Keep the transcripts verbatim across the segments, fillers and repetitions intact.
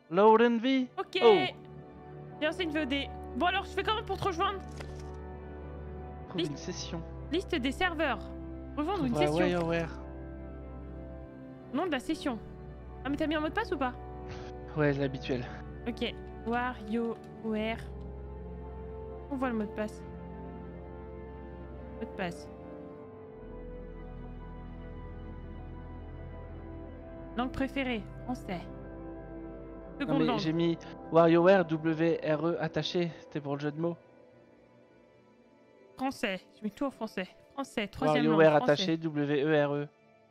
Lauren V. Ok. Oh. J'ai lancé une V O D. Bon alors, je fais comment pour te rejoindre? Trouve Liste. une session. Liste des serveurs. Rejoindre une Trouve un session. WarioWare. Nom de la session. Ah mais t'as mis un mot de passe ou pas? Ouais, l'habituel. Ok. WarioWare. On voit le mot de passe. Mot de passe. Langue préférée, français. Non, Seconde mais langue. j'ai mis WarioWare W R E attaché. C'était pour le jeu de mots. Français. Je mets tout en français. Français. Troisième langue. WarioWare Français. attaché W E R E.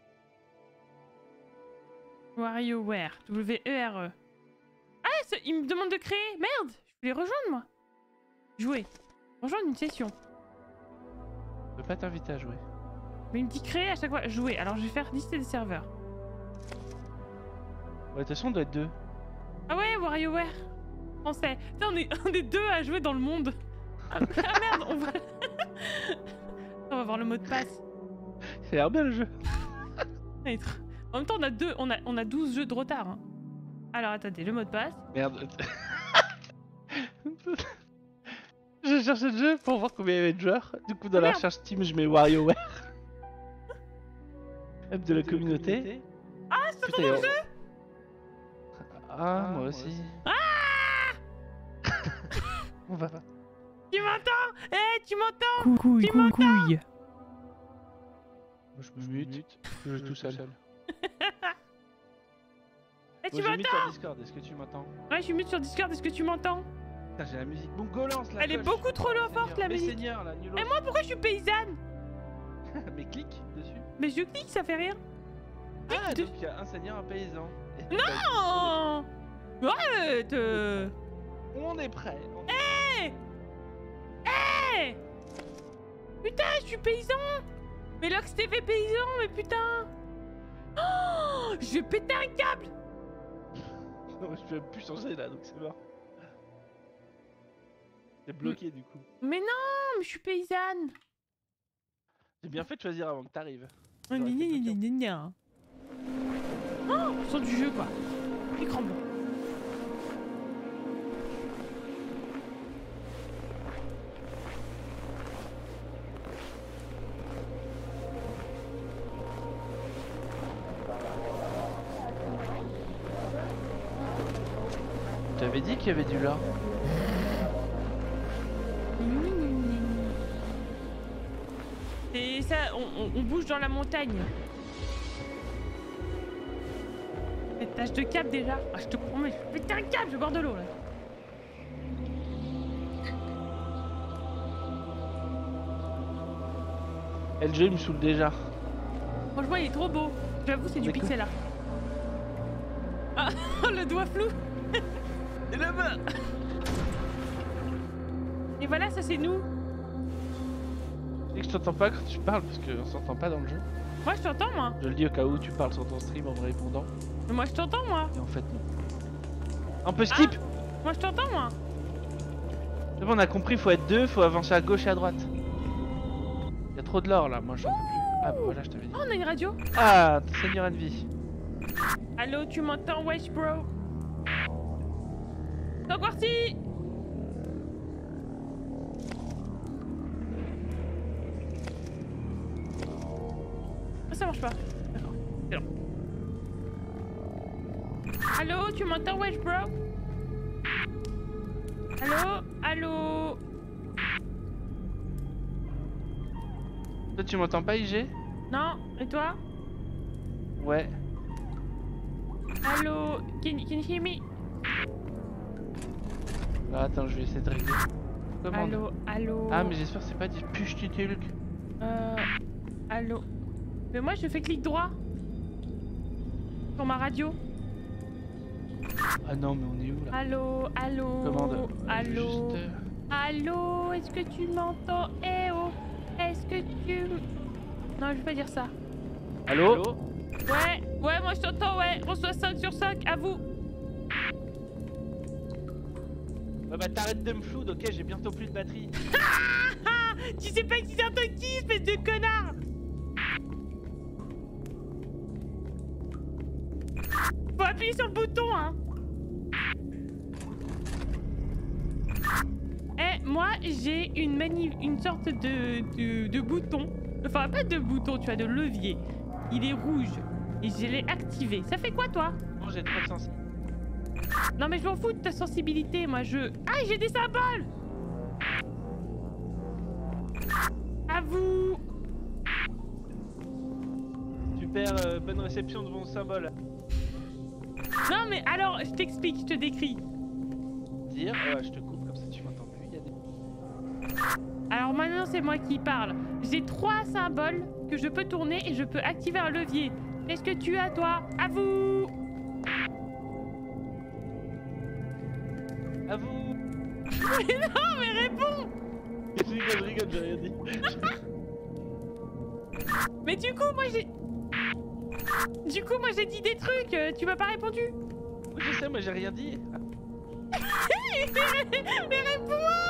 WarioWare. W E R E. Ah, ce- il me demande de créer. Merde. Je vais les rejoindre moi. Jouer. Rejoindre une session. Je peux pas t'inviter à jouer. Mais il me dit créer à chaque fois. Jouer. Alors je vais faire lister des serveurs. Ouais, de toute façon, on doit être deux. Ah ouais, WarioWare. Français. Putain, on est, on est deux à jouer dans le monde. Ah, ah, merde, on va... on va voir le mot de passe. Ça a l'air bien le jeu. Être- En même temps, on a, deux, on a, on a douze jeux de retard. Hein. Alors attendez, le mot de passe. Merde. Je cherchais le jeu pour voir combien il y avait de joueurs. Du coup, dans Ah, la merde. recherche Steam, je mets WarioWare. Hub de la communauté. Ah, c'est Putain, ton on- jeu. Ah, moi aussi. Ah, On va. tu m'entends? Eh, tu m'entends? Coucouille, Tu m'entends? coucouille. Moi, je me mute. Je joue tout seul. Eh, tu Moi, je mute m'entends? sur Discord. Est-ce que tu m'entends? Ouais, je suis mute sur Discord, est-ce que tu m'entends? Putain, j'ai la musique. Bon, go lance la Elle est cloche. beaucoup trop loin forte la Mais musique. Seigneur, là, nul. Et moi, pourquoi je suis paysanne? Mais clique dessus. Mais je clique, ça fait rien. Ah, de- donc il y a un seigneur, un paysan. Non. Arrête. euh. On est prêt. on- Eh Eh Putain, je suis paysan. Mais Lox T V paysan, mais putain. Oh, je vais péter un câble. Non, mais je peux même plus changer là, donc c'est mort. T'es bloqué du coup. Mais non, mais je suis paysanne. J'ai bien fait de choisir avant que t'arrives. Oh, gna, gna, gna, gna, gna. Oh, son du jeu quoi. Écran blanc. T'avais dit qu'il y avait du lard. Et ça, on, on- on bouge dans la montagne. Cette tâche de câble déjà. Ah, je te promets, je vais péter un câble, je vais boire de l'eau là. Et le jeu il me saoule déjà. Franchement, il est trop beau. J'avoue, c'est du Écoute. pixel art. Ah, le doigt flou. Et là-bas. Et voilà, ça c'est nous. Tu sais que je t'entends pas quand tu parles parce qu'on s'entend pas dans le jeu. Moi, je t'entends, moi. Je le dis au cas où tu parles sur ton stream en me répondant. Mais moi, je t'entends, moi. Et en fait non. On peut skip. Moi, je t'entends, moi. C'est bon, on a compris, faut être deux, faut avancer à gauche et à droite. Il y a trop de l'or là, moi j'en peux plus. Ah bah voilà, je t'avais dit. Oh, on a une radio. Ah, Seigneur Envy. Allô, tu m'entends, wesh, bro? T'es encore si? Ah, ça marche pas. D'accord, c'est long. Allô, tu m'entends, wesh, bro? Allô? Allô? Toi tu m'entends pas I G? Non? Et toi? Ouais. Allô? Can, can you hear me? Bah attends, je vais essayer de régler. Commande. Allô? Allô? Ah mais j'espère que c'est pas dit push tu tulk. Euh... Allô? Mais moi, je fais clic droit. Sur ma radio. Ah non mais on est où là? Allô? Allô? Commande. Allô? Juste, euh, Allô? Est-ce que tu m'entends? Eh oh! Est-ce que tu... Non, je vais pas dire ça. Allô? Ouais, ouais, moi je t'entends, ouais. Reçois cinq sur cinq, à vous. Ouais bah t'arrêtes de me flouder, ok, j'ai bientôt plus de batterie. Tu sais pas utiliser un talkie, espèce de connard! Faut appuyer sur le bouton, hein! moi j'ai une mani une sorte de, de, de bouton. Enfin pas de bouton, tu vois, de levier. Il est rouge. Et je l'ai activé. Ça fait quoi toi? Non, j'ai trop de sens. Non mais je m'en fous de ta sensibilité, moi je... Ah, j'ai des symboles. À vous. Super, euh, bonne réception de mon symbole. Non mais alors, je t'explique, je te décris. Dire, euh, je te coupe comme ça tu m'entends plus. Y a des... Alors maintenant c'est moi qui parle. J'ai trois symboles que je peux tourner et je peux activer un levier. Qu'est-ce que tu as toi? À vous. À vous. Mais non mais réponds. Je rigole, je rigole, j'ai rien dit. Mais du coup moi j'ai... Du coup moi j'ai dit des trucs, euh, tu m'as pas répondu. Oui, je sais, moi j'ai rien dit. Mais réponds-moi.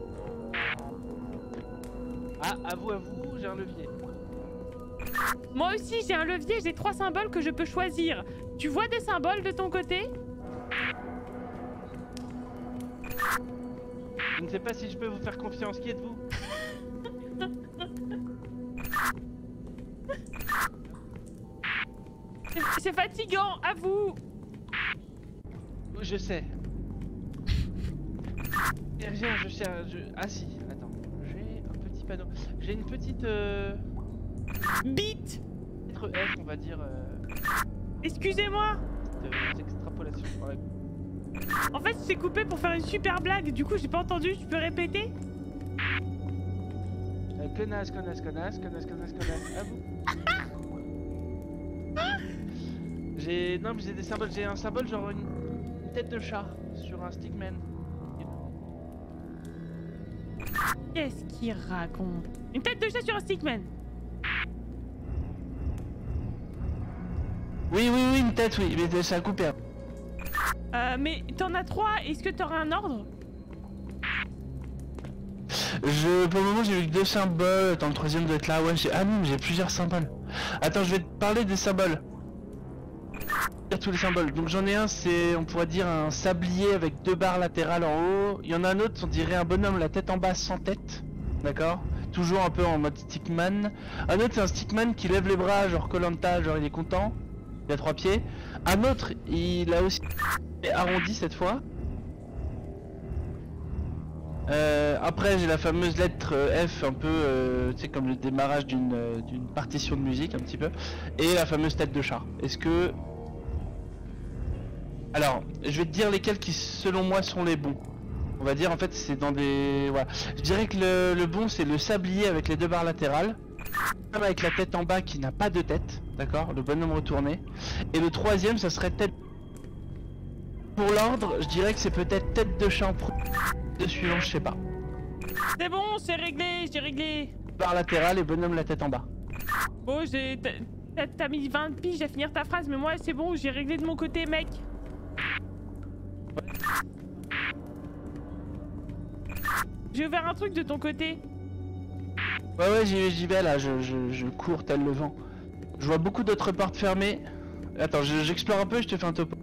Ah, à vous, à vous, j'ai un levier. Moi aussi j'ai un levier, j'ai trois symboles que je peux choisir. Tu vois des symboles de ton côté? Je ne sais pas si je peux vous faire confiance, qui êtes-vous? C'est fatigant, à vous. Je sais. Et rien, je cherche. Je... Ah si, attends. J'ai un petit panneau. J'ai une petite. Euh... Bite. Lettre F, on va dire. Euh... Excusez-moi. Petite, euh, extrapolation par la... En fait, c'est coupé pour faire une super blague. Du coup, j'ai pas entendu. Tu peux répéter? Euh, connasse, connasse, connasse, connasse, connasse, connasse. À vous. J'ai. Non, mais j'ai des symboles. J'ai un symbole genre une... une tête de chat sur un stickman. Qu'est-ce qu'il raconte? Une tête de chat sur un stickman. Oui, oui, oui, une tête, oui, mais ça a coupé. Euh, mais t'en as trois. Est-ce que t'auras un ordre? Je, pour le moment, j'ai eu que deux symboles. Attends, le troisième doit être là. Ouais, j'ai. Ah non, j'ai plusieurs symboles. Attends, je vais te parler des symboles. Tous les symboles. Donc j'en ai un, c'est, on pourrait dire un sablier avec deux barres latérales en haut. Il y en a un autre, on dirait un bonhomme, la tête en bas sans tête. D'accord? Toujours un peu en mode stickman. Un autre, c'est un stickman qui lève les bras, genre Koh-Lanta, genre il est content. Il a trois pieds. Un autre, il a aussi arrondi cette fois. Euh, après, j'ai la fameuse lettre F, un peu, euh, tu sais, comme le démarrage d'une euh, d'une partition de musique, un petit peu. Et la fameuse tête de chat. Est-ce que... Alors, je vais te dire lesquels qui, selon moi, sont les bons. On va dire, en fait, c'est dans des... Voilà. Je dirais que le, le bon, c'est le sablier avec les deux barres latérales. Avec la tête en bas qui n'a pas de tête, d'accord? Le bonhomme retourné. Et le troisième, ça serait tête... Pour l'ordre, je dirais que c'est peut-être tête de chat en premier. Le suivant, je sais pas. C'est bon, c'est réglé, j'ai réglé. Barre latérale et bonhomme la tête en bas. Bon, j'ai... T'as mis vingt piges à finir ta phrase, mais moi, c'est bon, j'ai réglé de mon côté, mec. J'ai ouvert un truc de ton côté. Ouais ouais j'y vais là, je, je, je cours tel le vent. Je vois beaucoup d'autres portes fermées. Attends, j'explore un peu et je te fais un topo.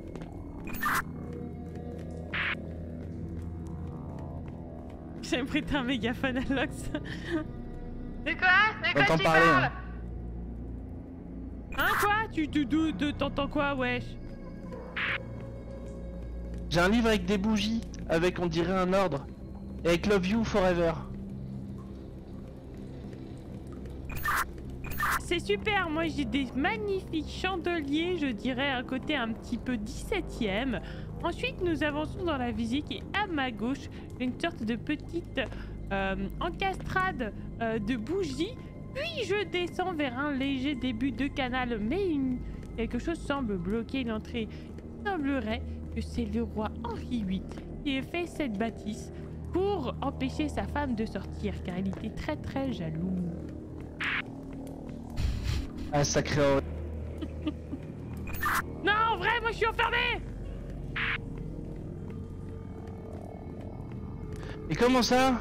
J'ai prêté un mégaphone à Lox. De quoi? De quoi T'entends tu parler, parles? hein. Hein, quoi? Tu te doutes, t'entends quoi, wesh? J'ai un livre avec des bougies, avec on dirait un ordre. Et avec Love You Forever. C'est super, moi j'ai des magnifiques chandeliers, je dirais un côté un petit peu dix-septième. Ensuite nous avançons dans la visite et à ma gauche une sorte de petite euh, encastrade euh, de bougies. Puis je descends vers un léger début de canal, mais une... quelque chose semble bloquer l'entrée. Il semblerait que c'est le roi Henri huit qui ait fait cette bâtisse pour empêcher sa femme de sortir, car il était très très jaloux. Ah sacré. Non, en vrai, moi je suis enfermé. Et comment ça?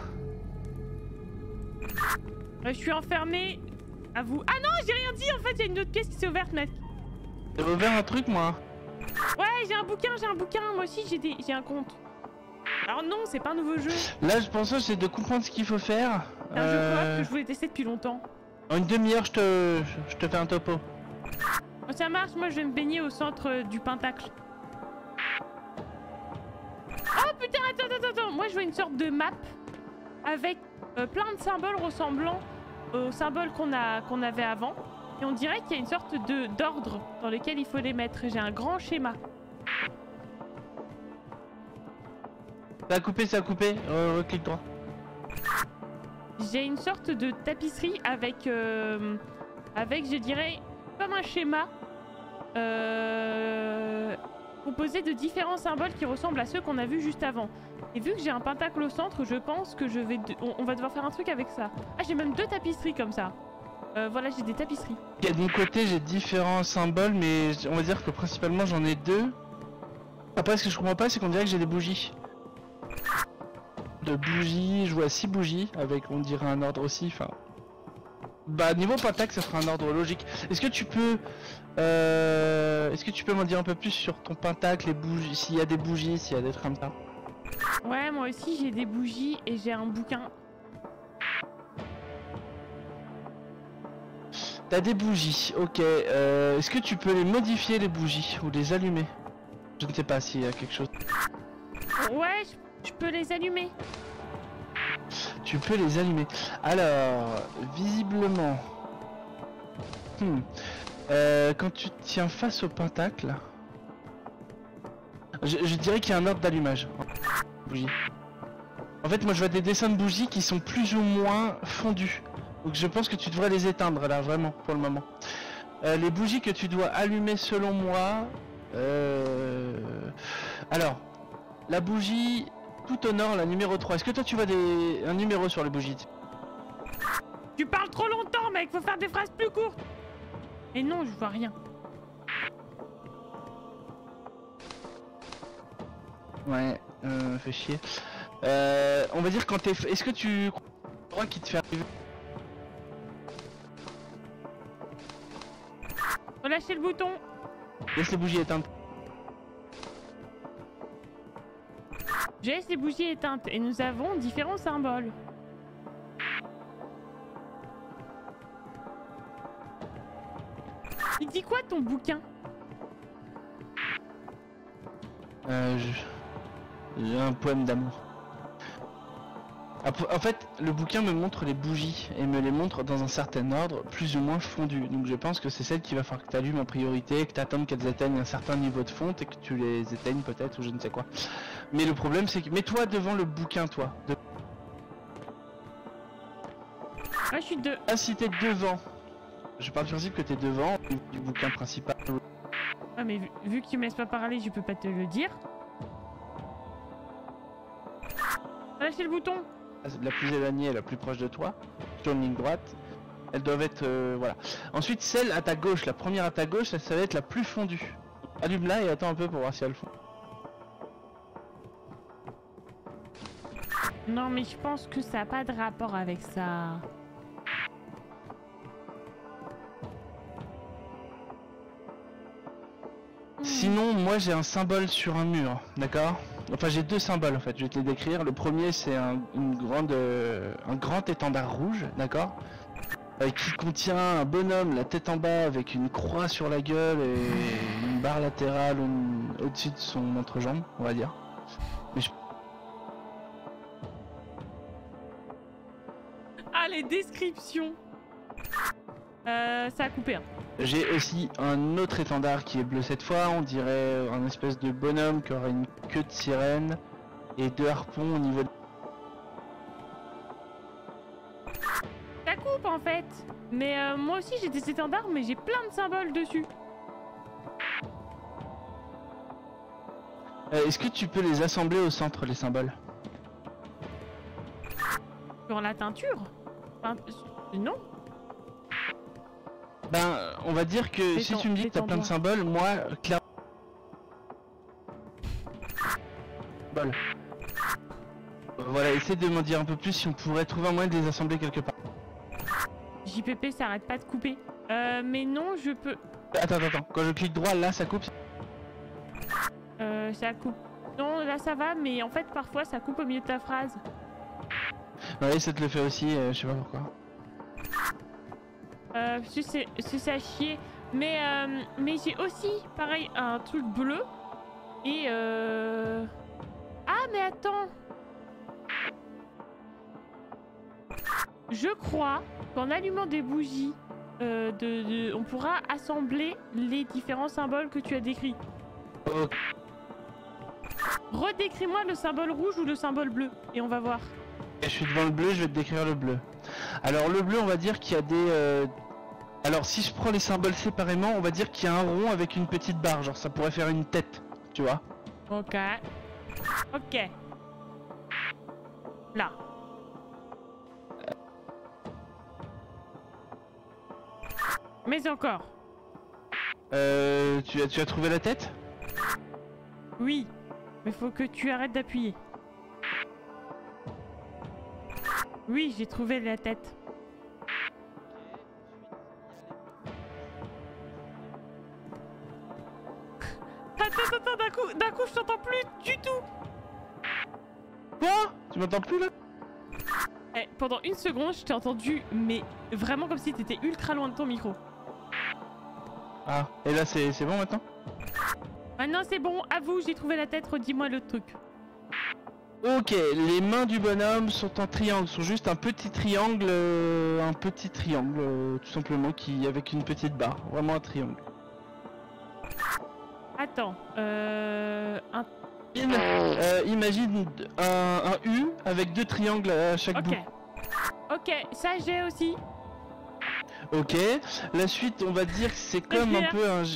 Je suis enfermé. À vous. Ah non, j'ai rien dit en fait, il y a une autre pièce qui s'est ouverte, mec. J'ai ouvert un truc moi. Ouais, j'ai un bouquin, j'ai un bouquin. Moi aussi, j'ai des... j'ai un compte. Alors non, c'est pas un nouveau jeu. Là, je pense que c'est de comprendre ce qu'il faut faire. C'est un jeu Euh, coop que je voulais tester depuis longtemps. En une demi-heure, je te... je te fais un topo. Oh, ça marche, moi je vais me baigner au centre euh, du Pentacle. Oh putain, attends, attends, attends. Moi je vois une sorte de map avec euh, plein de symboles ressemblant aux symboles qu'on a qu'on avait avant. Et on dirait qu'il y a une sorte de d'ordre dans lequel il faut les mettre. J'ai un grand schéma. Ça a coupé, ça a coupé. Euh, clic droit. J'ai une sorte de tapisserie avec, euh, avec je dirais, comme un schéma euh, composé de différents symboles qui ressemblent à ceux qu'on a vus juste avant. Et vu que j'ai un pentacle au centre, je pense que je vais, de... on, on va devoir faire un truc avec ça. Ah, j'ai même deux tapisseries comme ça. Euh, voilà, j'ai des tapisseries. Et de mon côté, j'ai différents symboles, mais on va dire que principalement j'en ai deux. Après, ce que je comprends pas, c'est qu'on dirait que j'ai des bougies. De bougies, je vois six bougies avec, on dirait, un ordre aussi. Enfin, bah niveau pentacle, ça sera un ordre logique. Est-ce que tu peux, euh... est-ce que tu peux m'en dire un peu plus sur ton pentacle, les bougies, s'il y a des bougies, s'il y a des trucs comme ça? Ouais, moi aussi j'ai des bougies et j'ai un bouquin. T'as des bougies, ok. Euh, est-ce que tu peux les modifier, les bougies, ou les allumer? Je ne sais pas s'il y a quelque chose. Ouais, je, je peux les allumer. Tu peux les allumer. Alors, visiblement... Hmm. Euh, quand tu te tiens face au pentacle... Je, je dirais qu'il y a un ordre d'allumage. Bougie. En fait, moi je vois des dessins de bougies qui sont plus ou moins fondus. Donc je pense que tu devrais les éteindre là, vraiment, pour le moment. Euh, les bougies que tu dois allumer selon moi... Euh... Alors, la bougie tout au nord, la numéro trois. Est-ce que toi tu vois des... un numéro sur les bougies? Tu parles trop longtemps, mec, faut faire des phrases plus courtes. Et non, je vois rien. Ouais, euh, fait chier. Euh, on va dire quand t'es... Est-ce que tu crois qu'il te fait arriver? Relâchez le bouton. Laisse les bougies éteintes. Je laisse les bougies éteintes et nous avons différents symboles. Il dit quoi ton bouquin? Euh, je... J'ai un poème d'amour. En fait, le bouquin me montre les bougies et me les montre dans un certain ordre, plus ou moins fondu. Donc je pense que c'est celle qu'il va falloir que tu allumes en priorité, que tu attendes qu'elles atteignent un certain niveau de fonte et que tu les éteignes peut-être ou je ne sais quoi. Mais le problème c'est que... Mets-toi devant le bouquin toi. De... Ah, je suis de... Ah, si t'es devant. Je pars du principe que t'es devant du bouquin principal. Ouais, mais vu, vu que tu me laisses pas parler, je peux pas te le dire. Relâchez le bouton. La plus éloignée et la plus proche de toi, sur une ligne droite, elles doivent être... Euh, voilà. Ensuite, celle à ta gauche, la première à ta gauche, ça, ça va être la plus fondue. Allume-la et attends un peu pour voir si elle fond. Non, mais je pense que ça n'a pas de rapport avec ça. Sinon, moi j'ai un symbole sur un mur, d'accord? Enfin, j'ai deux symboles en fait, je vais te les décrire. Le premier, c'est un, une grande, euh, un grand étendard rouge, d'accord? Euh, qui contient un bonhomme, la tête en bas, avec une croix sur la gueule et une barre latérale au-dessus de son entrejambe, on va dire. Mais je... Ah, les descriptions. Euh, ça a coupé. Hein. J'ai aussi un autre étendard qui est bleu cette fois, on dirait un espèce de bonhomme qui aurait une queue de sirène et deux harpons au niveau de... Ça coupe en fait. Mais euh, moi aussi j'ai des étendards mais j'ai plein de symboles dessus. Euh, Est-ce que tu peux les assembler au centre, les symboles? Sur la teinture? Enfin, non. Ben, on va dire que si tu me dis que t'as plein de symboles, moi, clairement... Bol. Voilà, essaie de m'en dire un peu plus si on pourrait trouver un moyen de les assembler quelque part. J P P ça arrête pas de couper. Euh, mais non, je peux... Attends, attends, attends. Quand je clique droit, là, ça coupe. Euh, ça coupe Non, là ça va, mais en fait parfois ça coupe au milieu de ta phrase. Ouais, ça te le fait aussi, euh, je sais pas pourquoi. Euh, c'est c'est ça chier. Mais, euh, mais j'ai aussi, pareil, un truc bleu. Et euh... Ah, mais attends. Je crois qu'en allumant des bougies, euh, de, de, on pourra assembler les différents symboles que tu as décrits. Oh. Redécris-moi le symbole rouge ou le symbole bleu, et on va voir. Je suis devant le bleu, je vais te décrire le bleu. Alors le bleu, on va dire qu'il y a des... Euh... Alors si je prends les symboles séparément, on va dire qu'il y a un rond avec une petite barre, genre ça pourrait faire une tête, tu vois. Ok. Ok. Là. Mais encore. Euh... Tu as, tu as trouvé la tête? Oui. Mais faut que tu arrêtes d'appuyer. Oui, j'ai trouvé la tête. Attends, attends, d'un coup, d'un coup, je t'entends plus du tout. Quoi? Tu m'entends plus là? Eh, pendant une seconde, je t'ai entendu, mais vraiment comme si t'étais ultra loin de ton micro. Ah, et là c'est bon maintenant? Maintenant c'est bon, à vous, j'ai trouvé la tête, redis-moi le truc. Ok, les mains du bonhomme sont en triangle, sont juste un petit triangle, euh, un petit triangle, euh, tout simplement, qui avec une petite barre, vraiment un triangle. Attends, euh... Un... Euh, imagine un, un U avec deux triangles à chaque bout. Ok. Ok, ça j'ai aussi. Ok, la suite on va dire que c'est comme un peu un...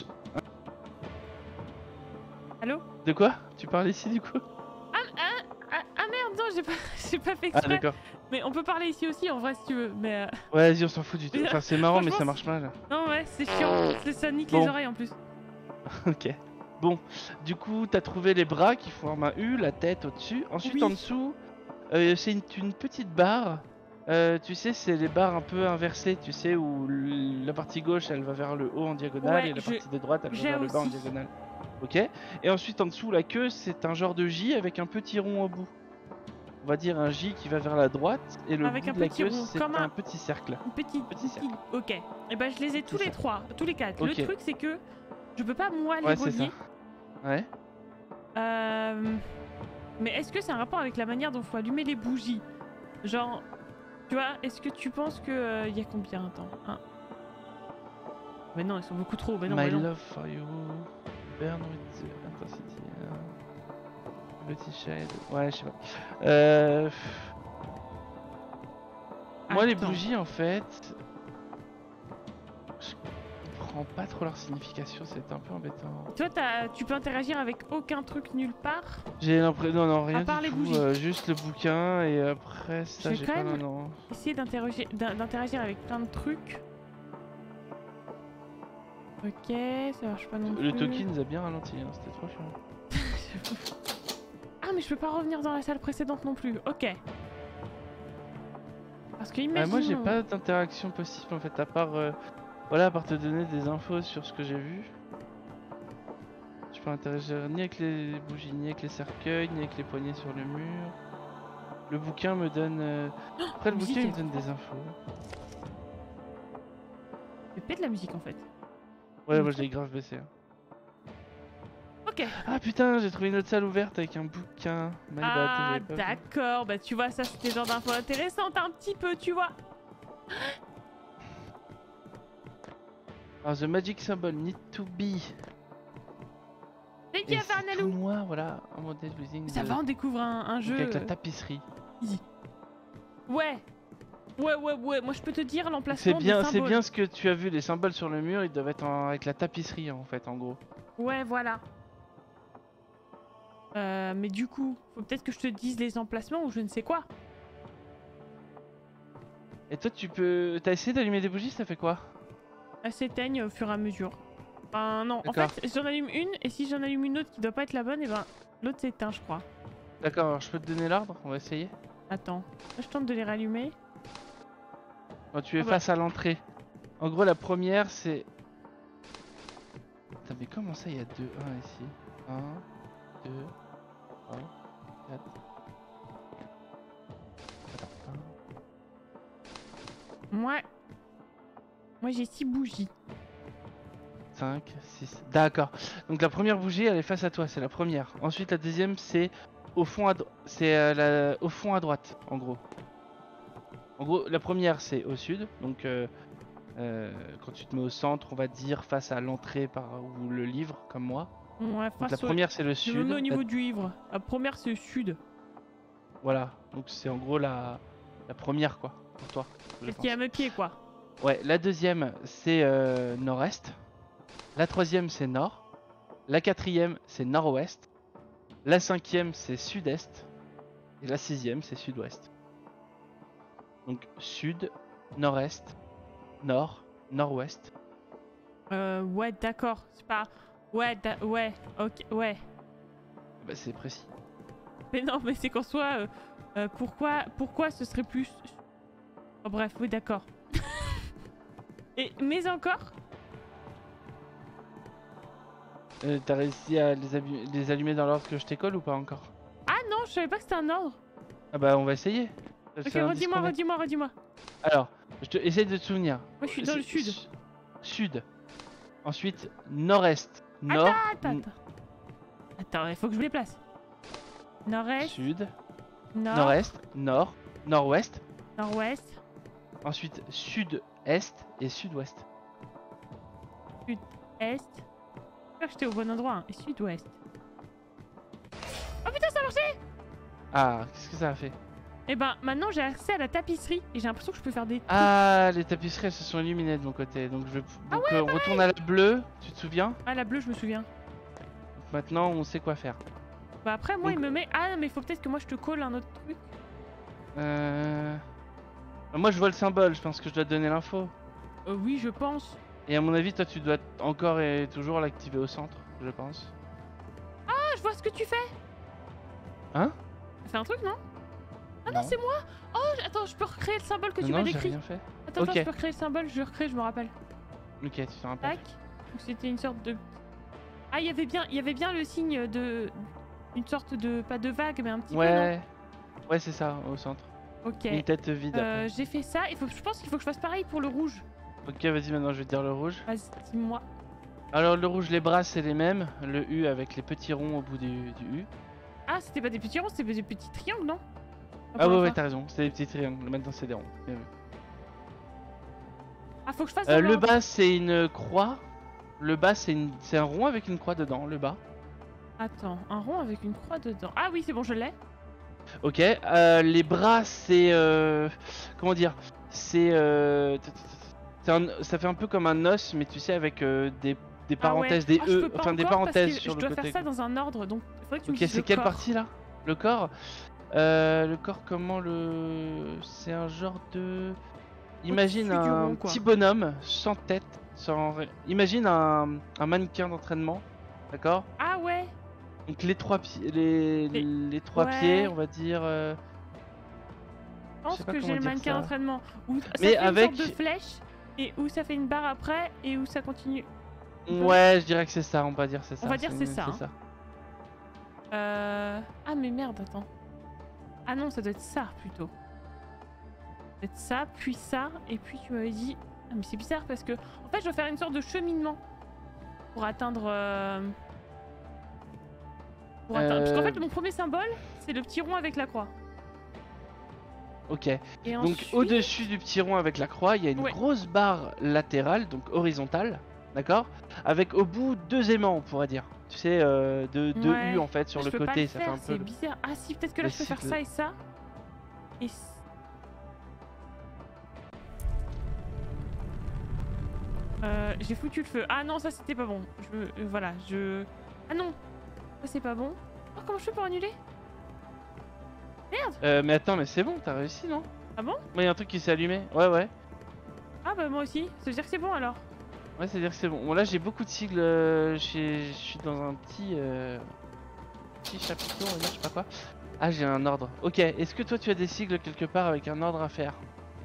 Allô? De quoi? Tu parles ici du coup? Ah, ah, ah, ah merde, non, j'ai pas, j'ai pas fait Ah exprès. d'accord. Mais on peut parler ici aussi en vrai si tu veux, mais... Euh... Ouais, vas-y, on s'en fout du tout. Enfin c'est marrant mais ça marche mal. Non ouais, c'est chiant, ça nique bon. les oreilles en plus. Ok. Bon, du coup, t'as trouvé les bras qui forment un U, la tête au-dessus. Ensuite, oui. en dessous, euh, c'est une, une petite barre. Euh, tu sais, c'est les barres un peu inversées, tu sais, où la partie gauche, elle va vers le haut en diagonale ouais, et la je... partie de droite, elle va vers aussi. le bas en diagonale. Ok. Et ensuite, en dessous, la queue, c'est un genre de J avec un petit rond au bout. On va dire un J qui va vers la droite et le avec bout un de la petit queue, rond, c'est comme un... un petit cercle. Petit, petit cercle. Ok. Et ben je les ai tous les trois, tous les quatre. Okay. Le truc c'est que je peux pas moi les ouais, relier. Ouais. Euh... Mais est-ce que c'est un rapport avec la manière dont faut allumer les bougies? Genre, tu vois, est-ce que tu penses que euh, y a combien? Attends, un. Mais non, ils sont beaucoup trop. Mais non, My mais non. love for you, burn with the intensity. Petit shade. Ouais, je sais pas. Euh... Moi, les bougies, en fait, je comprends pas trop leur signification. C'est un peu embêtant. Toi, as... tu peux interagir avec aucun truc nulle part? J'ai l'impression, non, non, rien à part du les tout. Bougies. Euh, juste le bouquin et après ça, j'ai pas. Même non, non. essayer d'interagir, d'interagir avec plein de trucs. Ok, ça marche pas non plus. Le Toki nous a bien ralenti, hein, c'était trop chiant. Ah mais je peux pas revenir dans la salle précédente non plus, ok. Parce que imagine... Euh, moi j'ai pas d'interaction possible en fait, à part euh, voilà, à part te donner des infos sur ce que j'ai vu. Je peux interagir ni avec les bougies, ni avec les cercueils, ni avec les poignées sur le mur. Le bouquin me donne... Euh... Après le musique bouquin il est me donne trop des infos. Je fais de la musique en fait. Ouais, moi je l'ai grave baissé. Hein. Ok. Ah putain, j'ai trouvé une autre salle ouverte avec un bouquin. My ah bad, d'accord, bah tu vois ça c'était genre d'infos intéressantes un petit peu, tu vois. Alors the magic symbol need to be. Dès qu'il y avait un alou. Noir, voilà, un modèle using. Ça va, on découvre un, un jeu. Avec la tapisserie. Easy. Ouais. Ouais, ouais, ouais, moi je peux te dire l'emplacement. C'est bien, des c'est bien ce que tu as vu, les symboles sur le mur, ils doivent être en... avec la tapisserie en fait, en gros. Ouais, voilà. Euh, mais du coup, faut peut-être que je te dise les emplacements ou je ne sais quoi. Et toi, tu peux. T'as essayé d'allumer des bougies, ça fait quoi? Elles s'éteignent au fur et à mesure. Enfin, non, en fait, j'en allume une et si j'en allume une autre qui doit pas être la bonne, et ben l'autre s'éteint, je crois. D'accord, alors je peux te donner l'ordre, on va essayer. Attends, je tente de les rallumer. Quand tu es ah bah. face à l'entrée. En gros, la première c'est. Putain, mais comment ça, il y a deux un ici? un, deux, quatre. Attends, un, Moi, moi j'ai six bougies. cinq, six. D'accord. Donc la première bougie, elle est face à toi, c'est la première. Ensuite, la deuxième, c'est au fond à, dro- c'est euh, la- au fond à droite, en gros. En gros, la première, c'est au sud. Donc, euh, euh, quand tu te mets au centre, on va dire face à l'entrée par ou le livre, comme moi. Ouais, Donc la face au- première, c'est le Je me sud. mets au La- niveau du livre. La première c'est sud. Voilà. Donc c'est en gros la la première, quoi, pour toi. je Celle pense. qui est à mes pieds quoi. Ouais. La deuxième, c'est euh, nord-est. La troisième, c'est nord. La quatrième, c'est nord-ouest. La cinquième, c'est sud-est. Et la sixième, c'est sud-ouest. Donc sud, nord-est, nord, nord-ouest. Euh, ouais, d'accord. C'est pas. Ouais, da- ouais, ok, ouais. Bah, c'est précis. Mais non, mais c'est qu'en soit. Euh, euh, pourquoi, pourquoi ce serait plus. Oh, bref, oui, d'accord. Et mais encore. Euh, T'as réussi à les, abu- les allumer dans l'ordre que je t'école ou pas encore? Ah non, je savais pas que c'était un ordre. Ah bah on va essayer. Ok, C'est un indice redis-moi, qu'on met. redis-moi, redis-moi. Alors, je te essaye de te souvenir. Moi, je suis dans le C'est- sud. su- Sud. Ensuite, nord-est. Nord. Attends, n- attends. Attends, il faut que je me déplace. Nord-est, Sud. nord, Nord-est. Nord. Nord-ouest. nord-ouest, Ensuite, sud-est et sud-ouest. est. J'espère que j'étais au bon endroit. Hein. Et sud-ouest. Oh putain, ça a marché! Ah, qu'est-ce que ça a fait? Et ben maintenant j'ai accès à la tapisserie et j'ai l'impression que je peux faire des. Ah, les tapisseries elles se sont illuminées de mon côté. Donc, je... Ah donc euh, on retourne à la bleue. Tu te souviens? Ah, la bleue, je me souviens. Maintenant, on sait quoi faire. Bah après, moi, Donc- il me met. Ah, mais faut peut-être que moi je te colle un autre truc. Euh... Moi, je vois le symbole. Je pense que je dois te donner l'info. Euh, oui, je pense. Et à mon avis, toi, tu dois encore et toujours l'activer au centre, je pense. Ah, je vois ce que tu fais. Hein? Ça fait un truc, non? Ah non, c'est moi. Oh, j- attends, je peux recréer le symbole que Non, tu m'as non, j'ai décrit. rien fait. Attends, Ok. attends, je peux recréer le symbole, je recrée, je me rappelle. Ok, tu te rappelles. Tac. Donc c'était une sorte de. Ah, il y avait bien, il y avait bien le signe de. Une sorte de. Pas de vague, mais un petit peu. Ouais. Ouais, c'est ça, au centre. Non ok. Une tête vide Euh, après. j'ai fait ça. Il faut, je pense qu'il faut que je fasse pareil pour le rouge. Ok, vas-y, maintenant je vais te dire le rouge. Vas-y, dis-moi. Alors, le rouge, les bras, c'est les mêmes. Le U avec les petits ronds au bout du, du U. Ah, c'était pas des petits ronds, c'était des petits triangles, non? Ah, ouais, ouais, t'as raison. C'est des petits triangles. Maintenant, c'est des ronds. Bien vu. Ah, faut que je fasse Euh, dans le l'ordre. bas, c'est une croix. Le bas, c'est une... c'est un rond avec une croix dedans. Le bas. Attends, un rond avec une croix dedans. Ah oui, c'est bon, je l'ai. Ok. Euh, les bras, c'est. Euh... Comment dire? C'est. Euh... t- t- t- c'est un- Ça fait un peu comme un os, mais tu sais, avec euh, des, des parenthèses, ah ouais. des Ah, je E, peux pas enfin des encore parce parenthèses que sur je le dois côté. faire ça dans un ordre, donc il faudrait que tu me Ok, dises c'est le quelle corps. partie là? Le corps? Euh, le corps, comment le. C'est un genre de. Imagine Au-dessus du un rond, quoi. petit bonhomme sans tête. Sans... Imagine un, un mannequin d'entraînement. D'accord? Ah ouais. Donc les trois, pi... les... Les- les trois ouais. pieds, on va dire. euh, Je pense sais pas que comment j'ai le dire mannequin ça. d'entraînement. Où ça Mais fait avec- une sorte de flèche et où ça fait une barre après et où ça continue. Ouais, je dirais que c'est ça, on va dire c'est ça. va dire c'est ça, hein. ça. Euh... Ah mais merde, attends. Ah non, ça doit être ça plutôt. Ça doit être ça, puis ça, et puis tu m'avais dit... Ah mais c'est bizarre parce que... En fait, je dois faire une sorte de cheminement pour atteindre... euh, Pour atteindre... Parce qu'en Euh. fait, mon premier symbole, c'est le petit rond avec la croix. Ok. Et Donc ensuite... au-dessus du petit rond avec la croix, il y a une Ouais. grosse barre latérale, donc horizontale, d'accord? Avec au bout deux aimants, on pourrait dire. Tu sais, euh, deux, deux Ouais. U en fait sur je le peux pas côté, le ça faire, fait un peu. c'est le- bizarre. Ah si, peut-être que là le je peux faire cycle. ça et ça. Et... c- Euh, j'ai foutu le feu. Ah non, ça c'était pas bon. Je veux... euh, voilà, je... Ah non, ça c'est pas bon. Oh, comment je fais pour annuler? Euh, mais attends, mais c'est bon, t'as réussi, non? Ah bon? Ouais, y a un truc qui s'est allumé. Ouais, ouais. Ah bah moi aussi. Ça veut dire que c'est bon alors. Ouais, c'est-à-dire que c'est bon. Bon, là, j'ai beaucoup de sigles. euh, j'ai- Je suis dans un petit. Euh... Petit chapiteau, on va dire, je sais pas quoi. Ah, j'ai un ordre. Ok, est-ce que toi, tu as des sigles quelque part avec un ordre à faire?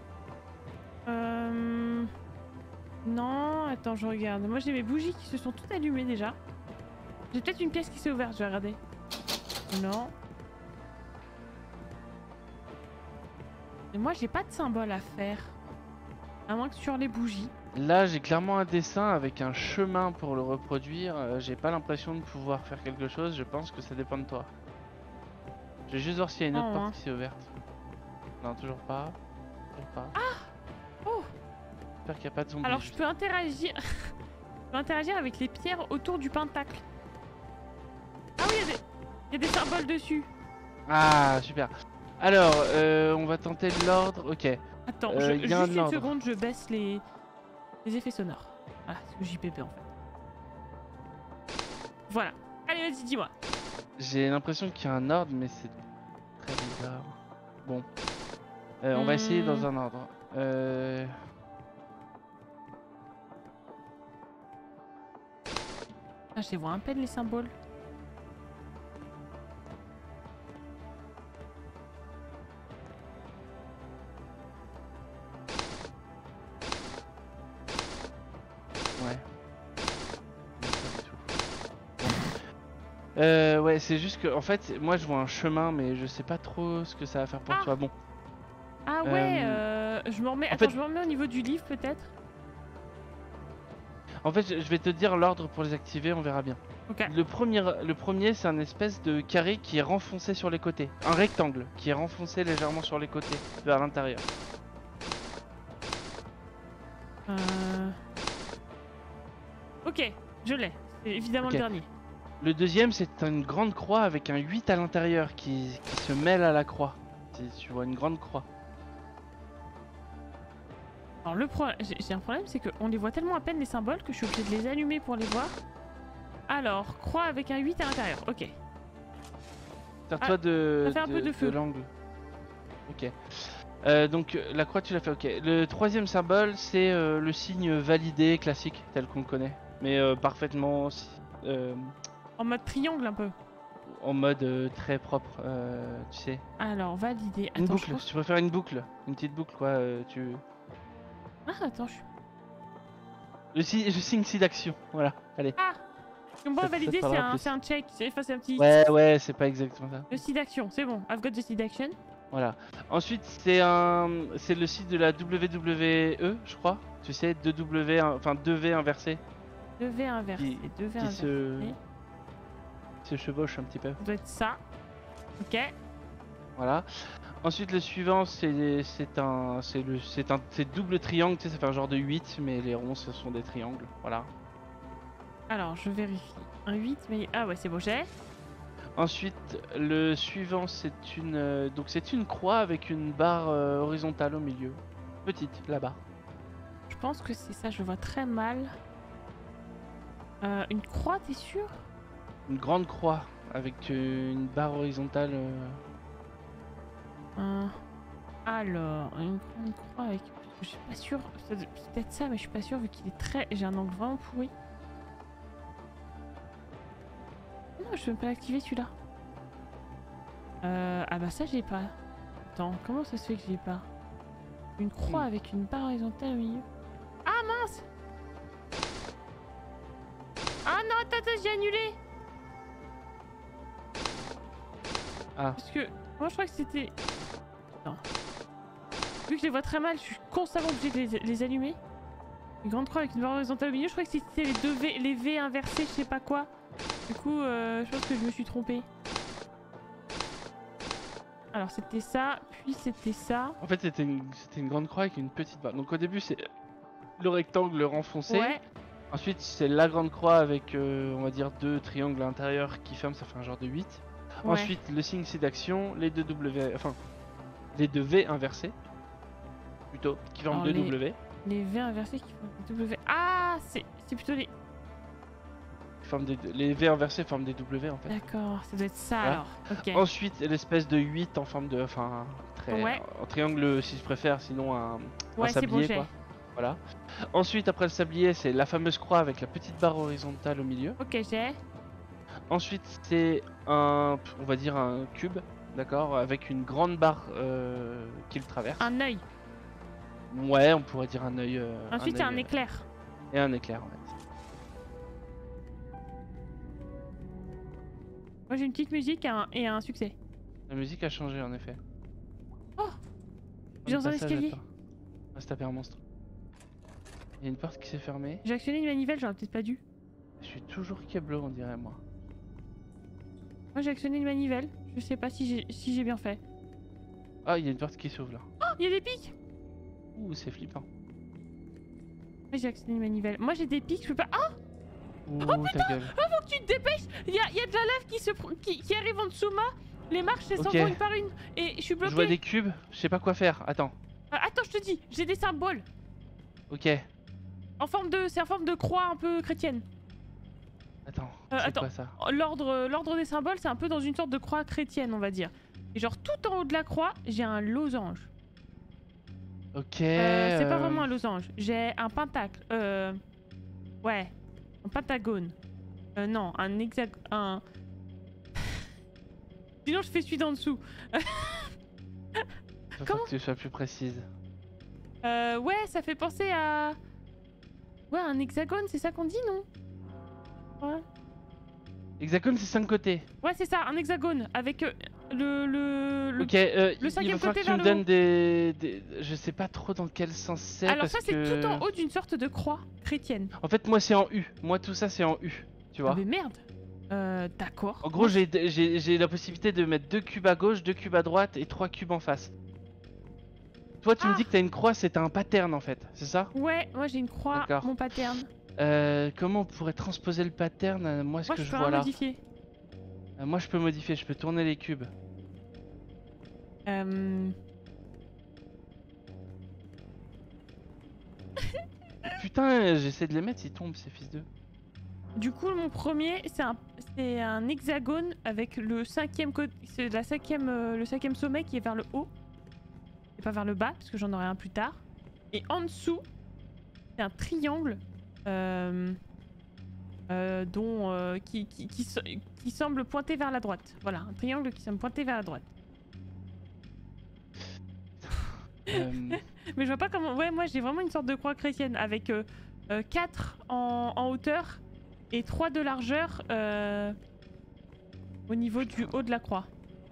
Euh... Non, attends, je regarde. Moi j'ai mes bougies qui se sont toutes allumées déjà. J'ai peut-être une pièce qui s'est ouverte, je vais regarder. Non. Et moi, j'ai pas de symbole à faire. À moins que sur les bougies. Là, j'ai clairement un dessin avec un chemin pour le reproduire. Euh, j'ai pas l'impression de pouvoir faire quelque chose. Je pense que ça dépend de toi. Je vais juste voir s'il y a une autre Oh, porte hein. qui s'est ouverte. Non, toujours pas. Toujours pas. Ah oh. J'espère qu'il n'y a pas de zombies. Alors, je peux interagir... je peux interagir avec les pierres autour du pentacle. Ah oui, il y a des... il y a des symboles dessus. Ah, super. Alors, euh, on va tenter l'ordre. Ok. Attends, Euh, je... y a un juste une ordre. seconde, je baisse les... les effets sonores. Ah, c'est le J P P en fait. Voilà. Allez, vas-y, dis-moi. J'ai l'impression qu'il y a un ordre, mais c'est très bizarre. Bon. Euh, on va essayer Hmm. dans un ordre. Euh... Ah, je les vois à peine les symboles. Ouais. Pas du tout. Bon. Euh, ouais, c'est juste que, en fait, moi je vois un chemin, mais je sais pas trop ce que ça va faire pour Ah. toi. Bon. Ah ouais, Euh, euh, je me remets... en Attends, fait- je me remets au niveau du livre peut-être. En fait, je je vais te dire l'ordre pour les activer, on verra bien. Ok. Le premier, le premier c'est un espèce de carré qui est renfoncé sur les côtés. Un rectangle qui est renfoncé légèrement sur les côtés, vers l'intérieur. Euh... Ok, je l'ai. C'est évidemment Ok. le dernier. Le deuxième, c'est une grande croix avec un huit à l'intérieur qui, qui se mêle à la croix. Si tu vois une grande croix. Alors le problème, j'ai j'ai un problème, c'est qu'on les voit tellement à peine les symboles que je suis obligée de les allumer pour les voir. Alors, croix avec un huit à l'intérieur, ok. Sers-toi de, ça fait un peu de feu. l'angle. Ok. Euh, donc la croix, tu l'as fait, ok. Le troisième symbole, c'est euh, le signe validé classique, tel qu'on le connaît. Mais euh, parfaitement si- euh, En mode triangle un peu. en mode euh, très propre, euh, tu sais. Alors, valider. Une Attends, je boucle, pense... si tu préfères une boucle. Une petite boucle, quoi. euh, tu... Ah, attends, je suis... Le, si- le signe si d'action, voilà. Allez. Ah Donc bon, Ça te- ça te valider, c'est parlera un, plus. c'est un check. C'est enfin, c'est un petit... Ouais, ouais, c'est pas exactement ça. Le seed action, c'est bon. I've got the seed action. Voilà. Ensuite, c'est un, c'est le site de la W W E, je crois. Tu sais, deux W, enfin deux V inversés deux V inversé, Qui- deux V qui inversé. se, se chevauchent un petit peu. Ça doit être ça. Ok. Voilà. Ensuite, le suivant, c'est c'est un, c'est le, c'est un, c'est double triangle. Tu sais, ça fait un genre de huit, mais les ronds, ce sont des triangles. Voilà. Alors, je vérifie. Un huit, mais... Ah ouais, c'est bon, j'ai. Ensuite, le suivant, c'est une, euh, donc c'est une croix avec une barre euh, horizontale au milieu, petite, là-bas. Je pense que c'est ça, je vois très mal. Euh, une croix, t'es sûr? Une grande croix avec euh, une barre horizontale. euh, Euh, Alors, une grande croix avec... Je suis pas sûr, ça doit- c'est peut-être ça, mais je suis pas sûr vu qu'il est très... J'ai un angle vraiment pourri. Non, je peux pas l'activer celui-là. Euh... Ah bah ça j'ai pas. Attends, comment ça se fait que j'ai pas? Une croix Hmm. avec une barre horizontale au milieu. Ah mince! Ah non, attends, attends, j'ai annulé! Ah. Parce que moi je crois que c'était... Non. Vu que je les vois très mal, je suis constamment obligée de les, les allumer. Une grande croix avec une barre horizontale au milieu, je crois que c'était les deux V, les V inversés, je sais pas quoi. Du coup, euh, je pense que je me suis trompée. Alors c'était ça, puis c'était ça. En fait, c'était une, c'était une grande croix avec une petite barre. Donc au début, c'est le rectangle renfoncé. Ouais, Ensuite, c'est la grande croix avec, euh, on va dire, deux triangles à l'intérieur qui ferment, ça fait un genre de huit. ouais. Ensuite, le signe c'est d'action, les deux W, enfin, les deux V inversés, plutôt, qui forment Alors, deux les- W, Les V inversés qui font des W. Ah, c'est c'est plutôt les... qui forment des, les V inversés forment des W en fait. D'accord, ça doit être ça Voilà. alors. Ok. Ensuite, l'espèce de huit en forme de, enfin, très, Ouais. en triangle si je préfère, sinon un, Ouais, un c'est bon, sablier j'ai. quoi. Voilà. Ensuite, après le sablier, c'est la fameuse croix avec la petite barre horizontale au milieu. Ok, j'ai. Ensuite, c'est un, on va dire un cube, d'accord, avec une grande barre euh, qui le traverse. Un œil. Ouais, on pourrait dire un œil. euh, Ensuite, il y a œil, un euh, éclair. Et un éclair, en fait. Moi, j'ai une petite musique et un, et un succès. La musique a changé, en effet. Oh. Je suis dans un Passage, escalier. attends. On va se taper un monstre. Il y a une porte qui s'est fermée. J'ai actionné une manivelle, j'aurais peut-être pas dû. Je suis toujours Keblo, on dirait moi. Moi j'ai actionné une manivelle. Je sais pas si j'ai si j'ai bien fait. Ah, il y a une porte qui s'ouvre là. Oh, il y a des pics. Ouh, c'est flippant. Ouais, j'ai actionné une manivelle. Moi j'ai des pics, je peux pas. Ah, Ouh, Oh, ta gueule. faut que tu te dépêches. Il y a, il y a de la lave qui, se pr- qui, qui arrive en dessous de moi. Les marches elles s'en Ok. vont une par une. Et je suis Je bloqué. vois des cubes, je sais pas quoi faire. Attends. Euh, attends, je te dis, j'ai des symboles. Ok. En forme de. C'est en forme de croix un peu chrétienne. Attends. Euh, c'est attends. quoi ça? L'ordre l'ordre des symboles, c'est un peu dans une sorte de croix chrétienne, on va dire. Et genre tout en haut de la croix, j'ai un losange. Ok. Euh, c'est pas euh, vraiment un losange. J'ai un pentacle. Euh. Ouais. Un pentagone. Euh, non, un hexagone. Un. Sinon, je fais celui d'en dessous. faut comment que tu sois plus précise. Euh, ouais, ça fait penser à. Ouais, un hexagone, c'est ça qu'on dit, non? Ouais. Hexagone, c'est cinq côtés. Ouais, c'est ça, un hexagone avec euh, le, le, le- Ok, euh, il cinquième va falloir côté que tu me vers le donnes des, des- Je sais pas trop dans quel sens c'est. Alors parce ça, c'est que... tout en haut d'une sorte de croix chrétienne. En fait, moi, c'est en U. Moi, tout ça, c'est en U. Tu vois? Ah, mais merde. Euh, d'accord. En gros, j'ai j'ai- j'ai la possibilité de mettre deux cubes à gauche, deux cubes à droite et trois cubes en face. Toi, tu me Ah. dis que t'as une croix, c'est un pattern en fait, c'est ça? Ouais, moi j'ai une croix, D'accord. mon pattern. Euh, comment on pourrait transposer le pattern à moi ce Moi que je je peux vois rien là? modifier. Euh, moi, je peux modifier, je peux tourner les cubes. Euh... Putain, j'essaie de les mettre, ils tombent ces fils d'eux. Du coup, mon premier, c'est un, c'est un hexagone avec le cinquième côté, c'est la cinquième, euh, le cinquième sommet qui est vers le haut et pas vers le bas parce que j'en aurai un plus tard. Et en dessous, c'est un triangle euh, euh, dont euh, qui, qui, qui, se- qui semble pointer vers la droite. Voilà, un triangle qui semble pointer vers la droite. Euh, Mais je vois pas comment. Ouais, moi j'ai vraiment une sorte de croix chrétienne avec euh, euh, quatre en, en hauteur et trois de largeur euh, au niveau du haut de la croix.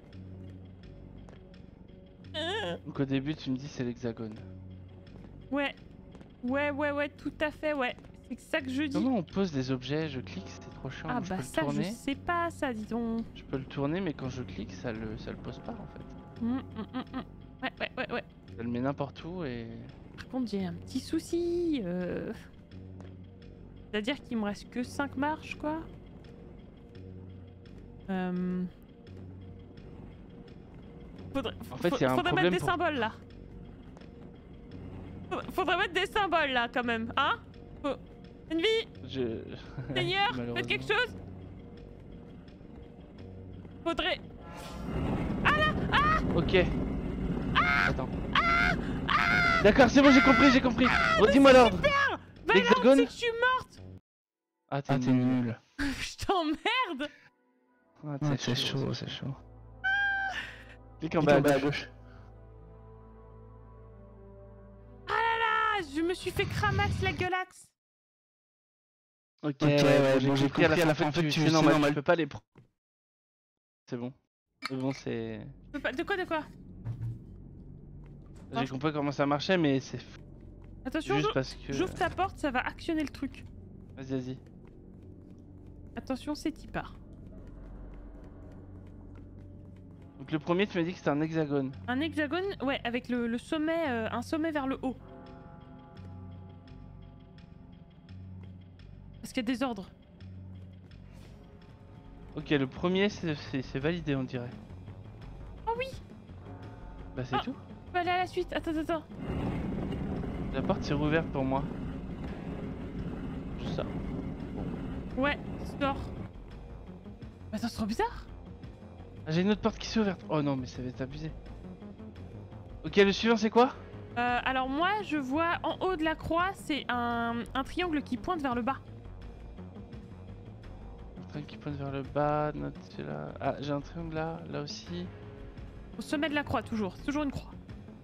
Donc au début, tu me dis c'est l'hexagone. Ouais, ouais, ouais, ouais, tout à fait, ouais. C'est ça que je dis. Comment on pose des objets? Je clique, c'est trop chiant. Ah je bah peux ça, le je tourner. sais pas, ça, dis donc. Je peux le tourner, mais quand je clique, ça le, ça le pose pas en fait. Hum, hum, hum, hum. Ouais, ouais, ouais, ouais. Ça le met n'importe où et. Par contre, j'ai un petit souci. Euh... C'est-à-dire qu'il me reste que cinq marches, quoi. Euh... Faudrait, En fait, faut- il y a un faudrait problème mettre des pour- symboles là. Faudrait- Faudrait mettre des symboles là, quand même, hein? Faut... Une vie, Je. Seigneur, faites Malheureusement. quelque chose. Faudrait. Ok. Attends. D'accord, c'est bon, j'ai compris, j'ai compris. Redis-moi l'ordre. Bah là, L'hexagone. c'est que je suis morte. Ah, t'es nul. Je t'emmerde. Ah, Ah, c'est c'est chaud, c'est chaud. Clique en bas à gauche. Ah, je me suis fait cramax la gueulaxe. Ok, Ok, ouais, ouais, bon, bon, j'ai compris à la fin. En fait, tu- tu c'est c'est normal, normal. tu peux pas les prendre. C'est bon. C'est bon, c'est. Je peux pas- De quoi, de quoi? J'ai compris comment ça marchait, mais c'est f- Attention, juste j'ou- parce que. j'ouvre ta porte, ça va actionner le truc. Vas-y, vas-y. Attention, c'est y part. Donc le premier, tu m'as dit que c'était un hexagone. Un hexagone, ouais, avec le, le sommet, euh, un sommet vers le haut. Parce qu'il y a des ordres. Ok, le premier, c'est c'est- c'est validé, on dirait. Oh oui, Bah, c'est Ah. tout. on va aller à la suite. Attends, attends, attends. La porte s'est rouverte pour moi. Juste ça. Ouais, sors. Attends, c'est trop bizarre. Ah, j'ai une autre porte qui s'est ouverte. Oh non, mais ça va être abusé. Ok, le suivant, c'est quoi? Euh, alors moi, je vois en haut de la croix, c'est un, un triangle qui pointe vers le bas. Un triangle qui pointe vers le bas. Note, c'est là. Ah, j'ai un triangle là, là aussi. Au sommet de la croix, toujours. C'est toujours une croix.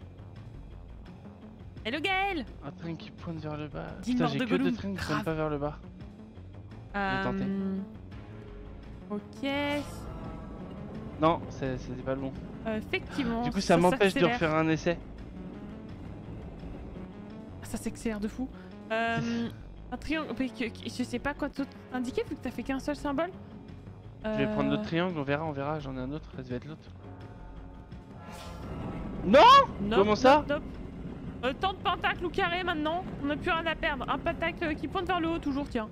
Hello Gaël. Un triangle qui pointe vers le bas. Dis Putain, mort j'ai de que deux Gollum. triangles qui Grave. pointent pas vers le bas. vais tenter. Euh, Ok. Non, c'est- c'était pas le bon. Euh, effectivement. Du coup, ça, m'empêche de s'accélère. refaire un essai. ça s'accélère de fou. Euh, un triangle, mais que- que- je sais pas quoi t'autre indiquer vu que t'as fait qu'un seul symbole. Je vais prendre Euh, l'autre triangle, on verra, on verra, j'en ai un autre, ça va être l'autre. Non. nope, Comment ça? nope, nope. Euh, Tant de pentacles ou carrés maintenant, on n'a plus rien à perdre. Un pentacle qui pointe vers le haut toujours, tiens.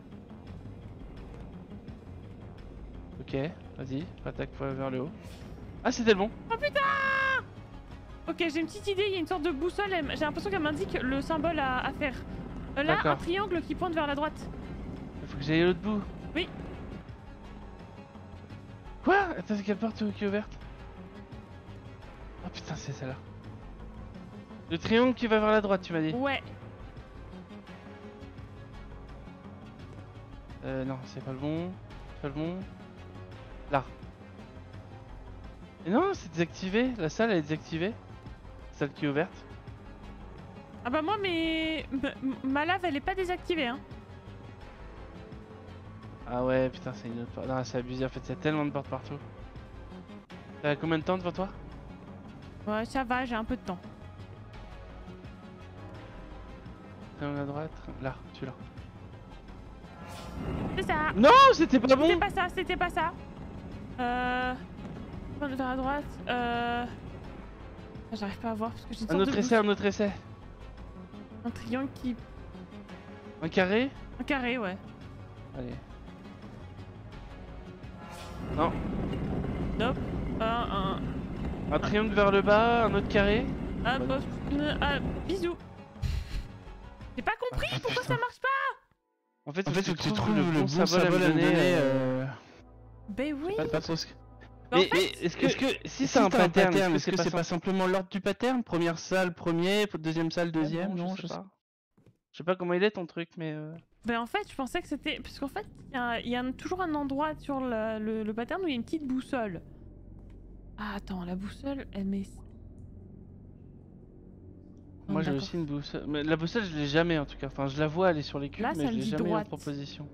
Ok, vas-y, attaque vers le haut. Ah, c'était le bon. Oh putain! Ok, j'ai une petite idée, il y a une sorte de boussole, elle- j'ai l'impression qu'elle m'indique le symbole à, à faire. Euh, là, D'accord. un triangle qui pointe vers la droite. Il faut que j'aille à l'autre bout. Oui. Quoi? Attends, c'est quelle porte qui est ouverte? Oh putain, c'est celle-là. Le triangle qui va vers la droite, tu m'as dit. Ouais. Euh, non, c'est pas le bon. C'est pas le bon. Là. Et non, c'est désactivé. La salle, elle est désactivée. Celle qui est ouverte. Ah bah moi, mais ma lave, elle est pas désactivée, hein. Ah ouais, putain, c'est une autre porte. Non, c'est abusé. En fait, il y a tellement de portes partout. T'as combien de temps devant toi? Ouais, ça va, j'ai un peu de temps. Triangle à droite. Là, celui-là. C'est ça. Non, c'était pas C'était bon. pas ça, c'était pas ça. Euh... Pointe vers la droite. Euh... ah, j'arrive pas à voir parce que j'ai une Un sorte autre de essai, un autre essai. bouche- un triangle qui... Un carré. Un carré, ouais. Allez. Non. Nope. Un... un... Un triangle vers le bas, un autre carré. Ah, Bonne. bah, euh, ah, bisous. J'ai pas compris Ah, pourquoi putain. ça marche pas. En fait, En fait, faut que tu trouves le bon symbole symbole à me donner. euh, Ben oui. Pas, pas trop ce que- Mais en Mais, fait, mais est-ce que, est-ce que- si c'est un t'as pattern, est-ce que c'est pas simplement l'ordre du pattern? Première salle, premier, deuxième salle, deuxième, non, non, je sais pas. Je sais pas comment il est ton truc, mais. euh, Ben en fait, je pensais que c'était... Parce qu'en fait, il y a, il y a un- toujours un endroit sur le, le, le pattern où il y a une petite boussole. Ah, attends, la boussole, elle met... Non, Moi j'ai d'accord. aussi une boussole. Mais la boussole, je l'ai jamais en tout cas. Enfin, je la vois aller sur les cubes, Là, mais ça je me l'ai dit jamais eu en droite. proposition.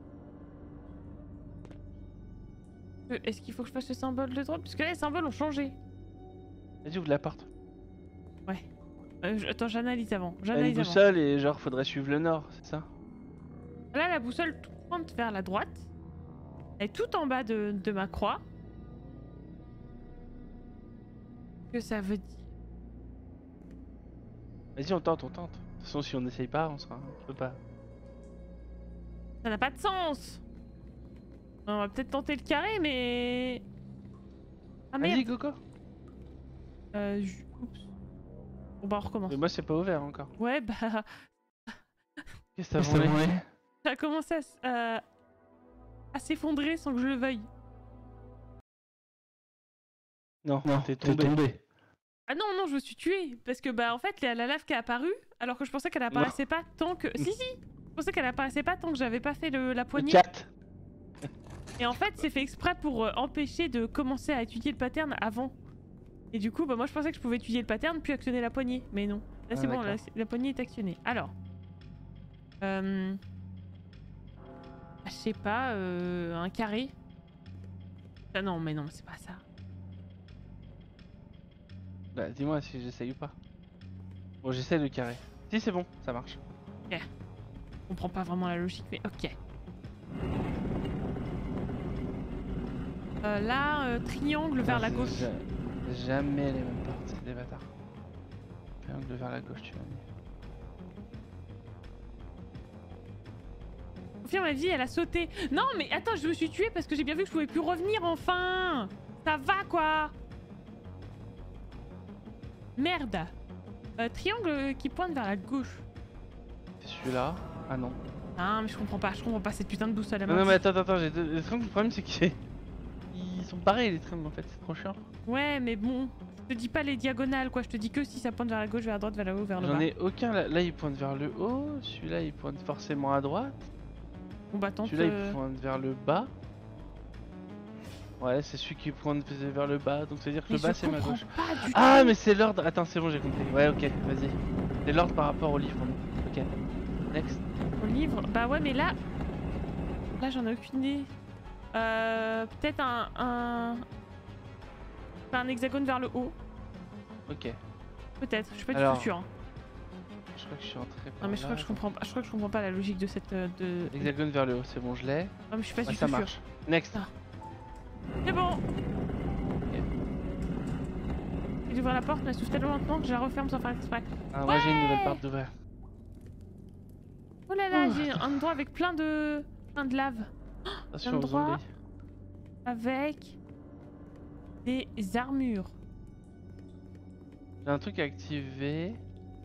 Euh, Est-ce qu'il faut que je fasse le symbole de droite? Parce que là, les symboles ont changé. Vas-y, ouvre la porte. Euh, je- Attends, j'analyse avant. Il y a une J'analyse avant. boussole et genre faudrait suivre le nord, c'est ça? Là, la boussole pointe vers la droite. Elle est tout en bas de, de ma croix. Que ça veut dire... Vas-y, on tente, on tente. De toute façon, si on n'essaye pas, on sera. On peut pas. Ça n'a pas de sens. On va peut-être tenter le carré, mais... Ah Vas-y, merde. Coco. Euh, je- Oups. Bon bah on recommence. Mais moi, c'est pas ouvert encore. Ouais bah... Qu'est-ce que t'as Ça volé? va, ouais. Ça a commencé à, s- euh, à s'effondrer sans que je le veuille. Non, Non, t'es t'es tombé. tombé. Ah non, non, je me suis tuée. Parce que bah en fait, il y a la lave qui est apparue, alors que je pensais qu'elle apparaissait pas tant que... Si, si. Je pensais qu'elle apparaissait pas tant que j'avais pas fait le, la Le poignée. quatre. Et en fait, c'est fait exprès pour euh, empêcher de commencer à étudier le pattern avant. Et du coup, bah moi je pensais que je pouvais étudier le pattern puis actionner la poignée. Mais non. Là Ah, c'est bon, la, d'accord. la poignée est actionnée. Alors. Euh... Je sais pas, euh, un carré. Ah non, mais non, c'est pas ça. Bah, dis-moi si j'essaye ou pas. Bon, j'essaye le carré. Si, c'est bon, ça marche. Je comprends pas vraiment la logique, mais ok. Euh, là, euh, triangle vers la Non, gauche. c'est ja- Jamais les mêmes portes, c'est des bâtards. Triangle vers la gauche, tu vas dire. Confirme ma vie, elle a sauté. Non, mais attends, je me suis tuée parce que j'ai bien vu que je pouvais plus revenir enfin. Ça va quoi? Merde. Euh, triangle qui pointe vers la gauche. C'est celui-là. Ah non. Non, mais je comprends pas, je comprends pas cette putain de boussole. elle Non, m'a non, mais dit. attends, attends, j'ai deux. Le triangle, le problème, c'est qu'ils Ils sont pareils, les triangles en fait, c'est trop chiant. Ouais, mais bon, je te dis pas les diagonales quoi, je te dis que si ça pointe vers la gauche, vers la droite, vers le haut, vers le bas. J'en ai aucun là. Là, il pointe vers le haut. Celui-là, il pointe forcément à droite. Bon bah tente. Celui-là, euh, il pointe vers le bas. Ouais, c'est celui qui pointe vers le bas, donc ça veut dire que mais le bas je c'est ma comprends gauche. pas du Ah, tout. mais c'est l'ordre. Attends, c'est bon, j'ai compris. Ouais, ok, vas-y. C'est l'ordre par rapport au livre. Ok. Next. Au livre. Bah ouais, mais là. Là, j'en ai aucune idée. Euh. Peut-être un. un... Un hexagone vers le haut. Ok. Peut-être, je suis pas du Alors. tout sûre. hein. je crois que je suis entré par Non mais je là, crois que je comprends pas, je crois que je comprends pas la logique de cette... euh, de... Hexagone vers le haut, c'est bon, je l'ai. Non mais je suis pas Ouais, du ça tout sûre. marche. Next. Ah. C'est bon. Il ouvre la porte, mais elle s'ouvre tellement lentement que je la referme sans faire exprès. Ah, moi j'ai une Ouais. nouvelle porte d'ouvrir. Oh là là, Ouh. j'ai un endroit avec plein de... plein de lave. Attention aux endroit. zombies. Avec... des armures. J'ai un truc à activer.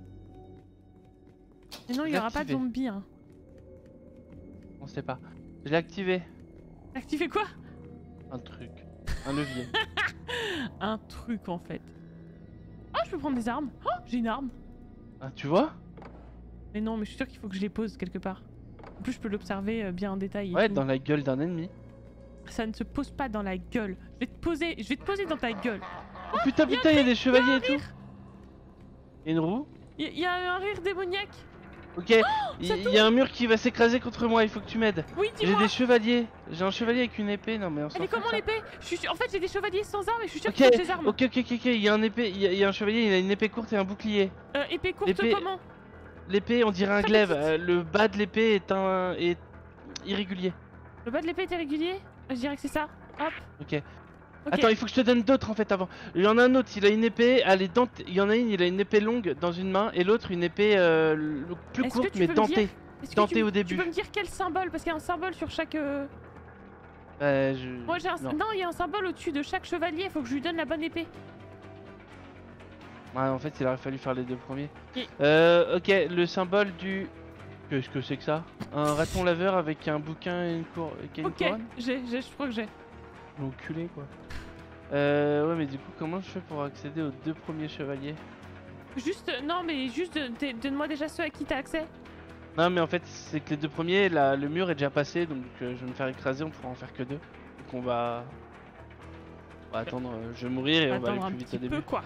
Mais non, il y aura pas de Activé. zombies, hein. On sait pas. Je l'ai activé. Activer quoi? Un truc. Un levier. Un truc, en fait. Oh, je peux prendre des armes. Oh, j'ai une arme. Ah, tu vois? Mais non, mais je suis sûre qu'il faut que je les pose quelque part. En plus, je peux l'observer euh, bien en détail. et Ouais, tout. dans la gueule d'un ennemi. Ça ne se pose pas dans la gueule. Je vais te poser, je vais te poser dans ta gueule. Oh putain, putain, il y a des chevaliers et tout. Et une roue. Il y, y a un rire démoniaque. Ok, il y, y a un mur qui va s'écraser contre moi, il faut que tu m'aides. Oui, J'ai dis-moi. des chevaliers. J'ai un chevalier avec une épée. Non, mais on s'en Elle est fout de comment ça. l'épée? Je suis sûre- En fait, j'ai des chevaliers sans armes et je suis sûre Ok, qu'ils ont des armes. ok, ok, ok, ok. Il y a un épée, il y, a- il y a un chevalier, il a une épée courte et un bouclier. Euh, épée courte L'épée- comment? L'épée, on dirait un Très glaive. petite. Euh, le bas de l'épée est un est irrégulier. Le bas de l'épée est irrégulier? Je dirais que c'est ça. Hop. Ok. Ok. Attends, il faut que je te donne d'autres en fait avant. Il y en a un autre, il a une épée, elle est dentée. Il y en a une, il a une épée longue dans une main et l'autre une épée euh, le- plus Est-ce que courte tu mais peux me dentée. dire- Est-ce que Tenté tu, au tu début. peux me dire quel symbole? Parce qu'il y a un symbole sur chaque... euh, Euh, je... Moi j'ai un... Non. Non, il y a un symbole au-dessus de chaque chevalier, il faut que je lui donne la bonne épée. Ouais, en fait, il aurait fallu faire les deux premiers. Et- Euh, ok, le symbole du. Qu'est-ce que c'est que ça? Un raton laveur avec un bouquin et une, cour... et une Ok, couronne? j'ai, j'ai- je crois que j'ai. L'enculé quoi. Euh, ouais, mais du coup, comment je fais pour accéder aux deux premiers chevaliers? Juste, non mais juste, de- de- donne-moi déjà ceux à qui t'as accès. Non, mais en fait, c'est que les deux premiers, là, le mur est déjà passé, donc euh, je vais me faire écraser, on pourra en faire que deux. Donc on va. On va attendre, euh, je vais mourir et on va aller Attendre un plus vite petit au début. peu quoi.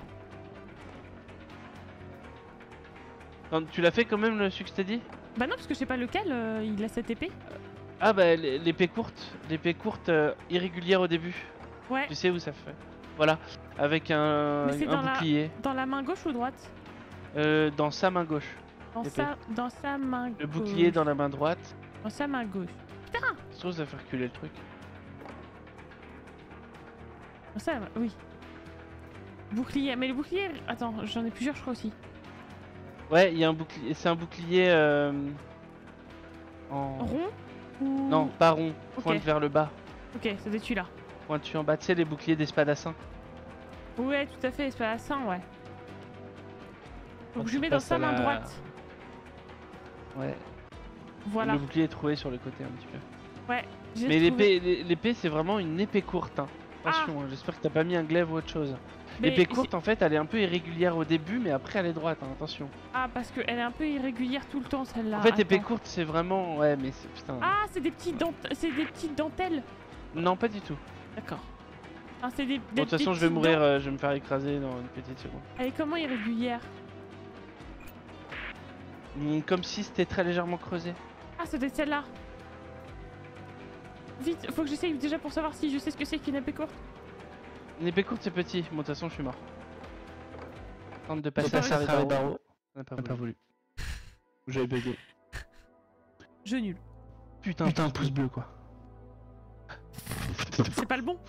Attends, tu l'as fait quand même le celui que je t'ai dit? Bah non parce que je sais pas lequel, euh, il a cette épée. Ah bah l- l'épée courte, l'épée courte euh, irrégulière au début. Ouais, Tu sais où ça fait? Voilà, avec un, Mais c'est un dans la- bouclier dans la main gauche ou droite? euh, dans sa main gauche. Dans L'épée. sa, dans sa main gauche. Le bouclier dans la main droite. Dans sa main gauche. Je trouve ça fait reculer le truc. Dans sa main, oui. Bouclier, mais le bouclier, attends, j'en ai plusieurs je crois aussi. Ouais, il y a un bouclier, c'est un bouclier euh, en... Rond ou... Non, pas rond, Ok. pointe vers le bas. Ok, ça doit être celui-là. Pointu en bas, tu sais les boucliers d'espadassin. Ouais, tout à fait, c'est pas la sain, ouais. Donc Quand je lui tu mets dans passes sa à main la- droite. Ouais. Voilà. Le bouclier est trouvé sur le côté un petit peu. Ouais. j'ai Mais trouvé. l'épée, l'épée c'est vraiment une épée courte. Hein. Attention, hein, j'espère que t'as pas mis un glaive ou autre chose. Mais L'épée j'ai- courte en fait elle est un peu irrégulière au début mais après elle est droite, hein, attention. Ah, parce qu'elle est un peu irrégulière tout le temps celle-là. En fait épée Attends. courte c'est vraiment... Ouais mais c'est... Putain. Ah, c'est des petites dent... c'est des petites dentelles. Non pas du tout. D'accord. Ah, c'est des. Bon, de toute façon je vais mourir, euh, je vais me faire écraser dans une petite seconde. Elle est comment irrégulière? Mm, Comme si c'était très légèrement creusé. Ah, c'est celle-là. Vite, faut que j'essaye déjà pour savoir si je sais ce que c'est qu'une épée courte. Une épée courte c'est petit, bon de toute façon je suis mort. Tente de Faut passer à passer à travers les travers barreaux. barreaux. On n'a pas T'as pas voulu. voulu. J'avais bugué. Je nul. Putain, Putain, un pouce bleu quoi. C'est pas le bon.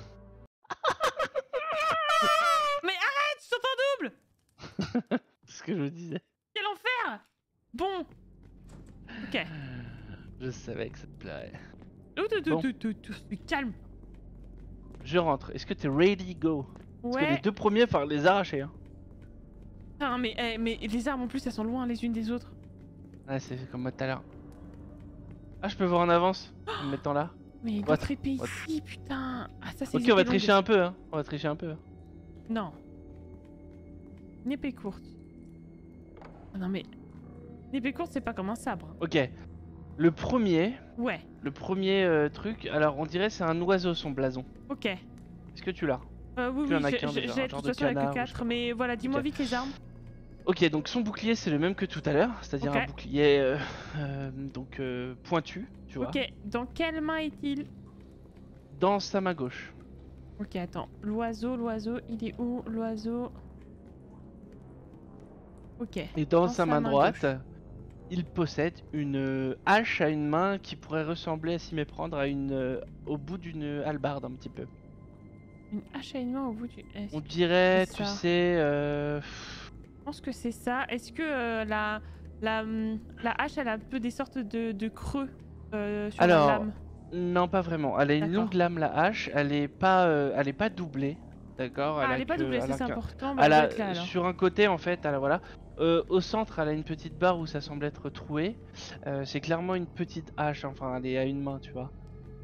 Mais arrête, je t'entends double. C'est ce que je vous disais. Quel enfer. Bon. Ok. Je savais que ça te plairait. Tout, tout, tout, Bon. tout, tout, tout, tout, calme. Je rentre. Est-ce que t'es ready go? Parce que Ouais. les deux premiers, faut les arracher. Hein. Putain, mais, eh, mais les armes en plus, elles sont loin les unes des autres. Ouais, c'est comme moi tout à l'heure. Ah, je peux voir en avance en me mettant là. Mais What d'autres épées What ici, putain. Ah, ça c'est. Ok, les on va épées tricher longues. un peu. Hein. On va tricher un peu. hein. Non. Une épée courte. Ah non mais. Une épée courte, c'est pas comme un sabre. Ok. Le premier, Ouais. le premier euh, truc. Alors, on dirait c'est un oiseau son blason. Ok. Est-ce que tu l'as? Euh, oui, Tu en oui, as j'ai qu'un j'ai- déjà, j'ai un de genre toute de façon avec canard que ou je sais quatre, pas. mais voilà, dis-moi Ok. vite les armes. Ok, donc son bouclier c'est le même que tout à l'heure, c'est-à-dire Ok. un bouclier euh, euh, donc euh, pointu, tu vois, Ok, dans quelle main est-il? dans sa main gauche. Ok, attends. L'oiseau, l'oiseau, il est où l'oiseau? Ok. Et dans, Dans sa sa main main droite, gauche. il possède une euh, hache à une main qui pourrait ressembler à s'y méprendre à une, euh, au bout d'une hallebarde un petit peu. Une hache à une main au bout du... Est-ce On que dirait, c'est tu ça sais... euh, Je pense que c'est ça. Est-ce que euh, la, la, hum, la hache, elle a un peu des sortes de, de creux euh, sur Alors, la lame? Non, pas vraiment. Elle a une D'accord. longue lame, la hache. Elle est pas, euh, elle est pas doublée. D'accord. Ah, a elle est pas que- doublée, elle ça a c'est qu'un- important. Bah, Elle elle doit a être là alors. sur un côté en fait. Elle a, voilà. Euh, au centre, elle a une petite barre où ça semble être troué. Euh, c'est clairement une petite hache. Enfin, elle est à une main, tu vois.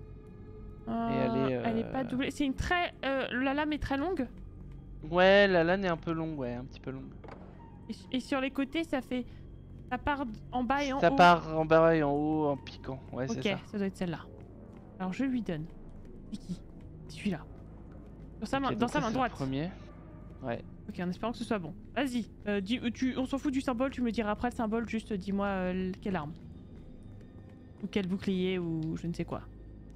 Et elle Euh, est. elle est pas euh, doublée. C'est une très... euh, la lame est très longue. Ouais, la lame est un peu longue, ouais, un petit peu longue. Et, et sur les côtés, ça fait... Ça part en bas et en Ça haut. part en bas et en haut en piquant. Ouais, Ok, c'est ça. ça doit être celle-là. Alors je lui donne. C'est qui? Celui-là. Sur sa main, Ok, dans donc sa ça, main c'est le droite. Premier. Ouais. Ok, en espérant que ce soit bon. Vas-y, euh, dis- euh, tu, on s'en fout du symbole, tu me diras après le symbole, juste dis-moi euh, quelle arme. Ou quel bouclier, ou je ne sais quoi.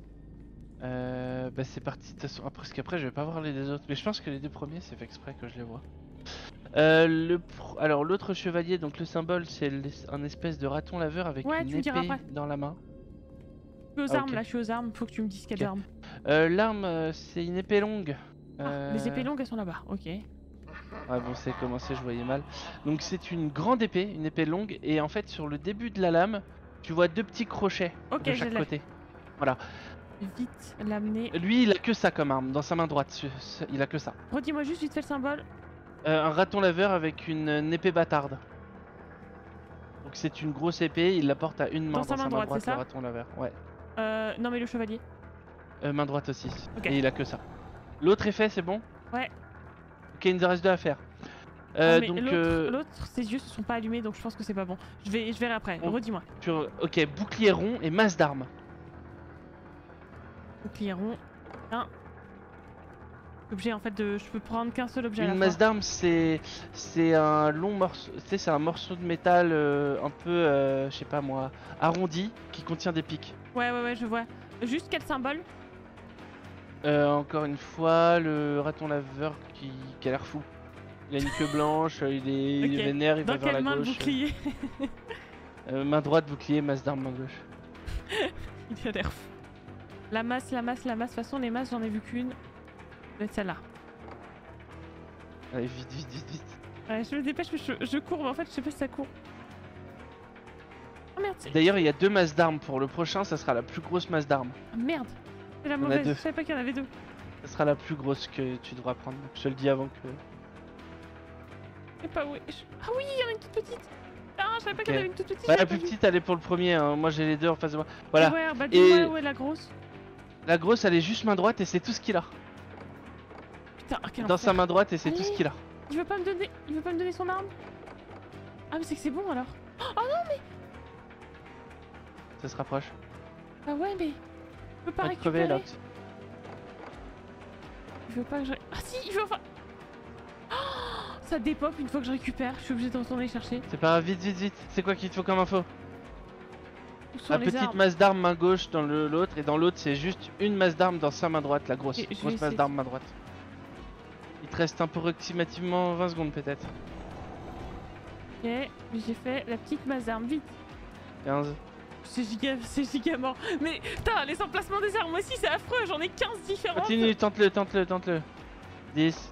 Euh, bah c'est parti de toute façon. Après, parce qu'après je vais pas voir les deux autres, mais je pense que les deux premiers c'est fait exprès que je les vois. Euh, le pro- alors l'autre chevalier, donc le symbole c'est l'es- un espèce de raton laveur avec Ouais, une tu me diras épée après. dans la main. Je suis aux Ah, armes, ok. là je suis aux armes, faut que tu me dises quelle Ok. arme. Euh, L'arme euh, c'est une épée longue. Ah, Euh, les épées longues elles sont là-bas, ok. Ah bon, c'est commencé, je voyais mal. Donc c'est une grande épée, une épée longue, et en fait sur le début de la lame, tu vois deux petits crochets Ok, de je chaque l'ai. côté. Voilà. Vite l'amener. Lui il a que ça comme arme, dans sa main droite, ce- ce- il a que ça. Redis-moi juste vite fait le symbole. Euh, un raton laveur avec une, une épée bâtarde. Donc c'est une grosse épée, il la porte à une main Dans sa main droite, c'est le ça raton laveur. Ouais. Euh, non mais le chevalier. Euh, main droite aussi. Ok. Et il a que ça. L'autre est fait, c'est bon? Ouais. Ok, il nous en reste deux à faire. Euh, Non, mais donc l'autre, euh, l'autre, ses yeux se sont pas allumés, donc je pense que c'est pas bon. Je vais, je verrai après. On- Redis-moi. sur- ok, bouclier rond et masse d'armes. Bouclier rond. Un. Objet en fait de. Je peux prendre qu'un seul objet à la Une fois. masse d'armes, c'est c'est un long morceau, tu sais, c'est un morceau de métal euh, un peu, euh, je sais pas moi, arrondi qui contient des pics. Ouais, ouais, ouais, je vois. Juste quel symbole? Euh, encore une fois, le raton laveur qui, qui a l'air fou. Il a une queue blanche, il est, il est Ok. vénère, il Dans va vers la quelle main le gauche. bouclier? Euh, main droite, bouclier, masse d'armes, main gauche. Il a l'air fou. La masse, la masse, la masse. De toute façon, les masses, j'en ai vu qu'une. Ça doit être celle-là. Allez, vite, vite, vite, vite. Ouais, je me dépêche, mais je, je cours, mais en fait, je sais pas si ça court. Oh merde, c'est- D'ailleurs, il y a deux masses d'armes. Pour le prochain, ça sera la plus grosse masse d'armes. ah, merde. C'est la a mauvaise. deux. Je savais pas qu'il y en avait deux. Ça sera la plus grosse que tu devras prendre. Donc, je te le dis avant que. Je sais pas où est. je- Ah oui, il y en a une toute petite. Ah, je savais pas Ok. qu'il y en avait une toute petite. Bah, la j'avais plus pas vu. petite, elle est pour le premier. Hein. Moi, j'ai les deux en face de moi. Voilà. Ouais, bah dis-moi Et- où est la grosse. La grosse, elle est juste main droite et c'est tout ce qu'il a. Putain, ah, quel Dans enfer. sa main droite et c'est tout ce Allez. qu'il a. Il veut pas me donner. Il veut pas me donner son arme. Ah, mais c'est que c'est bon alors. Ça se rapproche. Ah ouais, mais. Je peux pas Va te crever, récupérer. l'autre. Il veut pas que je. Ah si, il veut enfin. Oh, ça dépop une fois que je récupère. Je suis obligée de retourner chercher. C'est pas grave, vite, vite, vite. C'est quoi qu'il te faut comme info? Où sont La les petite armes? masse d'armes main gauche dans le- l'autre et dans l'autre c'est juste une masse d'armes dans sa main droite, la grosse. Ok, je vais grosse essayer. masse d'armes main droite. Il te reste approximativement vingt secondes peut-être. Ok, j'ai fait la petite masse d'armes. Vite. quinze. C'est giga, c'est giga mort. Mais putain, les emplacements des armes aussi, c'est affreux. J'en ai quinze différentes. Continue, tente-le, tente-le, tente-le. dix.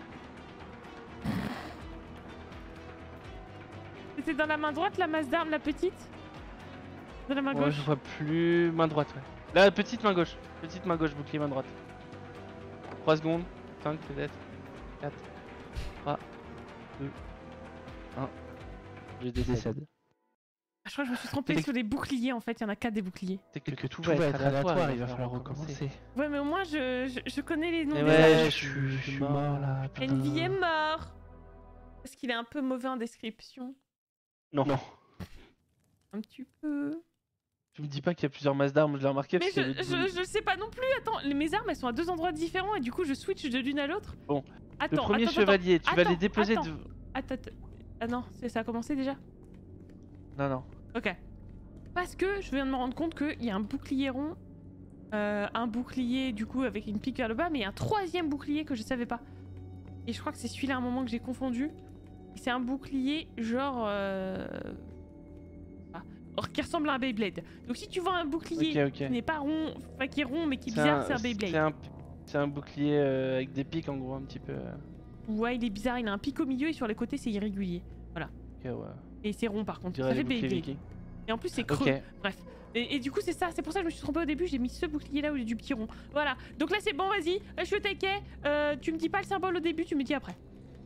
C'était dans la main droite, la masse d'armes, la petite. Dans la main Ouais, gauche. je vois plus. Main droite, ouais. La petite main gauche. Petite main gauche, bouclier main droite. trois secondes. cinq peut-être. quatre. trois. deux. un. Je décède. Ah, je crois que je me suis trompée C'est- sur les boucliers en fait. Il y en a quatre des boucliers. C'est que, que tout va être aléatoire, il va falloir recommencer. Ouais, mais au moins je, je, je connais les noms Et des ouais, armes. je suis, je suis mort là. putain. Envy est mort. Parce qu'il est un peu mauvais en description. Non. non. Un petit peu. Tu me dis pas qu'il y a plusieurs masses d'armes, je l'ai remarqué. Mais parce qu'il y je, avait- je, je sais pas non plus. Attends, les- mes armes elles sont à deux endroits différents et du coup je switch de l'une à l'autre. Bon, Attends, Le premier attends, chevalier, tu vas Attends, les déposer attends. de... Attends, attends. Ah non, c'est- ça a commencé déjà. Non, non. Ok. Parce que je viens de me rendre compte qu'il y a un bouclier rond, euh, un bouclier du coup avec une pique vers le bas, mais un troisième bouclier que je savais pas. Et je crois que c'est celui-là à un moment que j'ai confondu. C'est un bouclier genre... Euh... Ah, or, qui ressemble à un Beyblade. Donc si tu vois un bouclier Ok, ok. qui n'est pas rond, enfin qui est rond mais qui est C'est bizarre, un- c'est un C'est Beyblade. un, c'est un bouclier euh, avec des pics en gros un petit peu. euh. Ouais, il est bizarre, il a un pic au milieu et sur les côtés c'est irrégulier. Ok, ouais. Et c'est rond par On contre, dirait ça les fait boucliers Beyblade. vikings. Et en plus c'est creux. Ok. Bref. Et, et du coup c'est ça, c'est pour ça que je me suis trompée au début, j'ai mis ce bouclier là où j'ai du petit rond. Voilà, donc là c'est bon, vas-y, là, je suis au taquet. Euh, tu me dis pas le symbole au début, tu me dis après.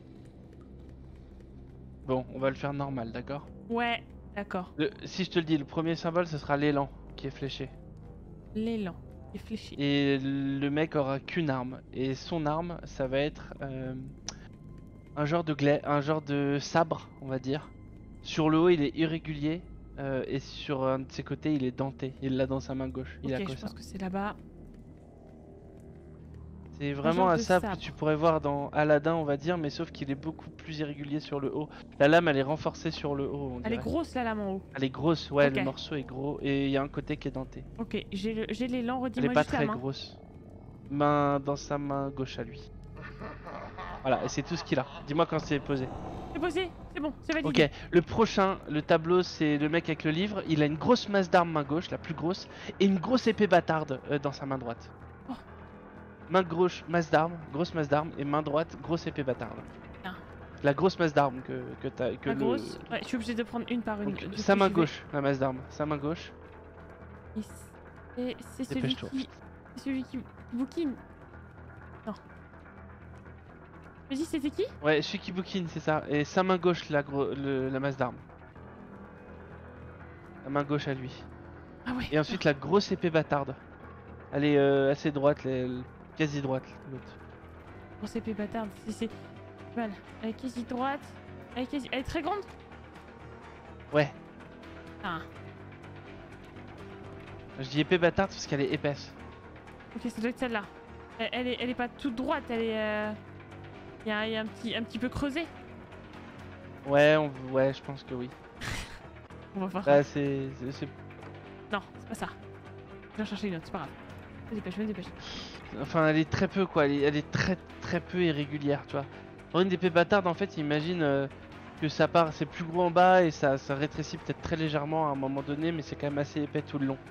Bon, on va le faire normal, d'accord? Ouais, d'accord. Le- Si je te le dis, le premier symbole, ce sera l'élan qui est fléché. L'élan est fléché. Et le mec aura qu'une arme. Et son arme, ça va être euh, un genre de glaive, un genre de sabre, on va dire. Sur le haut, il est irrégulier. euh, et sur un de ses côtés, il est denté. Il l'a dans sa main gauche. Il a Ok, quoi je ça? pense que c'est là-bas. C'est vraiment genre un de sabre sabre. que tu pourrais voir dans Aladdin, on va dire, mais sauf qu'il est beaucoup plus irrégulier sur le haut. La lame, elle est renforcée sur le haut, on Elle est dirait. grosse la lame en haut. Elle est grosse, ouais, Ok. le morceau est gros. Et il y a un côté qui est denté. Ok, j'ai le- j'ai l'élan, Elle est redis-moi pas juste la très main. grosse. Main dans sa main gauche à lui. Voilà, et c'est tout ce qu'il a. Dis-moi quand c'est posé. C'est posé, c'est bon, c'est validé. Ok, le prochain, le tableau, c'est le mec avec le livre. Il a une grosse masse d'armes main gauche, la plus grosse, et une grosse épée bâtarde euh, dans sa main droite. Oh. Main gauche, masse d'armes, grosse masse d'armes, et main droite, grosse épée bâtarde. Ah. La grosse masse d'armes que, que t'as. Que La le- grosse. Ouais, je suis obligée de prendre une par une. Donc, Du coup, sa main j'y vais. gauche, la masse d'armes. Sa main gauche. Et C'est c'est celui Dépêche-toi. qui. C'est celui qui. Booking. Non. Vas-y, c'était qui? Ouais, celui qui bouquine, c'est ça. Et sa main gauche, la, gro- le- la masse d'armes. La main gauche à lui. Ah ouais. Et ensuite la grosse épée bâtarde. Elle est euh, assez droite, les- quasi droite l'autre. Grosse épée bâtarde. C'est. c'est- Mal. Elle est quasi droite. Elle est quasi. Elle est très grande? Ouais, Ah. je dis épée bâtarde parce qu'elle est épaisse. Ok, ça doit être celle-là. Elle, elle est, elle est pas toute droite, elle est. euh, Il y, a, il y a un petit, un petit peu creusé. Ouais, on... ouais, je pense que oui. On va voir. Bah c'est... c'est- c'est- Non, c'est pas ça. Je vais en chercher une autre, c'est pas grave. Je me dépêche, je me dépêche. Enfin, elle est très peu quoi, elle est, elle est très très peu irrégulière, tu vois. Pour une épée bâtarde, en fait, imagine euh, que ça part, c'est plus gros en bas et ça, ça rétrécit peut-être très légèrement à un moment donné, mais c'est quand même assez épais tout le long.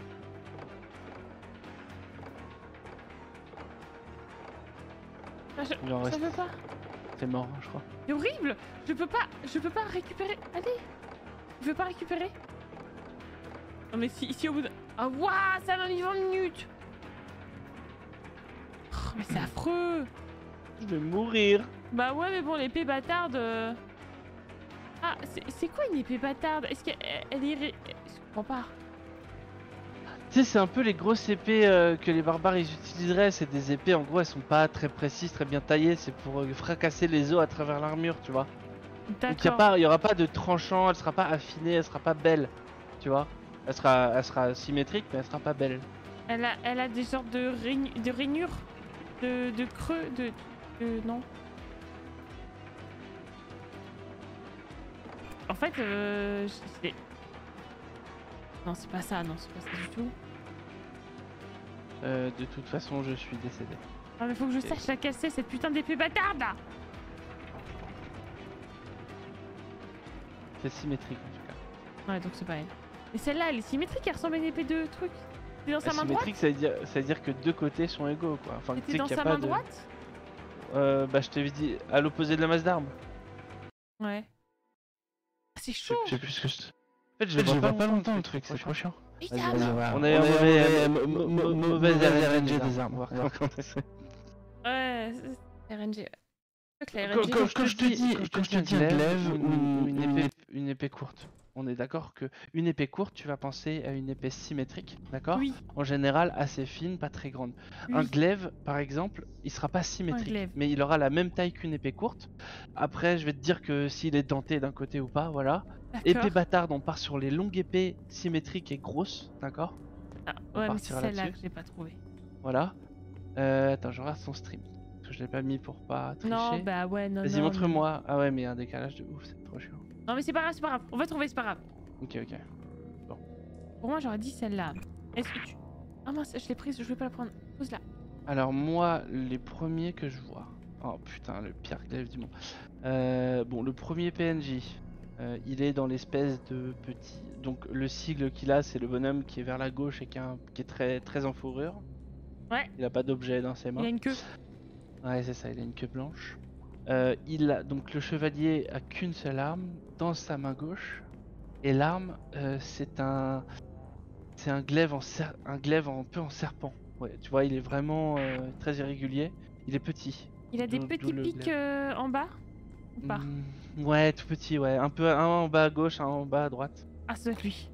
Ah, je... Il en Ça reste- veut pas. C'est mort, je crois. C'est horrible. Je peux pas, je peux pas récupérer. Allez. Je veux pas récupérer. Non mais si, si au bout de... Ah waouh, ça m'a mis vingt minutes. Oh, mais c'est affreux. Je vais mourir. Bah ouais, mais bon, l'épée bâtarde... euh, Ah, c'est c'est quoi une épée bâtarde? Est-ce qu'elle elle est... ré- Je comprends pas. Tu sais, c'est un peu les grosses épées euh, que les barbares ils utiliseraient. C'est des épées, en gros, elles sont pas très précises, très bien taillées. C'est pour euh, fracasser les os à travers l'armure, tu vois. Donc y a D'accord. pas, y aura pas de tranchant, elle sera pas affinée, elle sera pas belle, tu vois. Elle sera, elle sera symétrique, mais elle sera pas belle. Elle a, elle a des sortes de, rain- de rainures, de, de creux, de, de... Non. En fait, euh... c'est... Non, c'est pas ça, non, c'est pas ça du tout. Euh, de toute façon, je suis décédé. Ah, mais faut que je sache laquelle c'est, cette putain d'épée bâtarde là. C'est symétrique en tout cas. Ouais, donc c'est pas elle. Mais celle-là, elle est symétrique, elle ressemble à une épée de truc. C'est dans sa main droite? symétrique, ça veut dire, ça veut dire que deux côtés sont égaux, quoi. Enfin, tu C'était sais dans qu'il y sa a pas main de. droite? Euh, bah, je t'avais dit à l'opposé de la masse d'armes. Ouais. Ah, c'est Je sais chaud. je sais plus ce que je. En fait, je Je le vois vois pas longtemps le truc, c'est trop chiant. Putain, Vas-y, vas-y, voilà. On a eu un mauvais- euh, mau- mau- mau- mauvaise mauvaise R N G R N G des des armes. armes. On va voir comment Ouais, c'est- R N G. Ouais. Je crois que la Quand, R N G. quand- quand je te dis, quand quand je je te te dis un glaive ou ou une une épée, une épée courte, on est d'accord que une épée courte, tu vas penser à une épée symétrique, d'accord? Oui, En général assez fine, pas très grande. Un oui. glaive, par exemple, il sera pas symétrique, glaive. mais il aura la même taille qu'une épée courte. Après, je vais te dire que s'il est denté d'un côté ou pas, voilà. Épée D'accord. bâtarde, on part sur les longues épées symétriques et grosses, d'accord? Ah, on ouais, mais c'est partira celle-là là-dessus. que j'ai pas trouvé. Voilà. Euh, attends, je regarde son stream. Parce que je l'ai pas mis pour pas tricher. Non, bah ouais, non, Vas-y, non. montre-moi. Ah ouais, mais il y a un décalage de ouf, c'est trop chiant. Non, non, mais c'est pas grave, c'est pas grave. On va trouver, c'est pas grave. Ok, ok. Pour moi, j'aurais dit celle-là. Est-ce que tu... Ah mince, je l'ai prise, je vais pas la prendre. Pose-la. Alors moi, les premiers que je vois, Oh putain, le pire glaive du monde. Euh, bon, le premier P N J, euh, il est dans l'espèce de petit. Donc le sigle qu'il a, c'est le bonhomme qui est vers la gauche et qui, a un- qui est très très en fourrure. Ouais. Il a pas d'objet dans ses Il mains. a une queue. Ouais, c'est ça, il a une queue blanche. Euh, il a donc le chevalier a qu'une seule arme dans sa main gauche. Et l'arme, euh, c'est un, c'est un glaive en cer- un glaive un peu en serpent. Ouais, tu vois, il est vraiment euh, très irrégulier. Il est petit. Il a des D'où- d'où petits le pics glaive. euh, en bas ou pas? Mm, ouais, tout petit, ouais. Un peu, un en bas à gauche, un en bas à droite. Ah, c'est lui.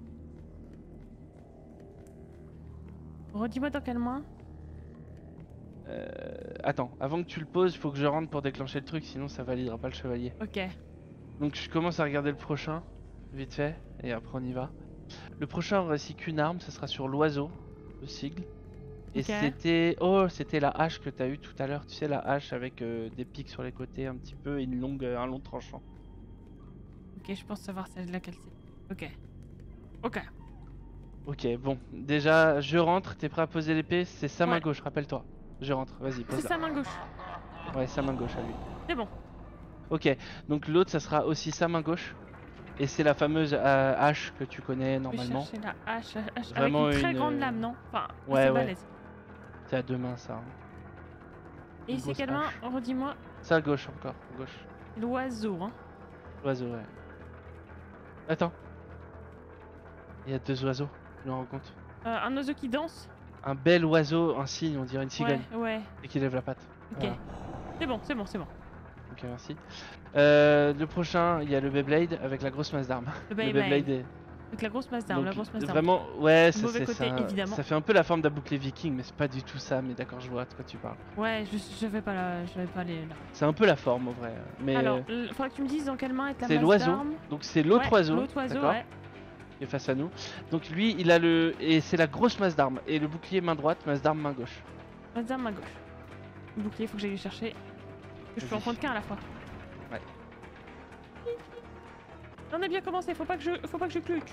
Redis-moi dans quel mois? Euh, attends, avant que tu le poses, il faut que je rentre pour déclencher le truc, sinon ça validera pas le chevalier. Ok. Donc je commence à regarder le prochain, vite fait, et après on y va. Le prochain aurait ainsi qu'une arme, ça sera sur l'oiseau, le sigle. Et Ok. c'était, oh, c'était la hache que t'as eu tout à l'heure, tu sais, la hache avec euh, des pics sur les côtés un petit peu et une longue, euh, un long tranchant. Ok, je pense savoir celle laquelle c'est. Ok. Ok. Ok, bon, déjà je rentre, t'es prêt à poser l'épée, c'est sa main Ouais. gauche, rappelle-toi. Je rentre, vas-y, C'est pose-la. sa main gauche. Ouais, sa main gauche à lui. C'est bon. Ok, donc l'autre ça sera aussi sa main gauche. Et c'est la fameuse euh, hache que tu connais Je vais normalement. chercher la hache, la hache Vraiment avec une très une, grande euh, lame, non? Enfin, ouais, c'est ouais. balèze. C'est à deux mains ça. hein. Et Une c'est grosse quelle main? hache. Redis-moi. C'est à gauche encore, gauche. L'oiseau, hein. L'oiseau, ouais. Attends. Il y a deux oiseaux, je me rends compte. Euh, un oiseau qui danse? Un bel oiseau, un cygne, on dirait une cigogne. Ouais, ouais. Et qui lève la patte. Ok. Voilà. C'est bon, c'est bon, c'est bon. Ok, merci. Euh, le prochain, il y a le Beyblade avec la grosse masse d'armes. Le Le Beyblade. Beyblade est... Avec la grosse masse d'armes, la Donc, grosse masse d'armes. vraiment, ouais, Le ça, mauvais c'est côté, ça, évidemment. ça fait un peu la forme d'un bouclier viking, mais c'est pas du tout ça. Mais d'accord, je vois de quoi tu parles. Ouais, je, je vais pas là, je vais pas aller là. C'est un peu la forme en vrai. Mais Alors, il faudra que tu me dises dans quelle main est la c'est masse l'oiseau. d'armes. Donc c'est l'autre Ouais, oiseau, L'autre oiseau, d'accord, ouais. qui est face à nous. Donc lui, il a le et c'est la grosse masse d'armes et le bouclier main droite, masse d'armes main gauche. Masse d'armes, main gauche. Le bouclier, faut que j'aille le chercher. Que je peux en Vas-y. prendre qu'un à la fois. Ouais. On a bien commencé, faut pas que je, faut pas que je cluque.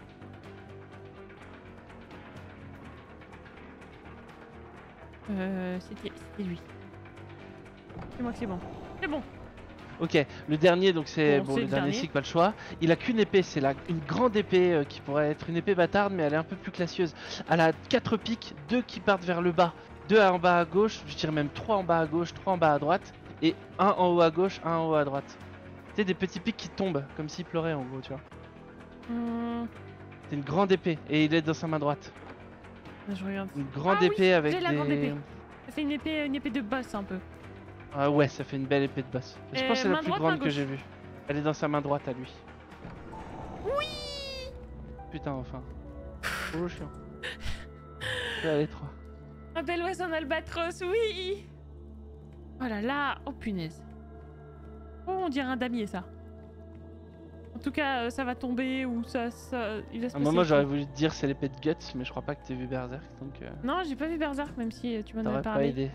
Euh, c'était c'était lui. C'est moi que c'est bon. C'est bon. Ok, le dernier, donc c'est Bon, bon, c'est le le dernier dernier. cycle, pas le choix. Il a qu'une épée, c'est la une grande épée euh, qui pourrait être une épée bâtarde, mais elle est un peu plus classieuse. Elle a quatre pics, deux qui partent vers le bas, deux en bas à gauche, je dirais même trois en bas à gauche, trois en bas à droite, et un en haut à gauche, un en haut à droite. Tu sais, des petits pics qui tombent, comme s'il pleurait en gros, tu vois. Hum, C'est une grande épée, et il est dans sa main droite. je regarde. Une grande Ah oui, épée avec j'ai la des... grande épée. Ça fait une épée, une épée de boss un peu. Ah ouais, ça fait une belle épée de boss. Je Euh, pense que c'est la main plus droite, grande main que gauche. j'ai vue. Elle est dans sa main droite à lui. Oui. Putain, enfin. Trop chiant. Je vais aller trois. Un bel oiseau en albatros, oui. Oh là là, oh punaise. Oh, on dirait un damier ça. En tout cas, euh, ça va tomber ou ça, ça il va se À un passer moment, quelque j'aurais chose. voulu te dire c'est l'épée de Guts, mais je crois pas que t'aies vu Berserk, donc euh, Non, j'ai pas vu Berserk, même si euh, tu m'en as t'aurais pas parlé. aidé.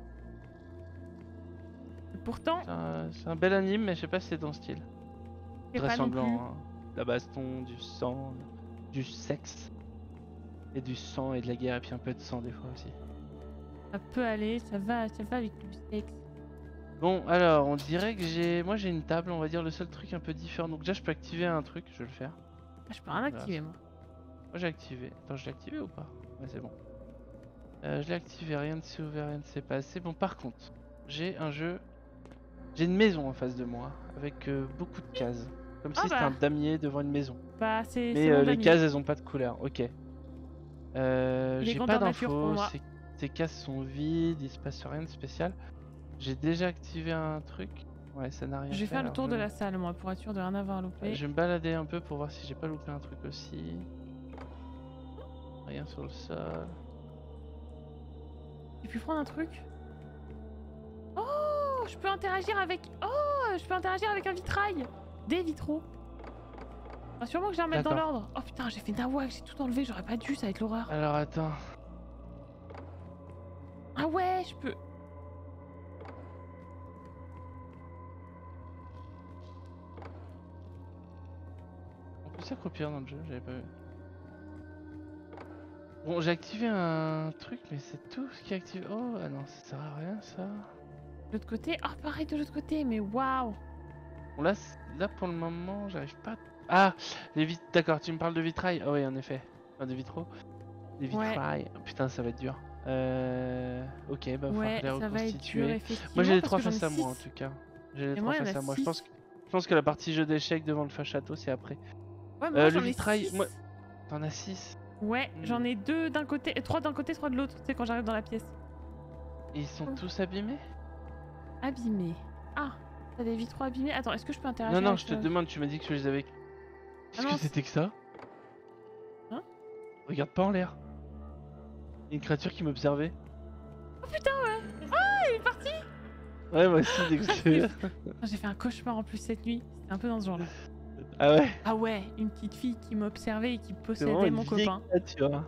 Pourtant, C'est un, c'est un bel anime, mais je sais pas si c'est ton style. c'est Très pas non sanglant, plus. hein. La baston, du sang, du sexe. Et du sang et de la guerre, et puis un peu de sang des fois aussi. Ça peut aller, ça va, ça va avec le sexe. Bon, alors, on dirait que j'ai... Moi, j'ai une table, on va dire le seul truc un peu différent. Donc déjà, je peux activer un truc, je vais le faire. Ah, je peux rien activer moi. Moi, j'ai activé. Attends, je l'ai activé ou pas? Ouais, c'est bon. Euh, je l'ai activé, rien ne s'est ouvert, rien ne s'est passé. Bon, par contre, j'ai un jeu... J'ai une maison en face de moi, avec euh, beaucoup de cases. Comme Ah si c'était bah. un damier devant une maison. Bah, c'est Mais c'est euh, mon les damier. cases, elles ont pas de couleur. Ok. Euh, Il est j'ai grandeur pas nature pour d'infos. moi. Ces, ces cases sont vides, il se passe rien de spécial. J'ai déjà activé un truc. Ouais, ça n'a rien Je vais fait, faire le alors tour je de vais- la salle moi, pour être sûr de rien avoir loupé. Je vais me balader un peu pour voir si j'ai pas loupé un truc aussi. Rien sur le sol. J'ai pu prendre un truc. Oh, je peux interagir avec... Oh, je peux interagir avec un vitrail. Des vitraux. Ah, sûrement que je vais remettre dans D'accord. l'ordre. Oh putain, j'ai fait nawak, j'ai tout enlevé, j'aurais pas dû, ça va être l'horreur. Alors attends. Ah ouais, je peux... On peut s'accroupir dans le jeu, j'avais pas vu. Bon, j'ai activé un truc, mais c'est tout ce qui est activé. Oh, ah non, ça sert à rien ça. De l'autre côté. Oh, pareil de l'autre côté, mais waouh. Bon, là, c- là pour le moment, j'arrive pas. Ah, les vitres. D'accord, tu me parles de vitrail. Ah oui, en effet. Enfin, des vitraux. Des Ouais. vitrailles. Oh, putain, ça va être dur. Euh. Ok, bah, faut Ouais, les ça va être dur, reconstituer. effectivement. Moi, j'ai les parce trois que j'en ai face à moi en six. tout cas. J'ai les Et trois moi, il y en face a à moi. Je six. pense que, je pense que la partie jeu d'échecs devant le château, c'est après. Ouais, moi Euh, le j'en ai vitrail, six. moi- T'en as six. Ouais, Hmm. j'en ai deux d'un côté, et trois d'un côté, trois de l'autre. Tu sais, quand j'arrive dans la pièce. Et ils sont Oh. tous abîmés? Abîmés. Ah, t'as des vitraux abîmés. Attends, est-ce que je peux interagir Non, non, avec je te euh, demande, tu m'as dit que je les avais. Qu'est-ce non, que c'est- c'était que ça? Hein? Regarde pas en l'air. Il y a une créature qui m'observait. Oh putain, ouais. Ah, il est parti. Ouais, moi aussi, dès que je- Ah, j'ai fait un cauchemar en plus cette nuit. C'était un peu dans ce genre-là. Ah ouais? Ah ouais, une petite fille qui m'observait et qui C'est vraiment possédait une mon vieille copain. créature.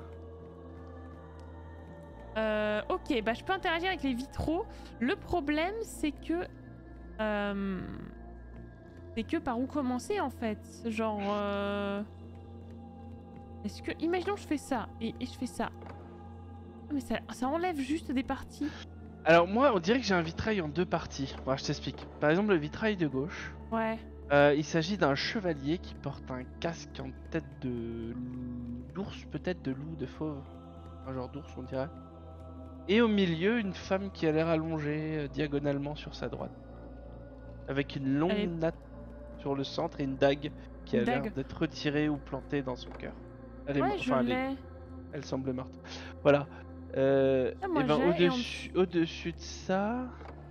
Euh, ok, bah je peux interagir avec les vitraux. Le problème, c'est que... euh, c'est que par où commencer, en fait. Genre... euh, Est-ce que... Imaginons que je fais ça, et, et je fais ça. Ah, mais ça, ça enlève juste des parties. Alors, moi, on dirait que j'ai un vitrail en deux parties. Bon, je t'explique. Par exemple, le vitrail de gauche. Ouais. Euh, il s'agit d'un chevalier qui porte un casque en tête de d'ours, peut-être de loup, de fauve. Un genre d'ours, on dirait. Et au milieu, une femme qui a l'air allongée euh, diagonalement sur sa droite. Avec une longue Elle est- natte sur le centre et une dague qui a Une l'air dague. d'être retirée ou plantée dans son cœur. Elle est Ouais, mo- je enfin, elle, est- l'ai. elle semble morte. Voilà. Euh, Ah, moi, et ben j'ai, et en au-dessus au-dessus de ça.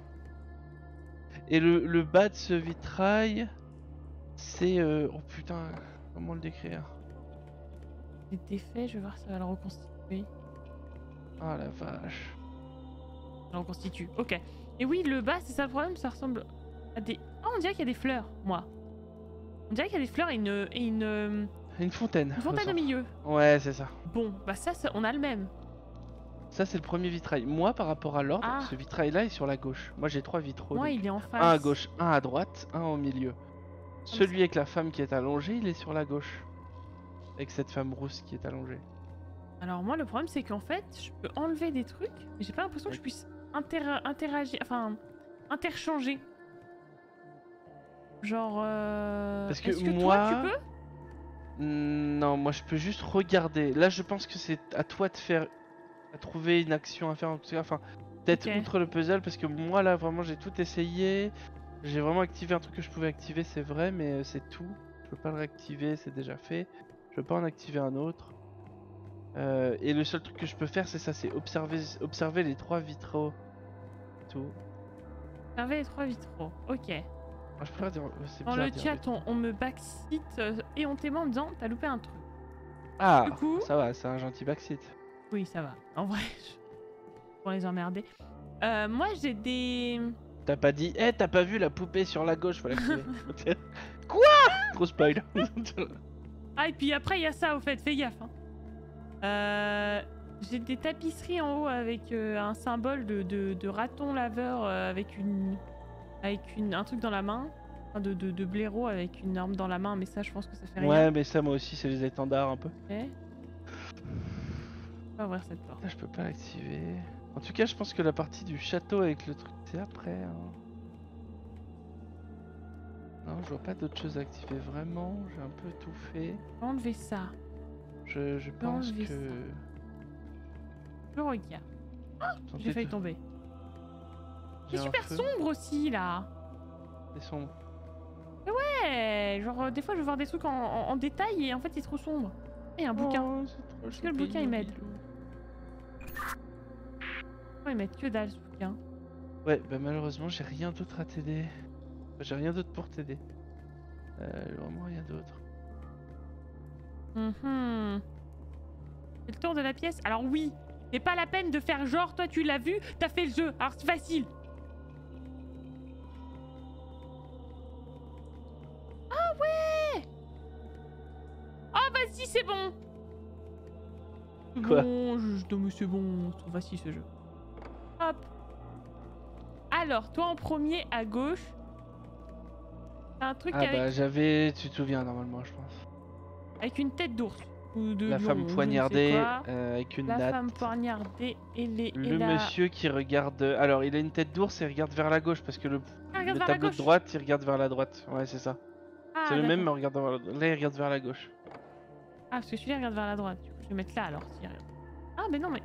Et le, le bas de ce vitrail, c'est. euh, Oh putain, comment le décrire? C'est défait, je vais voir si ça va le reconstituer. Ah la vache. Ça le reconstitue, ok. Et oui, le bas, c'est ça le problème, ça ressemble à des... Ah, on dirait qu'il y a des fleurs, moi. On dirait qu'il y a des fleurs et une, et une, euh, Une fontaine. une fontaine au au milieu. centre. Ouais, c'est ça. Bon, bah ça, ça, on a le même. Ça, c'est le premier vitrail. Moi, par rapport à l'ordre, Ah. ce vitrail-là est sur la gauche. Moi, j'ai trois vitraux. Moi, donc il est en face. un à gauche, un à droite, un au milieu. Celui avec la femme qui est allongée, il est sur la gauche. Avec cette femme rousse qui est allongée. Alors moi, le problème, c'est qu'en fait, je peux enlever des trucs, mais j'ai pas l'impression que je puisse inter- interagir, enfin, interchanger. Genre, euh... Parce que est-ce que moi- toi, tu peux? Hmm, Non, moi je peux juste regarder. Là, je pense que c'est à toi de faire, à trouver une action à faire. En tout cas, enfin, peut-être Ok. outre le puzzle, parce que moi là, vraiment, j'ai tout essayé. J'ai vraiment activé un truc que je pouvais activer, c'est vrai, mais euh, c'est tout. Je peux pas le réactiver, c'est déjà fait. Je peux pas en activer un autre. Euh, et le seul truc que je peux faire, c'est ça, c'est observer, observer les trois vitraux. Tout. J'avais les trois vitraux, ok. Moi, je préfère dire. euh, c'est Dans bizarre le de dire chat, vitraux. on, on me backseat euh, éhontément en me disant, t'as loupé un truc. Ah, Du coup- ça va, c'est un gentil backseat. Oui, ça va. En vrai, je... pour les emmerder. Euh, moi, j'ai des... T'as pas dit, eh, t'as pas vu la poupée sur la gauche, faut l'activer. Quoi? Trop spoil. Ah, et puis après, il y a ça, au fait, fais gaffe. Hein. Euh, j'ai des tapisseries en haut avec euh, un symbole de, de, de raton laveur euh, avec une avec une, un truc dans la main. Enfin, de, de, de blaireau avec une arme dans la main, mais ça, je pense que ça fait rien. Ouais, mais ça, moi aussi, c'est les étendards un peu. Ok. On va ouvrir cette porte. Là, je peux pas l'activer. En tout cas, je pense que la partie du château avec le truc, c'est après. Hein. Non, je vois pas d'autre chose à activer vraiment. J'ai un peu tout fait. Je vais enlever ça. Je, je pense enlever que. ça. Je regarde. Tenter J'ai failli de- tomber. j'ai C'est un super feu. sombre aussi, là. C'est sombre. Ouais, genre, euh, des fois, je veux voir des trucs en, en- en détail et en fait, c'est trop sombre. Et un bouquin. Oh, c'est trop Est-ce que le choupi, bouquin, il m'aide? Bilou. Oh, ils mettent que dalle, ce bouquin. Ouais, bah malheureusement, j'ai rien d'autre à t'aider. Enfin, j'ai rien d'autre pour t'aider. Euh, vraiment rien d'autre. Mhm. C'est le tour de la pièce. Alors oui, c'est pas la peine de faire genre, toi tu l'as vu, t'as fait le jeu. Alors c'est facile. Ah ouais. Ah vas-y, c'est bon. C'est Quoi? Bon, je, je- non, mais c'est bon, c'est trop facile ce jeu. Hop. Alors, toi en premier à gauche. T'as un truc Ah avec, bah j'avais, tu te souviens normalement, je pense. avec une tête d'ours. ou de La lion, femme je ne sais poignardée quoi. euh, avec une La natte. femme poignardée et les. Le et la... monsieur qui regarde. Alors, il a une tête d'ours et il regarde vers la gauche parce que le, Ah, le regarde vers la tableau de gauche. droite, il regarde vers la droite. Ouais, c'est ça. Ah, c'est le même, mais d'accord. en regardant vers la... là, il regarde vers la gauche. Ah, parce que celui-là regarde vers la droite. Du coup, je vais mettre là alors. s'il regarde. Ah, mais non, mais.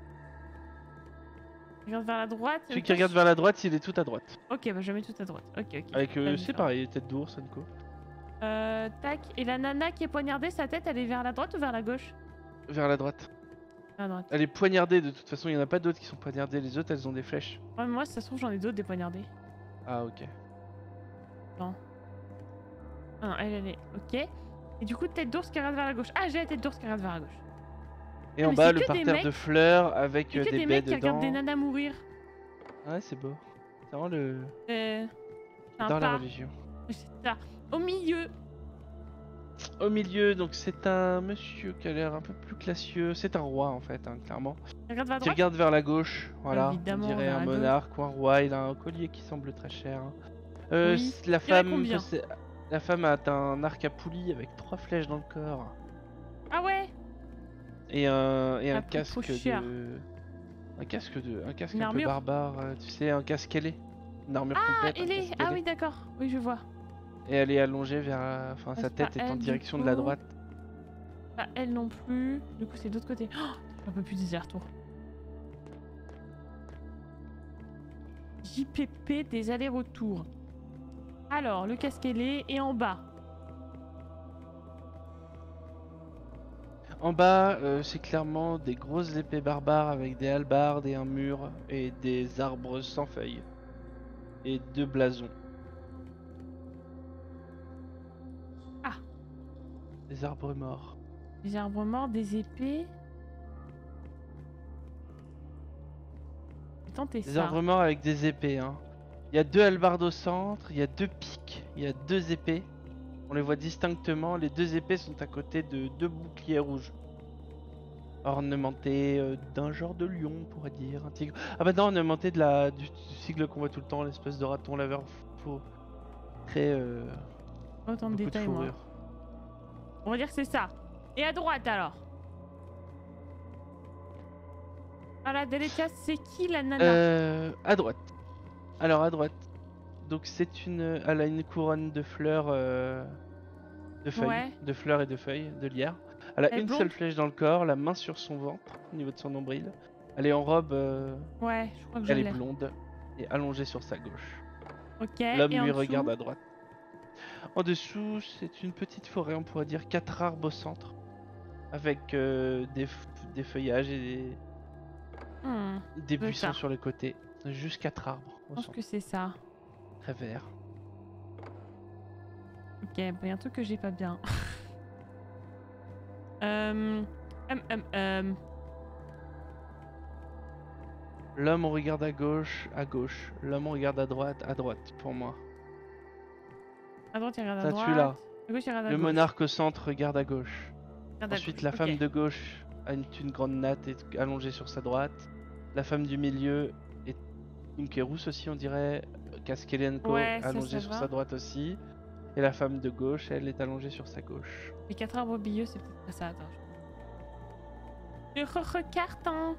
Il regarde vers la droite. Celui euh, qui regarde vers la droite, il est tout à droite. Ok, bah je mets tout à droite. Ok, ok. Avec, La euh, c'est différence. pareil, tête d'ours, Anko. Euh, tac. Et la nana qui est poignardée, sa tête, elle est vers la droite ou vers la gauche? Vers la droite. Vers la droite. Elle est poignardée, de toute façon, il n'y en a pas d'autres qui sont poignardées. Les autres, elles ont des flèches. Ouais, mais moi, si ça se trouve, j'en ai d'autres des poignardés. Ah, ok. Non. Ah non, elle, elle est. Ok. Et du coup, tête d'ours qui regarde vers la gauche. Ah, j'ai la tête d'ours qui regarde vers la gauche. Et Ah, en mais bas, c'est le que des parterre mecs- de fleurs avec C'est euh, que des des baies mecs qui regardent dedans. des nanas mourir. Ouais, c'est beau. C'est vraiment le. Euh. Dans la Sympa. religion. C'est ça. Au milieu. Au milieu, donc c'est un monsieur qui a l'air un peu plus classieux. C'est un roi en fait, hein, clairement. Il regarde vers la Qui droite. regarde vers la gauche, voilà. Évidemment, on dirait vers un la gauche. monarque ou un roi. Il a un collier qui semble très cher. hein. Euh, Oui. c- La Il y en a femme, combien c'est- la femme a un arc à poulie avec trois flèches dans le corps Ah ouais. et un et Ça un a pris casque trop cher. de, un casque de, un casque Une un peu armure barbare. euh, Tu sais, un casque ailé, une armure Ah, complète. un elle est. casque Ah ailé. oui, d'accord. Oui, je vois. Et elle est allongée vers, la- enfin Ah, sa c'est pas tête est en elle, du direction de la coup. droite. Pas elle non plus. Du coup, c'est de l'autre côté. Oh, un peu plus des allers-retours. J P P des allers-retours. Alors, le casque ailé est en bas. En bas, euh, c'est clairement des grosses épées barbares avec des hallebardes et un mur et des arbres sans feuilles et deux blasons. Ah. Des arbres morts. Des arbres morts, des épées. J'ai tenté Des ça. arbres morts avec des épées. Hein. Il y a deux hallebardes au centre, il y a deux pics, il y a deux épées. On les voit distinctement. Les deux épées sont à côté de deux boucliers rouges. Ornementés euh, d'un genre de lion, on pourrait dire. Un tigre. Ah bah non, ornementés de la, du, du sigle qu'on voit tout le temps, l'espèce de raton laveur faux. Très. Euh, Autant de beaucoup de détails, moi. fourrure. On va dire que c'est ça. Et à droite alors. Voilà, Deletia, c'est qui la nana? Euh, à droite. Alors à droite. Donc c'est une, elle a une couronne de fleurs, euh, de feuilles, Ouais. de fleurs et de feuilles, de lierre. Elle a Elle est une blonde seule flèche dans le corps, la main sur son ventre, au niveau de son nombril. Elle est en robe, euh, Ouais, je crois que je elle est l'ai. blonde et allongée sur sa gauche. Ok. L'homme et en lui dessous regarde à droite. En dessous, c'est une petite forêt, on pourrait dire quatre arbres au centre, avec euh, des, f- des feuillages et des, Hmm, des peu buissons ça. sur les côtés. Juste quatre arbres je au pense centre, que c'est ça. très vert. Ok, bon, il y a un truc que j'ai pas bien. euh... hum, hum, hum. L'homme on regarde à gauche, à gauche. L'homme on regarde à droite, à droite, pour moi. À droite, il regarde à Ça, droite. celui-là. À gauche, il regarde à Le gauche. monarque au centre regarde à gauche. Regarde à Ensuite, gauche, la ok. femme de gauche a une, une grande natte et allongée sur sa droite. La femme du milieu est une qui est rousse aussi, on dirait. Kaskelenko Ouais, ça, allongée ça sur va. sa droite aussi. Et la femme de gauche, elle est allongée sur sa gauche. Les quatre arbres bilieux, c'est peut-être pas ça. Attends. Je je regarde, hein.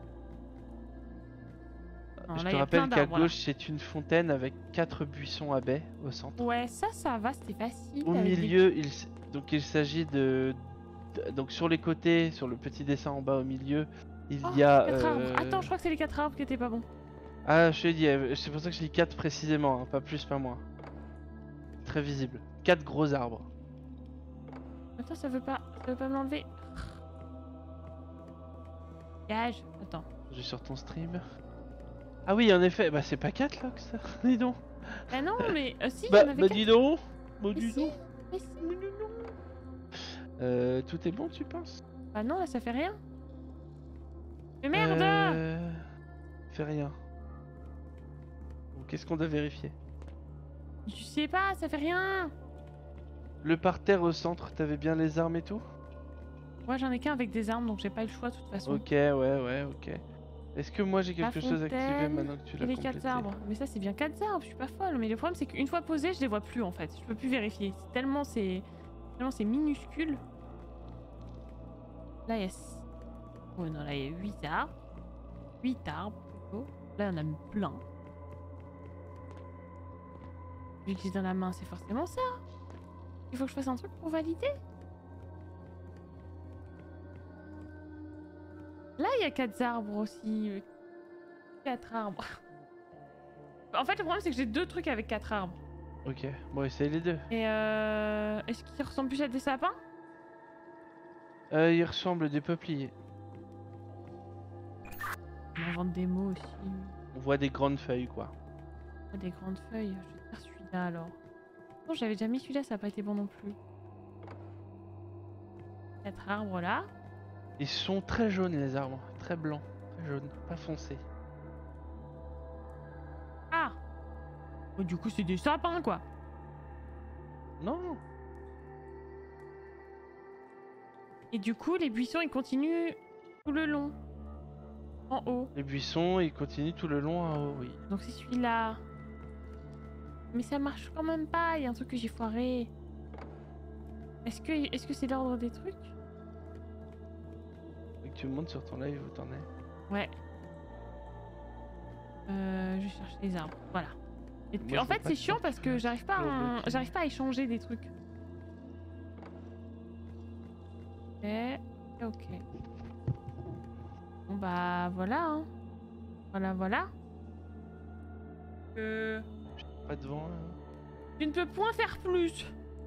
Non, Je là, te il y a rappelle plein qu'à d'arbres, là. gauche, c'est une fontaine avec quatre buissons à baies au centre. Ouais, ça, ça va, c'était facile. Au avec des- milieu, il, s- donc il s'agit de, de- donc sur les côtés, sur le petit dessin en bas au milieu, il Oh, y a. quatre arbres. euh, Attends, je crois que c'est les quatre arbres qui étaient pas bons. Ah, je te dis, euh, c'est pour ça que je dis quatre précisément, hein, pas plus, pas moins. Très visible. Quatre gros arbres. Attends, ça veut pas, ça veut pas me l'enlever. Gage. Attends. Je vais sur ton stream. Ah oui, en effet, bah c'est pas quatre là que ça. Dis donc. Bah non, mais euh, si, il y Bah, en avait bah quatre. dis donc. Bah Mais dis si, donc. mais si. Mais dis donc. Euh, tout est bon, tu penses? Bah non, là, ça fait rien. Mais merde. Euh... Fait rien. Bon, qu'est-ce qu'on doit vérifier? Je sais pas, ça fait rien. Le parterre au centre, t'avais bien les armes et tout? Moi, j'en ai qu'un avec des armes, donc j'ai pas eu le choix de toute façon. Ok, ouais, ouais, ok. Est-ce que moi j'ai La quelque chose activé fontaine maintenant que tu Et l'as les complété? quatre arbres. Mais ça, c'est bien quatre arbres, je suis pas folle. Mais le problème, c'est qu'une fois posé, je les vois plus en fait. Je peux plus vérifier. C'est tellement c'est tellement c'est minuscule. Là, il y a... Oh non, là, il y a huit arbres. huit arbres, plutôt. Là, on a plein. Vu que j'ai dans la main, c'est forcément ça. Il faut que je fasse un truc pour valider. Là, il y a quatre arbres aussi. quatre arbres. En fait, le problème, c'est que j'ai deux trucs avec quatre arbres. Ok, bon, essaye les deux. Et euh... Est-ce qu'ils ressemblent plus à des sapins? Euh, ils ressemblent à des peupliers. On invente des mots aussi. On voit des grandes feuilles, quoi. Oh, des grandes feuilles. Je vais faire celui-là alors. Non, j'avais déjà mis celui-là, ça n'a pas été bon non plus. Quatre arbres là. Ils sont très jaunes, les arbres. Très blancs. Très jaunes. Pas foncés. Ah oh, du coup, c'est des sapins quoi. Non. Et du coup, les buissons, ils continuent tout le long. En haut. Les buissons, ils continuent tout le long en haut, oui. Donc c'est celui-là. Mais ça marche quand même pas, il y a un truc que j'ai foiré. Est-ce que est-ce que c'est l'ordre des trucs? Faut que tu me montres sur ton live où t'en es. Ouais. Euh, je cherche les arbres, voilà. Et puis, Moi, en je vois fait pas c'est de chiant carte. parce que j'arrive pas, à... Ok. j'arrive pas à échanger des trucs. Ok, ok. Bon bah voilà hein. Voilà voilà. Euh... Pas devant, là. Tu ne peux point faire plus.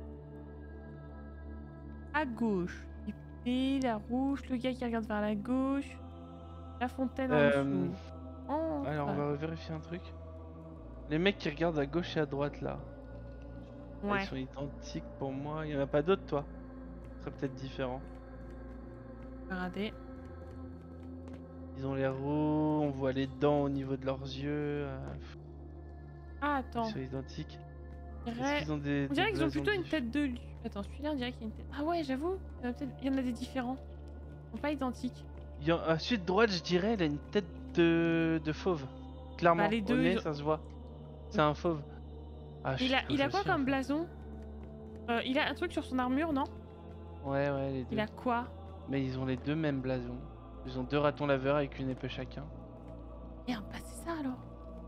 À gauche. Et la rouge, le gars qui regarde vers la gauche. La fontaine en Euh, dessous. Oh, Alors, on ouais. va vérifier un truc. Les mecs qui regardent à gauche et à droite, là. Ouais. Ils sont identiques pour moi. Il y en a pas d'autres, toi? Ce serait peut-être différent. Regardez. Ils ont l'air hauts, on voit les dents au niveau de leurs yeux. euh, Ah, attends. Ils sont identiques. On Est-ce dirait, qu'ils ont des. on dirait des qu'ils ont blasons plutôt une diff- tête de lion. Attends, celui-là, on dirait qu'il y a une tête. Ah ouais, j'avoue. Il y en a peut-être- il y en a des différents. Ils sont pas identiques. Il y en- À celui de droite, je dirais, il a une tête de, de fauve. Clairement, Bah, les deux, au nez, ils ont- ça se voit. C'est un fauve. Ah, je Il a, sais il pas a quoi aussi, en comme fait. blason? Euh, Il a un truc sur son armure, non? Ouais, ouais, les deux. Il a quoi? Mais ils ont les deux mêmes blasons. Ils ont deux ratons laveurs avec une épée chacun. Merde, bah c'est ça alors.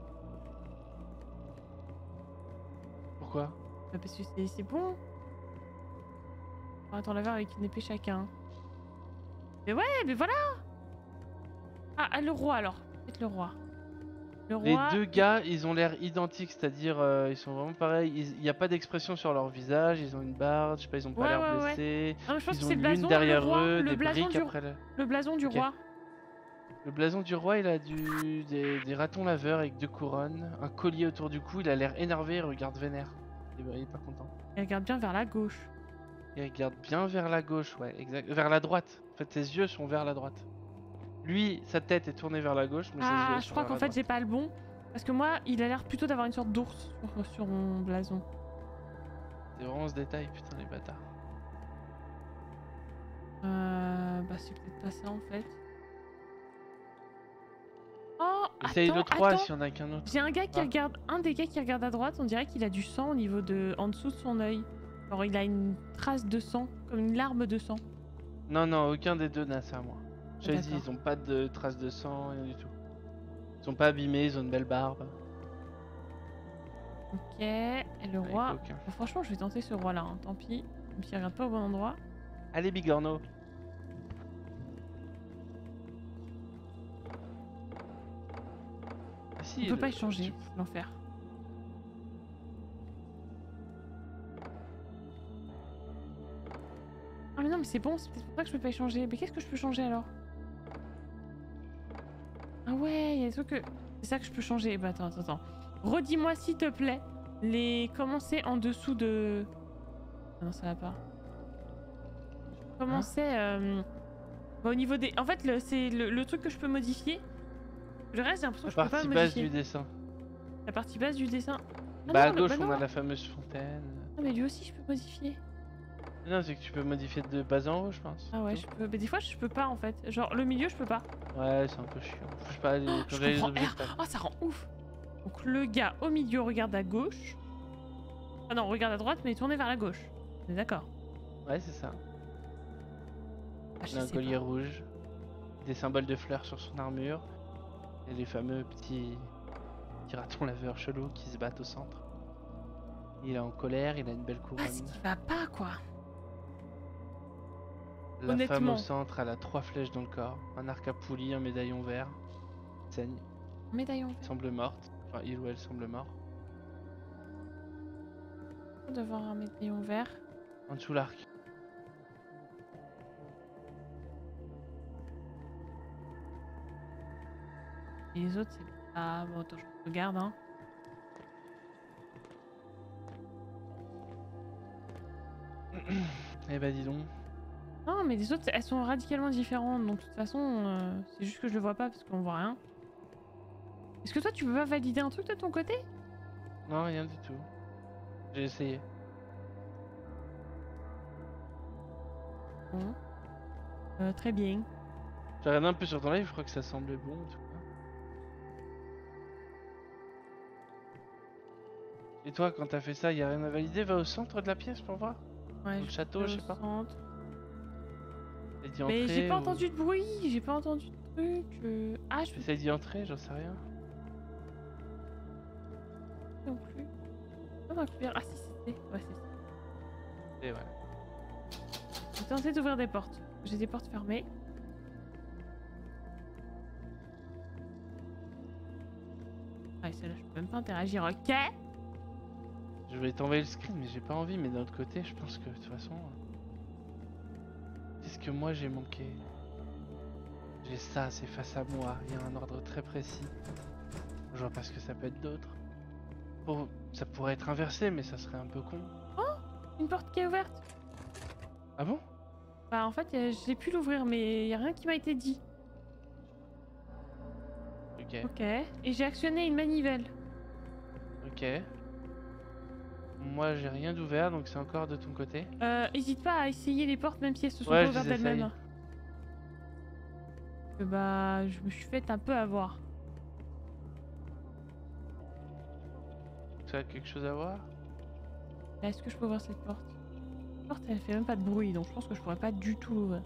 Pourquoi? Bah, parce que c'est- c'est bon. Attends, la voir avec une épée chacun. Mais ouais, mais voilà. Ah, ah, le roi alors. Peut-être le roi. Le Les roi. deux gars, ils ont l'air identiques, c'est-à-dire euh, ils sont vraiment pareils. Il n'y a pas d'expression sur leur visage, ils ont une barbe, je sais pas, ils ont pas Ouais, l'air ouais, ouais. blessés. Ah, mais je pense que Ils ont c'est le une lune blason, derrière le roi, eux, le des blason briques du, après le... le blason du Ok. roi. Le blason du roi, il a du... des... des ratons laveurs avec deux couronnes, un collier autour du cou, il a l'air énervé, il regarde vénère. Il est- il est pas content. Il regarde bien vers la gauche. Il regarde bien vers la gauche, ouais, exact. Vers la droite. En fait, ses yeux sont vers la droite. Lui, sa tête est tournée vers la gauche, mais ses Ah, yeux je sont crois vers qu'en la fait droite. j'ai pas le bon. Parce que moi, il a l'air plutôt d'avoir une sorte d'ours sur, sur mon blason. C'est vraiment ce détail, putain, les bâtards. Euh, bah c'est peut-être pas ça en fait. Oh, Essaye attends, le trois attends. s'il y en a qu'un autre. J'ai un gars qui Ah. regarde, un des gars qui regarde à droite, on dirait qu'il a du sang au niveau de, en dessous de son œil. Alors il a une trace de sang, comme une larme de sang. Non, non, aucun des deux n'a ça, moi. Je Ah, te dis, d'accord. ils ont pas de traces de sang, rien du tout. Ils sont pas abîmés, ils ont une belle barbe. Ok, et le Avec roi. aucun. Bon, franchement, je vais tenter ce roi là, hein, tant pis. Même s'il regarde pas au bon endroit. Allez, Bigorneau. Ah, si, On peut le- pas échanger, c'est l'enfer. Ah mais non mais c'est bon, c'est peut-être pour ça que je peux pas échanger. Mais qu'est-ce que je peux changer alors? Ah ouais, il y a des trucs que... C'est ça que je peux changer. Bah attends, attends, attends. Redis-moi s'il te plaît les... Comment c'est en dessous de... Ah non, ça va pas. Comment Hein c'est euh... bah, au niveau des... En fait, le... c'est le... le truc que je peux modifier. Le reste, j'ai l'impression La que je peux pas partie le basse modifier. du dessin. La partie basse du dessin. Ah Bah, non, à le- gauche, bah on non. a la fameuse fontaine. Ah mais lui aussi, je peux modifier. Non, c'est que tu peux modifier de bas en haut, je pense. Ah ouais, c'est je peux. Mais des fois, je peux pas en fait. Genre, le milieu, je peux pas. tout. Ouais, c'est un peu chiant. Je sais pas, les... Oh, quand je j'ai les comprends objets. R. Oh, ça rend ouf. Donc, le gars au milieu regarde à gauche. Ah non, regarde à droite, mais tourné vers la gauche. On est d'accord. Ouais, c'est ça. Ah, je Il a un sais collier pas. rouge, des symboles de fleurs sur son armure, et les fameux petits, petits ratons laveurs chelous qui se battent au centre. Il est en colère, il a une belle Ah, couronne. c'est qu'il va pas, quoi. La femme honnêtement. au centre, elle a trois flèches dans le corps, un arc à poulie, un médaillon vert. Saigne, Médaillon vert. semble morte, enfin il ou elle semble mort. D'avoir un médaillon vert. En dessous l'arc. Et les autres, c'est... Ah, bon, attends, je regarde, hein. Eh bah dis donc. Non, mais les autres, elles sont radicalement différentes. Donc, de toute façon, euh, c'est juste que je le vois pas parce qu'on voit rien. Est-ce que toi, tu peux pas valider un truc de ton côté? Non, rien du tout. J'ai essayé. Bon. Euh, très bien. J'ai regardé un peu sur ton live, je crois que ça semblait bon en tout cas. Et toi, quand t'as fait ça, y a rien à valider? Va au centre de la pièce pour voir. Ouais, Dans le je château, vais je au sais pas. centre. T'as dit Mais j'ai entrer pas ou- entendu de bruit, j'ai pas entendu de truc. euh. Ah, je peux J'essaie d'y entrer, j'en sais rien. pas non plus. Ah, ma couleur. Ah, si, c'était. Ouais, c'est ça. Et ouais. J'ai tenté d'ouvrir des portes. J'ai des portes fermées. Ah, celle-là, je peux même pas interagir. Ok. Je voulais t'envoyer le screen, mais j'ai pas envie. Mais d'un autre côté, je pense que de toute façon. Qu'est-ce que moi j'ai manqué? J'ai ça, c'est face à moi. Il y a un ordre très précis. Je vois pas ce que ça peut être d'autre. Bon, ça pourrait être inversé, mais ça serait un peu con. Une porte qui est ouverte. Ah bon? Bah, en fait, euh, j'ai pu l'ouvrir, mais y a rien qui m'a été dit. Ok, Ok. Et j'ai actionné une manivelle. ok. Moi j'ai rien d'ouvert, donc c'est encore de ton côté. Euh, hésite pas à essayer les portes, même si elles se sont Ouais, pas je ouvertes les essaye. d'elles-mêmes. Euh, bah, je me suis fait un peu avoir. Ça a quelque chose à voir? Là, est-ce que je peux ouvrir cette porte? La porte, elle fait même pas de bruit, donc je pense que je pourrais pas du tout l'ouvrir.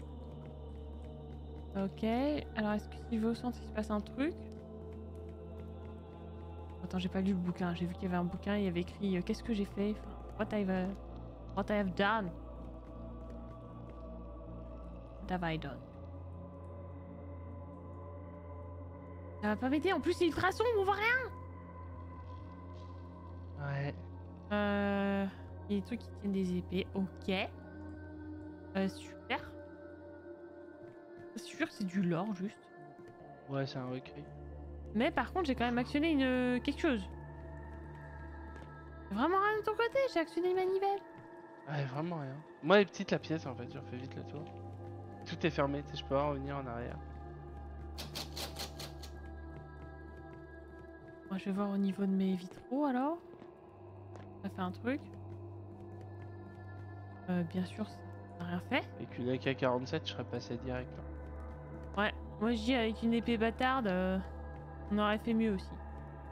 Ok. Alors, est-ce que si je vais au centre, il se passe un truc? Attends, j'ai pas lu le bouquin. J'ai vu qu'il y avait un bouquin, il y avait écrit euh, qu'est-ce que j'ai fait? Enfin, what I've, uh, what I have done. What have I done? Ça va pas m'aider. En plus, c'est ultrason, on voit rien. Ouais. Euh, il y a des trucs qui tiennent des épées. Ok. Euh, super. C'est sûr que c'est du lore, juste. Ouais, c'est un recueil. Mais par contre, j'ai quand même actionné une quelque chose. Vraiment rien de ton côté, j'ai actionné une manivelle. Ouais, vraiment rien. Moi, elle est petite la pièce en fait, je refais vite le tour. Tout est fermé, tu sais, je peux pas revenir en arrière. Moi, je vais voir au niveau de mes vitraux alors. Ça fait un truc. Euh, bien sûr, ça n'a rien fait. Avec une A K quarante-sept, je serais passé direct. Là. Ouais, moi je dis avec une épée bâtarde, euh, on aurait fait mieux aussi.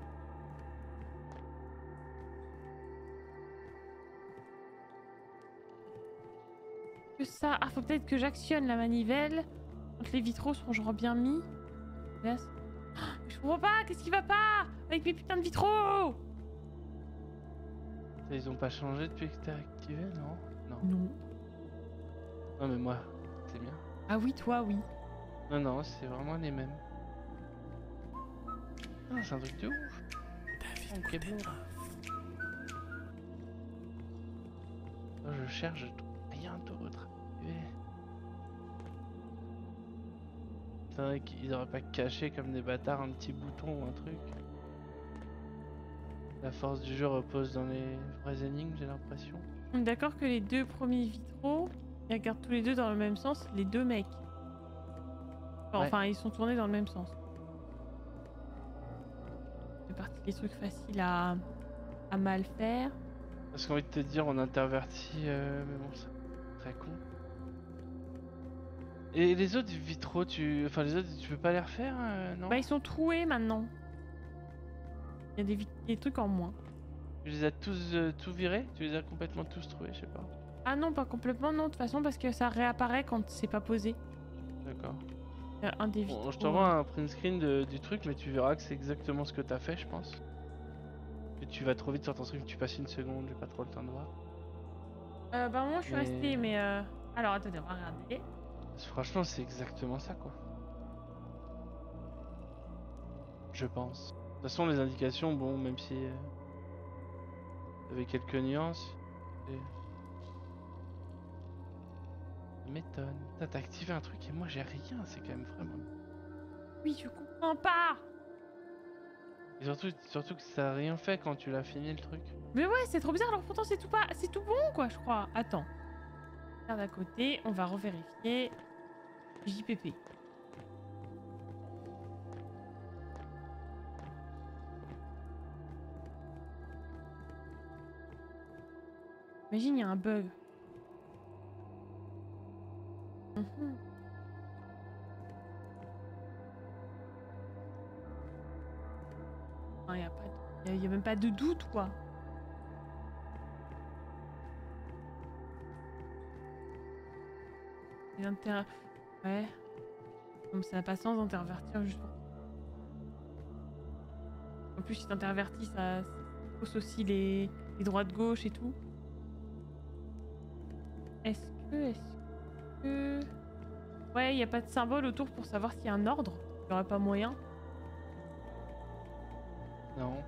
Que ça. Ah, faut peut-être que j'actionne la manivelle quand les vitraux seront genre bien mis. Yes. Ah, je comprends pas, qu'est-ce qui va pas avec mes putains de vitraux? Ils ont pas changé depuis que t'es activé, non? Non. Non. Non, mais moi, c'est bien. Ah oui, toi, oui. Non, non, c'est vraiment les mêmes. Ah, c'est un truc de ouf. Ok, bon. Oh, je cherche, je trouve rien d'autre. C'est vrai qu'ils auraient pas caché comme des bâtards un petit bouton ou un truc. La force du jeu repose dans les vraies énigmes, j'ai l'impression. On est d'accord que les deux premiers vitraux, ils regardent tous les deux dans le même sens, les deux mecs. Enfin, Ouais. enfin, ils sont tournés dans le même sens. C'est parti des trucs faciles à, à mal faire. Parce qu'envie de te dire, on intervertit, euh, mais bon, c'est très con. Et les autres vitraux, tu, enfin les autres, tu peux pas les refaire, euh, non? Bah, ils sont troués maintenant. Il y a des, vit- des trucs en moins. Tu les as tous euh, tout virés? Tu les as complètement tous trouvés, je sais pas. Ah non, pas complètement, non, de toute façon, parce que ça réapparaît quand c'est pas posé. D'accord. Euh, un des Bon, je vitraux. t'envoie un print screen de- du truc, mais tu verras que c'est exactement ce que t'as fait, je pense. Et tu vas trop vite sur ton truc, tu passes une seconde, j'ai pas trop le temps de voir. Euh, bah moi je suis Mais- restée, mais euh... alors attendez, on va regarder. Franchement, c'est exactement ça, quoi. Je pense. De toute façon, les indications, bon, même si... Euh... il y avait quelques nuances... et- Ça m'étonne. Putain, t'as activé un truc et moi j'ai rien, c'est quand même vraiment... Oui, je comprends pas. Et surtout, surtout que ça a rien fait quand tu l'as fini le truc. Mais ouais, c'est trop bizarre, alors pourtant c'est tout pas, c'est tout bon quoi, je crois. Attends. Regarde à côté, on va revérifier. J P P. Imagine, il y a un bug. Mhm. Non, il y a pas de... il y a, y a même pas de doute quoi. Les inter... Ouais. Comme ça n'a pas sens d'intervertir juste pour... En plus, si t'intervertis, ça ça fausse aussi les... les droites gauche et tout. Est-ce que... Est-ce que... Ouais, il n'y a pas de symbole autour pour savoir s'il y a un ordre. Il n'y aurait pas moyen. Non.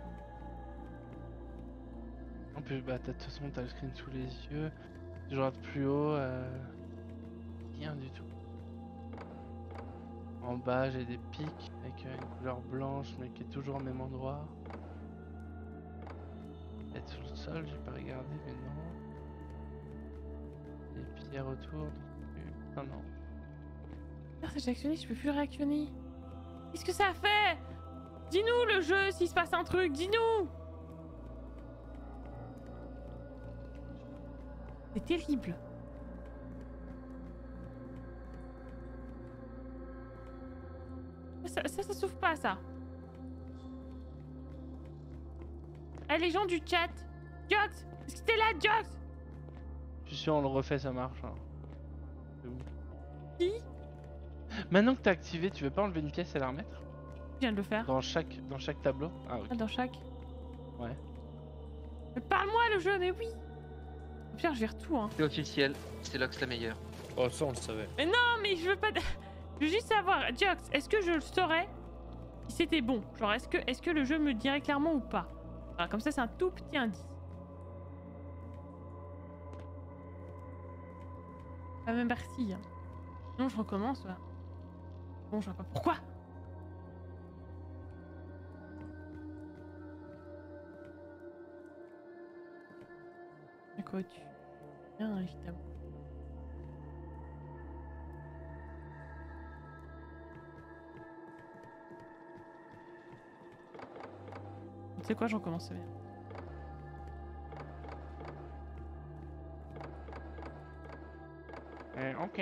En plus, bah, t'as- de toute façon, t'as le screen sous les yeux. Je regarde plus haut. Euh... Rien du tout. En bas, j'ai des pics avec euh, une couleur blanche, mais qui est toujours au même endroit. Peut-être sous le sol, j'ai pas regardé, mais non. Des pierres autour. Non, non. Merde, j'ai actionné, je peux plus le réactionner. Qu'est-ce que ça fait? Dis-nous le jeu, s'il se passe un truc, dis-nous! C'est terrible. Ça, ça, ça s'ouvre pas, ça. Eh, les gens du chat. Jox! Est-ce que t'es là, Jox? Je suis sûr, on le refait, ça marche. Hein. C'est où? Qui? Maintenant que t'as activé, tu veux pas enlever une pièce et la remettre? Je viens de le faire. Dans chaque, dans chaque tableau? Ah, ok. Ah, dans chaque. Ouais. Mais parle-moi le jeu, mais oui! Au pire, je vire tout, hein. C'est officiel, c'est Lox la meilleure. Oh, ça on le savait. Mais non, mais je veux pas. de- Je veux juste savoir, Jox, est-ce que je le saurais si c'était bon? Genre, est-ce que, est-ce que le jeu me dirait clairement ou pas? Voilà, comme ça, c'est un tout petit indice. Ah, même merci. Hein. Non, je recommence. Là. Bon, je vois pas pourquoi. À quoi tu. Bien, évidemment. Tu sais quoi, j'en commence bien. Euh, ok.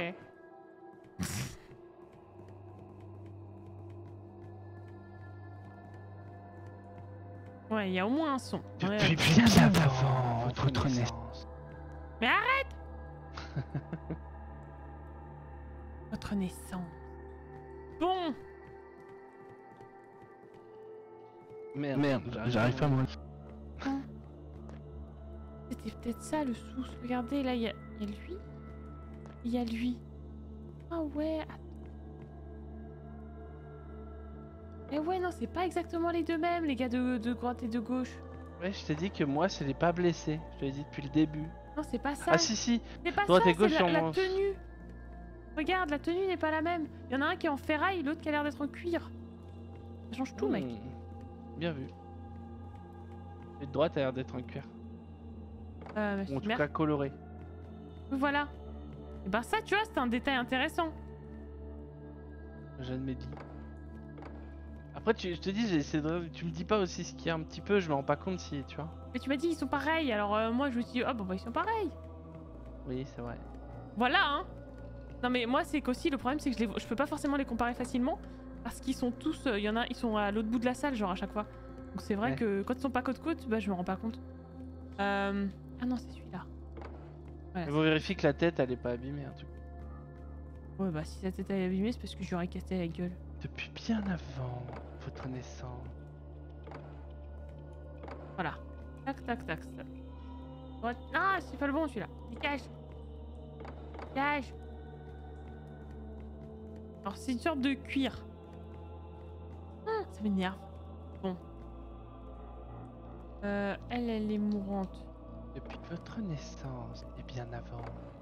Ouais, il y a au moins un son. Ouais, Depuis ouais. bien avant votre naissance. Mais arrête! Votre naissance. Bon! Merde, merde, j'arrive pas à me... C'était peut-être ça le sous. Regardez, là, il y a, il y a lui. Il y a lui. Ah ouais. Attends. Eh ouais, non, c'est pas exactement les deux mêmes, les gars de, de droite et de gauche. Ouais, je t'ai dit que moi, c'est les pas blessés. Je te l'ai dit depuis le début. Non, c'est pas ça. Ah si, si. c'est pas droite ça, et gauche, c'est la, la sûrement. tenue. Regarde, la tenue n'est pas la même. Il y en a un qui est en ferraille, l'autre qui a l'air d'être en cuir. Ça change tout, mec. Hmm, bien vu. Et de droite a l'air d'être en cuir. Euh, Ou en tout merde. cas coloré. Voilà. Et ben ça, tu vois, c'est un détail intéressant. J'admets. Après, tu, je te dis, j'ai essayé de... tu me dis pas aussi ce qu'il y a un petit peu, je me rends pas compte si, tu vois. Mais tu m'as dit ils sont pareils, alors euh, moi je me suis dit, oh bon bah ils sont pareils. Oui, c'est vrai. Voilà, hein. Non mais moi c'est qu'aussi le problème c'est que je, les... je peux pas forcément les comparer facilement parce qu'ils sont tous, il euh, y en a, ils sont à l'autre bout de la salle genre à chaque fois. Donc c'est vrai Ouais. que quand ils sont pas côte côte, bah je me rends pas compte. Euh... Ah non c'est celui-là. Voilà, Mais vous vérifiez que la tête, elle est pas abîmée, un truc. Ouais, bah si sa tête est abîmée, c'est parce que j'aurais cassé la gueule. Depuis bien avant votre naissance. Voilà. Tac, tac, tac, tac. Droite. Ah, c'est pas le bon celui-là. Dégage. Dégage. Alors, c'est une sorte de cuir. Ah, ça m'énerve. Bon. Euh, elle, elle est mourante. Depuis votre naissance et bien avant.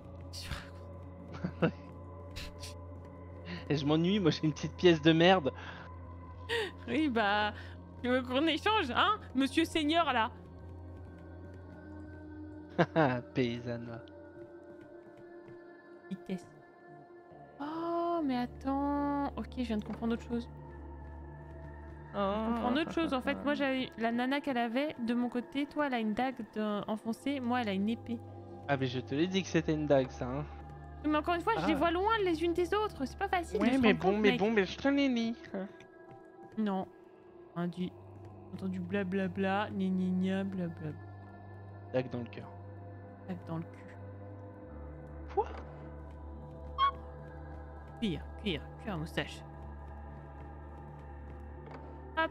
Et je m'ennuie, moi j'ai une petite pièce de merde. Oui, bah... Tu veux qu'on échange, hein, monsieur seigneur, là? Haha, paysanne. va. Vitesse. Oh, mais attends... Ok, je viens de comprendre autre chose. Je comprends autre chose, en fait. Moi, j'avais la nana qu'elle avait, de mon côté, toi, elle a une dague de- enfoncée, moi, elle a une épée. Ah mais je te l'ai dit que c'était une dague ça hein. Mais encore une fois, je Ah. les vois loin les unes des autres, c'est pas facile de Ouais se mais rendre bon compte, mais mec. bon mais je te l'ai dit. Non. Un du... entendu blablabla, gna gna gna, blablabla. Dague dans le cœur. Tac dans le cul. Quoi? Cuir, cuir, cuir à moustache. Hop.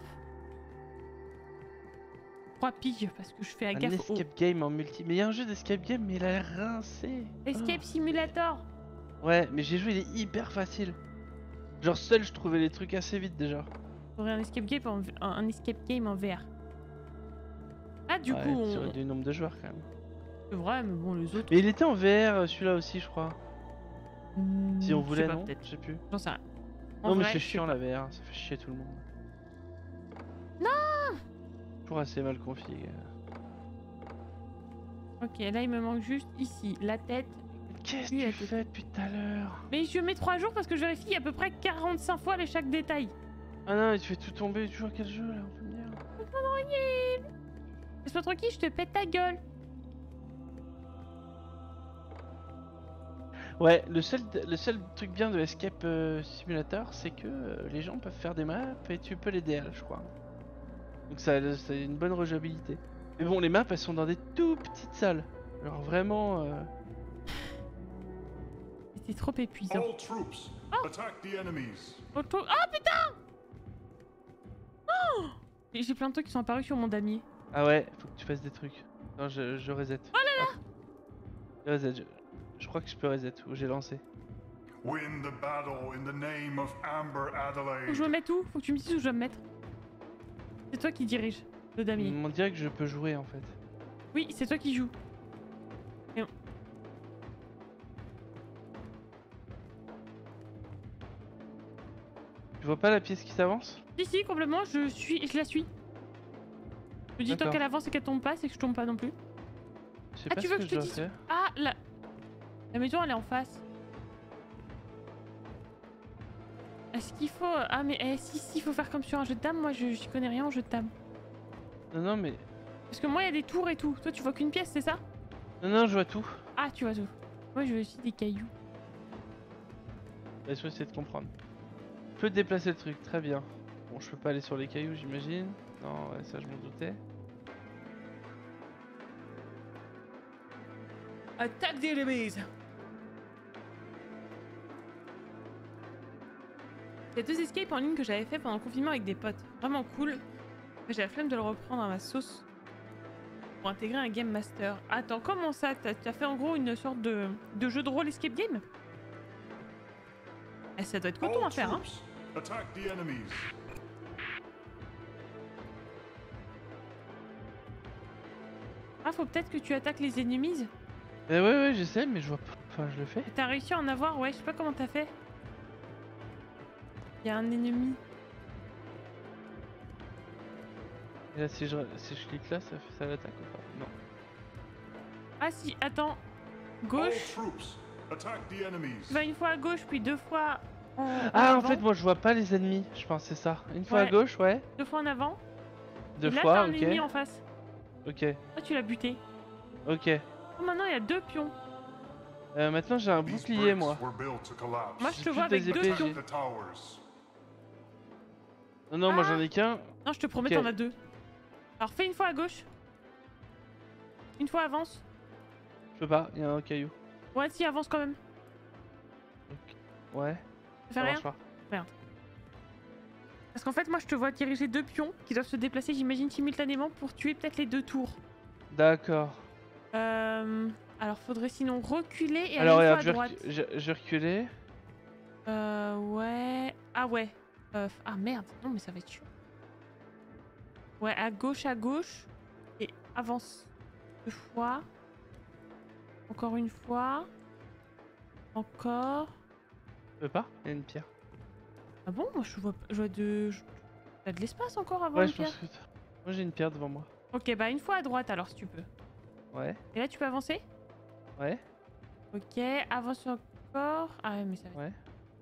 Trois piges parce que je fais Un gaffe au... escape game en multi. Mais il y a un jeu d'escape game mais il a l'air rincé. Escape Simulator. Oh. Ouais mais j'ai joué, il est hyper facile. Genre seul je trouvais les trucs assez vite déjà. J'aurais un escape game en, v- un escape game en V R. Ah, du Ouais, coup, sur on... du nombre de joueurs quand même. c'est vrai, mais bon, les autres... Mais il était en V R celui-là aussi je crois. Hmm, Si on je sais voulait pas, non, peut-être. je sais plus. J'en sais rien. En Non mais vrai, c'est je sais chiant pas. la V R, ça fait chier tout le monde. Non. Toujours assez mal config. Ok, là, il me manque juste ici, la tête. Qu'est-ce Oui, que elle tu était- fais depuis tout à l'heure? Mais je mets trois jours parce que je vérifie à peu près quarante-cinq fois les chaque détail. Ah non, tu fais tout tomber, tu joues à quel jeu là, on peut me dire? Laisse-moi tranquille, je te pète ta gueule. Ouais, le seul, le seul truc bien de Escape euh, Simulator, c'est que euh, les gens peuvent faire des maps et tu peux les D L, je crois. Donc ça, c'est une bonne rejouabilité. Mais bon, les maps, elles sont dans des tout petites salles. Alors vraiment... euh, C'était trop épuisant. All troops, attack the enemies. Auto- Ah putain. Oh. Et j'ai plein de trucs qui sont apparus sur mon damier. Ah ouais, faut que tu fasses des trucs. Non, je, je reset. Oh là là. Je reset, je, je crois que je peux reset, ou j'ai lancé. Win the battle in the name of Amber Faut que Adelaide. je me mette où? Faut que tu me dises où je dois me mettre. C'est toi qui dirige le damier. On dirait que je peux jouer en fait. Oui, c'est toi qui joues. Tu vois pas la pièce qui s'avance? Si, si, complètement, je suis, je la suis. Je me dis tant D'accord. qu'elle avance et qu'elle tombe pas, c'est que je tombe pas non plus. Je sais Ah, pas tu ce veux que que je je te dois dise- faire. Ah, la... La maison, elle est en face. Est-ce qu'il faut... Ah, mais eh, si, si, il faut faire comme sur un jeu de dames. Moi, je j'y connais rien en jeu de dames. Non, non, mais... Parce que moi, il y a des tours et tout. Toi, tu vois qu'une pièce, c'est ça? Non, non, je vois tout. Ah, tu vois tout. Moi, je veux aussi des cailloux. Laisse-moi essayer de comprendre. Je peux déplacer le truc, très bien. Bon, je peux pas aller sur les cailloux, j'imagine. Non, ouais, ça, je m'en doutais. Attaque the enemies! Il y a deux escapes en ligne que j'avais fait pendant le confinement avec des potes. Vraiment cool. Mais j'ai la flemme de le reprendre à ma sauce. Pour intégrer un game master. Attends, comment ça? T'as t'as fait en gros une sorte de, de jeu de rôle escape game? Eh, ça doit être coton All à faire, hein? troops, attack the enemies. Ah, faut peut-être que tu attaques les ennemis. Eh ouais, ouais, j'essaie, mais je vois pas. Enfin, je le fais. T'as réussi à en avoir? Ouais, je sais pas comment t'as fait. Il y a un ennemi. Et là, si je, si je clique là, ça fait ça l'attaque ou pas? Non. Ah si, attends. All Gauche. troops, attack the enemies. Tu vas une fois à gauche, puis deux fois en, en Ah, en avant. fait, moi, je vois pas les ennemis. Je pense c'est ça. Une fois à Ouais. gauche, ouais. Deux fois en avant. Deux Et là, fois, t'as un ok. ennemi en face. Ok, Ah, tu l'as buté. ok. Oh, maintenant, il y a deux pions. Euh, maintenant, j'ai un These bouclier, bricks moi. were built to collapse. Moi, je te J'ai vois plus avec des deux épées, pions. j'ai- The towers. Non, non, moi, Ah. j'en ai qu'un. Non, je te promets, Ok. t'en as deux. Alors, fais une fois à gauche. Une fois avance. Je peux pas, il y a un caillou. Ouais, si, avance quand même. Ouais. Ça fait ça rien? marche pas. Parce qu'en fait, moi, je te vois diriger deux pions qui doivent se déplacer, j'imagine, simultanément pour tuer peut-être les deux tours. D'accord. Euh... Alors, faudrait sinon reculer et Alors aller une regarde, fois je à vais, droite. recu- je, je vais reculer. Euh, ouais. Ah ouais. Euh, ah merde. Non, mais ça va être chaud. Ouais, à gauche, à gauche. Et avance deux fois. Encore une fois. Encore. Tu peux pas? Il y a une pierre. Ah bon? Moi, je vois, je vois de... je- T'as de l'espace encore avant Ouais, une je pense pierre? que... Moi j'ai une pierre devant moi. Ok, bah une fois à droite alors si tu peux. Ouais, Et là, tu peux avancer? ouais, Ok, avance encore. Ah ouais, mais ça va. ouais.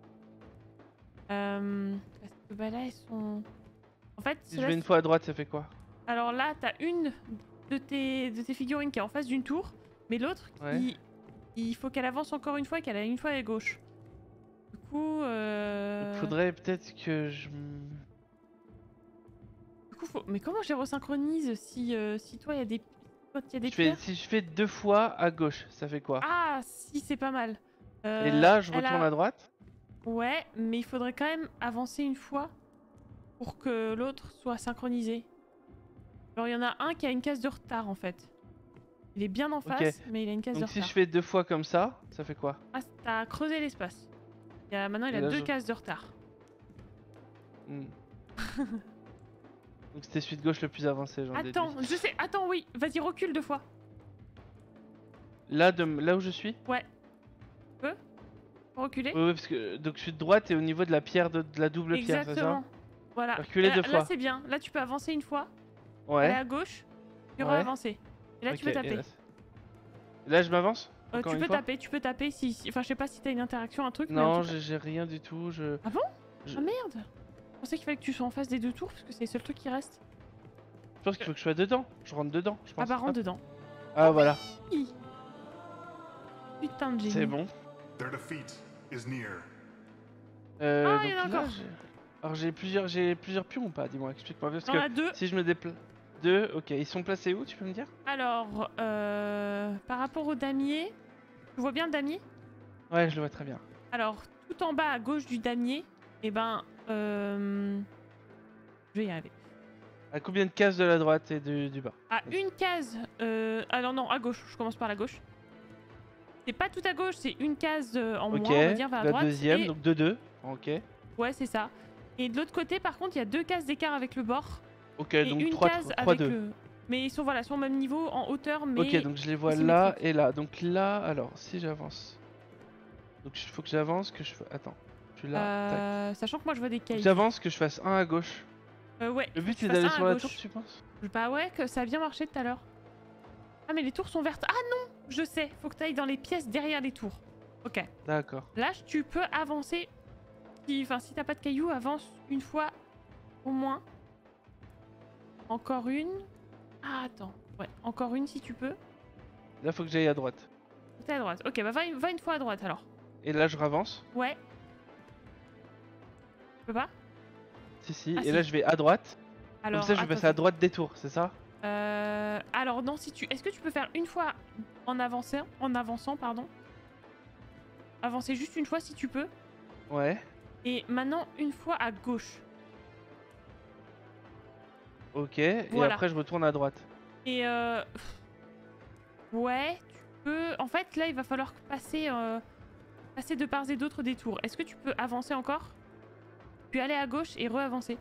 Euh... Parce que bah là, elles sont... En fait, Si je ceux-là, vais une fois à droite, ça fait quoi? alors là, t'as une de tes, de tes figurines qui est en face d'une tour, mais l'autre, Ouais. il... il faut qu'elle avance encore une fois et qu'elle aille une fois à gauche. Du coup, euh... Donc faudrait peut-être que je... m- Du coup, faut... Mais comment je les resynchronise si, euh, si toi, il y a des... Toi, il y a des je fais... pierres? Si je fais deux fois à gauche, ça fait quoi? Ah, si, c'est pas mal. Euh, Et là, je elle retourne a- à droite? Ouais, mais il faudrait quand même avancer une fois pour que l'autre soit synchronisé. Alors, il y en a un qui a une case de retard, en fait. Il est bien en face, mais il a une case Donc de si retard. je fais deux fois comme ça, ça fait quoi? Ah, t'as creusé l'espace. Il y a- Maintenant, il Et a là, deux je- cases de retard. Hmm. Donc c'était celui de gauche le plus avancé, j'en déduis. Attends, je sais. Attends, oui. Vas-y, recule deux fois. Là, de... là où je suis? Reculer. Oui, oui, parce que donc je suis de droite et au niveau de la pierre, de, de la double pierre, c'est ça? Exactement. Voilà. Reculer là, deux là, fois. c'est bien. Là, tu peux avancer une fois. Aller Ouais. à gauche. Puis Ouais. re-avancer. Et là, tu Ok, peux et taper. Là, c'est- là, je m'avance? Euh, Encore tu une peux fois taper, tu peux taper si... si- Enfin, je sais pas si t'as une interaction, un truc. mais en Non, tout cas- j'ai j'ai rien du tout. Je... Ah bon je... Ah merde. Je pensais qu'il fallait que tu sois en face des deux tours parce que c'est les seuls trucs qui restent. je pense qu'il faut que je sois dedans. Je rentre dedans, je pense. Ah bah rentre Hop. dedans. Ah voilà, Hi. Putain de génie. c'est bon. Their defeat is near. Euh, Ah, donc il y en a là, encore. j'ai- Alors j'ai plusieurs, j'ai plusieurs pions ou pas? Dis-moi, explique-moi. Parce On que a deux. si je me déplace... Deux, ok. Ils sont placés où, tu peux me dire? Alors, euh, par rapport au damier, tu vois bien le damier? Ouais, je le vois très bien. Alors, tout en bas à gauche du damier, et ben, euh, je vais y arriver. À combien de cases de la droite et du, du bas? À une case, euh, alors non, à gauche, je commence par la gauche. C'est pas tout à gauche, c'est une case euh, en Ok, moins, on va dire, vers la la droite. deuxième, et- donc deux deux. Ok. Ouais, c'est ça. Et de l'autre côté, par contre, il y a deux cases d'écart avec le bord. Ok, et donc une trois case trois avec deux. le... Mais ils sont, voilà, sont au même niveau, en hauteur, mais... Ok, donc je les vois là symétriques. et là. Donc là, alors, si j'avance. Donc il faut que j'avance, que je... fa- Attends, je suis là, tac. Euh, sachant que moi, je vois des Faut que cailloux. J'avance, que je fasse un à gauche. Euh, ouais. Le but tu c'est fasses d'aller un sur à la gauche. tour, tu penses? Bah ouais, que ça a bien marché tout à l'heure. Ah, mais les tours sont vertes. Ah non, je sais, faut que tu ailles dans les pièces derrière les tours. Ok. D'accord. Là, tu peux avancer. Si, enfin, si t'as pas de cailloux, avance une fois au moins. Encore une. Ah, attends. Ouais, encore une si tu peux. Là, faut que j'aille à droite. T'es à droite. Ok, bah va, une- va une fois à droite alors. Et là, je ravance. Ouais. Tu peux pas? Si, si. Ah, et si. là, je vais à droite. Alors, Comme ça, je vais attends, passer à attends. droite des tours, c'est ça? Euh, alors non, si tu, est-ce que tu peux faire une fois en avançant, en avançant, pardon. Avancer juste une fois si tu peux. Ouais. Et maintenant une fois à gauche. Ok. Et Voilà. après, je retourne à droite. Et euh... pff, ouais, tu peux. En fait, là, il va falloir passer, euh, passer de part et d'autre des tours. Est-ce que tu peux avancer encore? Puis aller à gauche et re-avancer.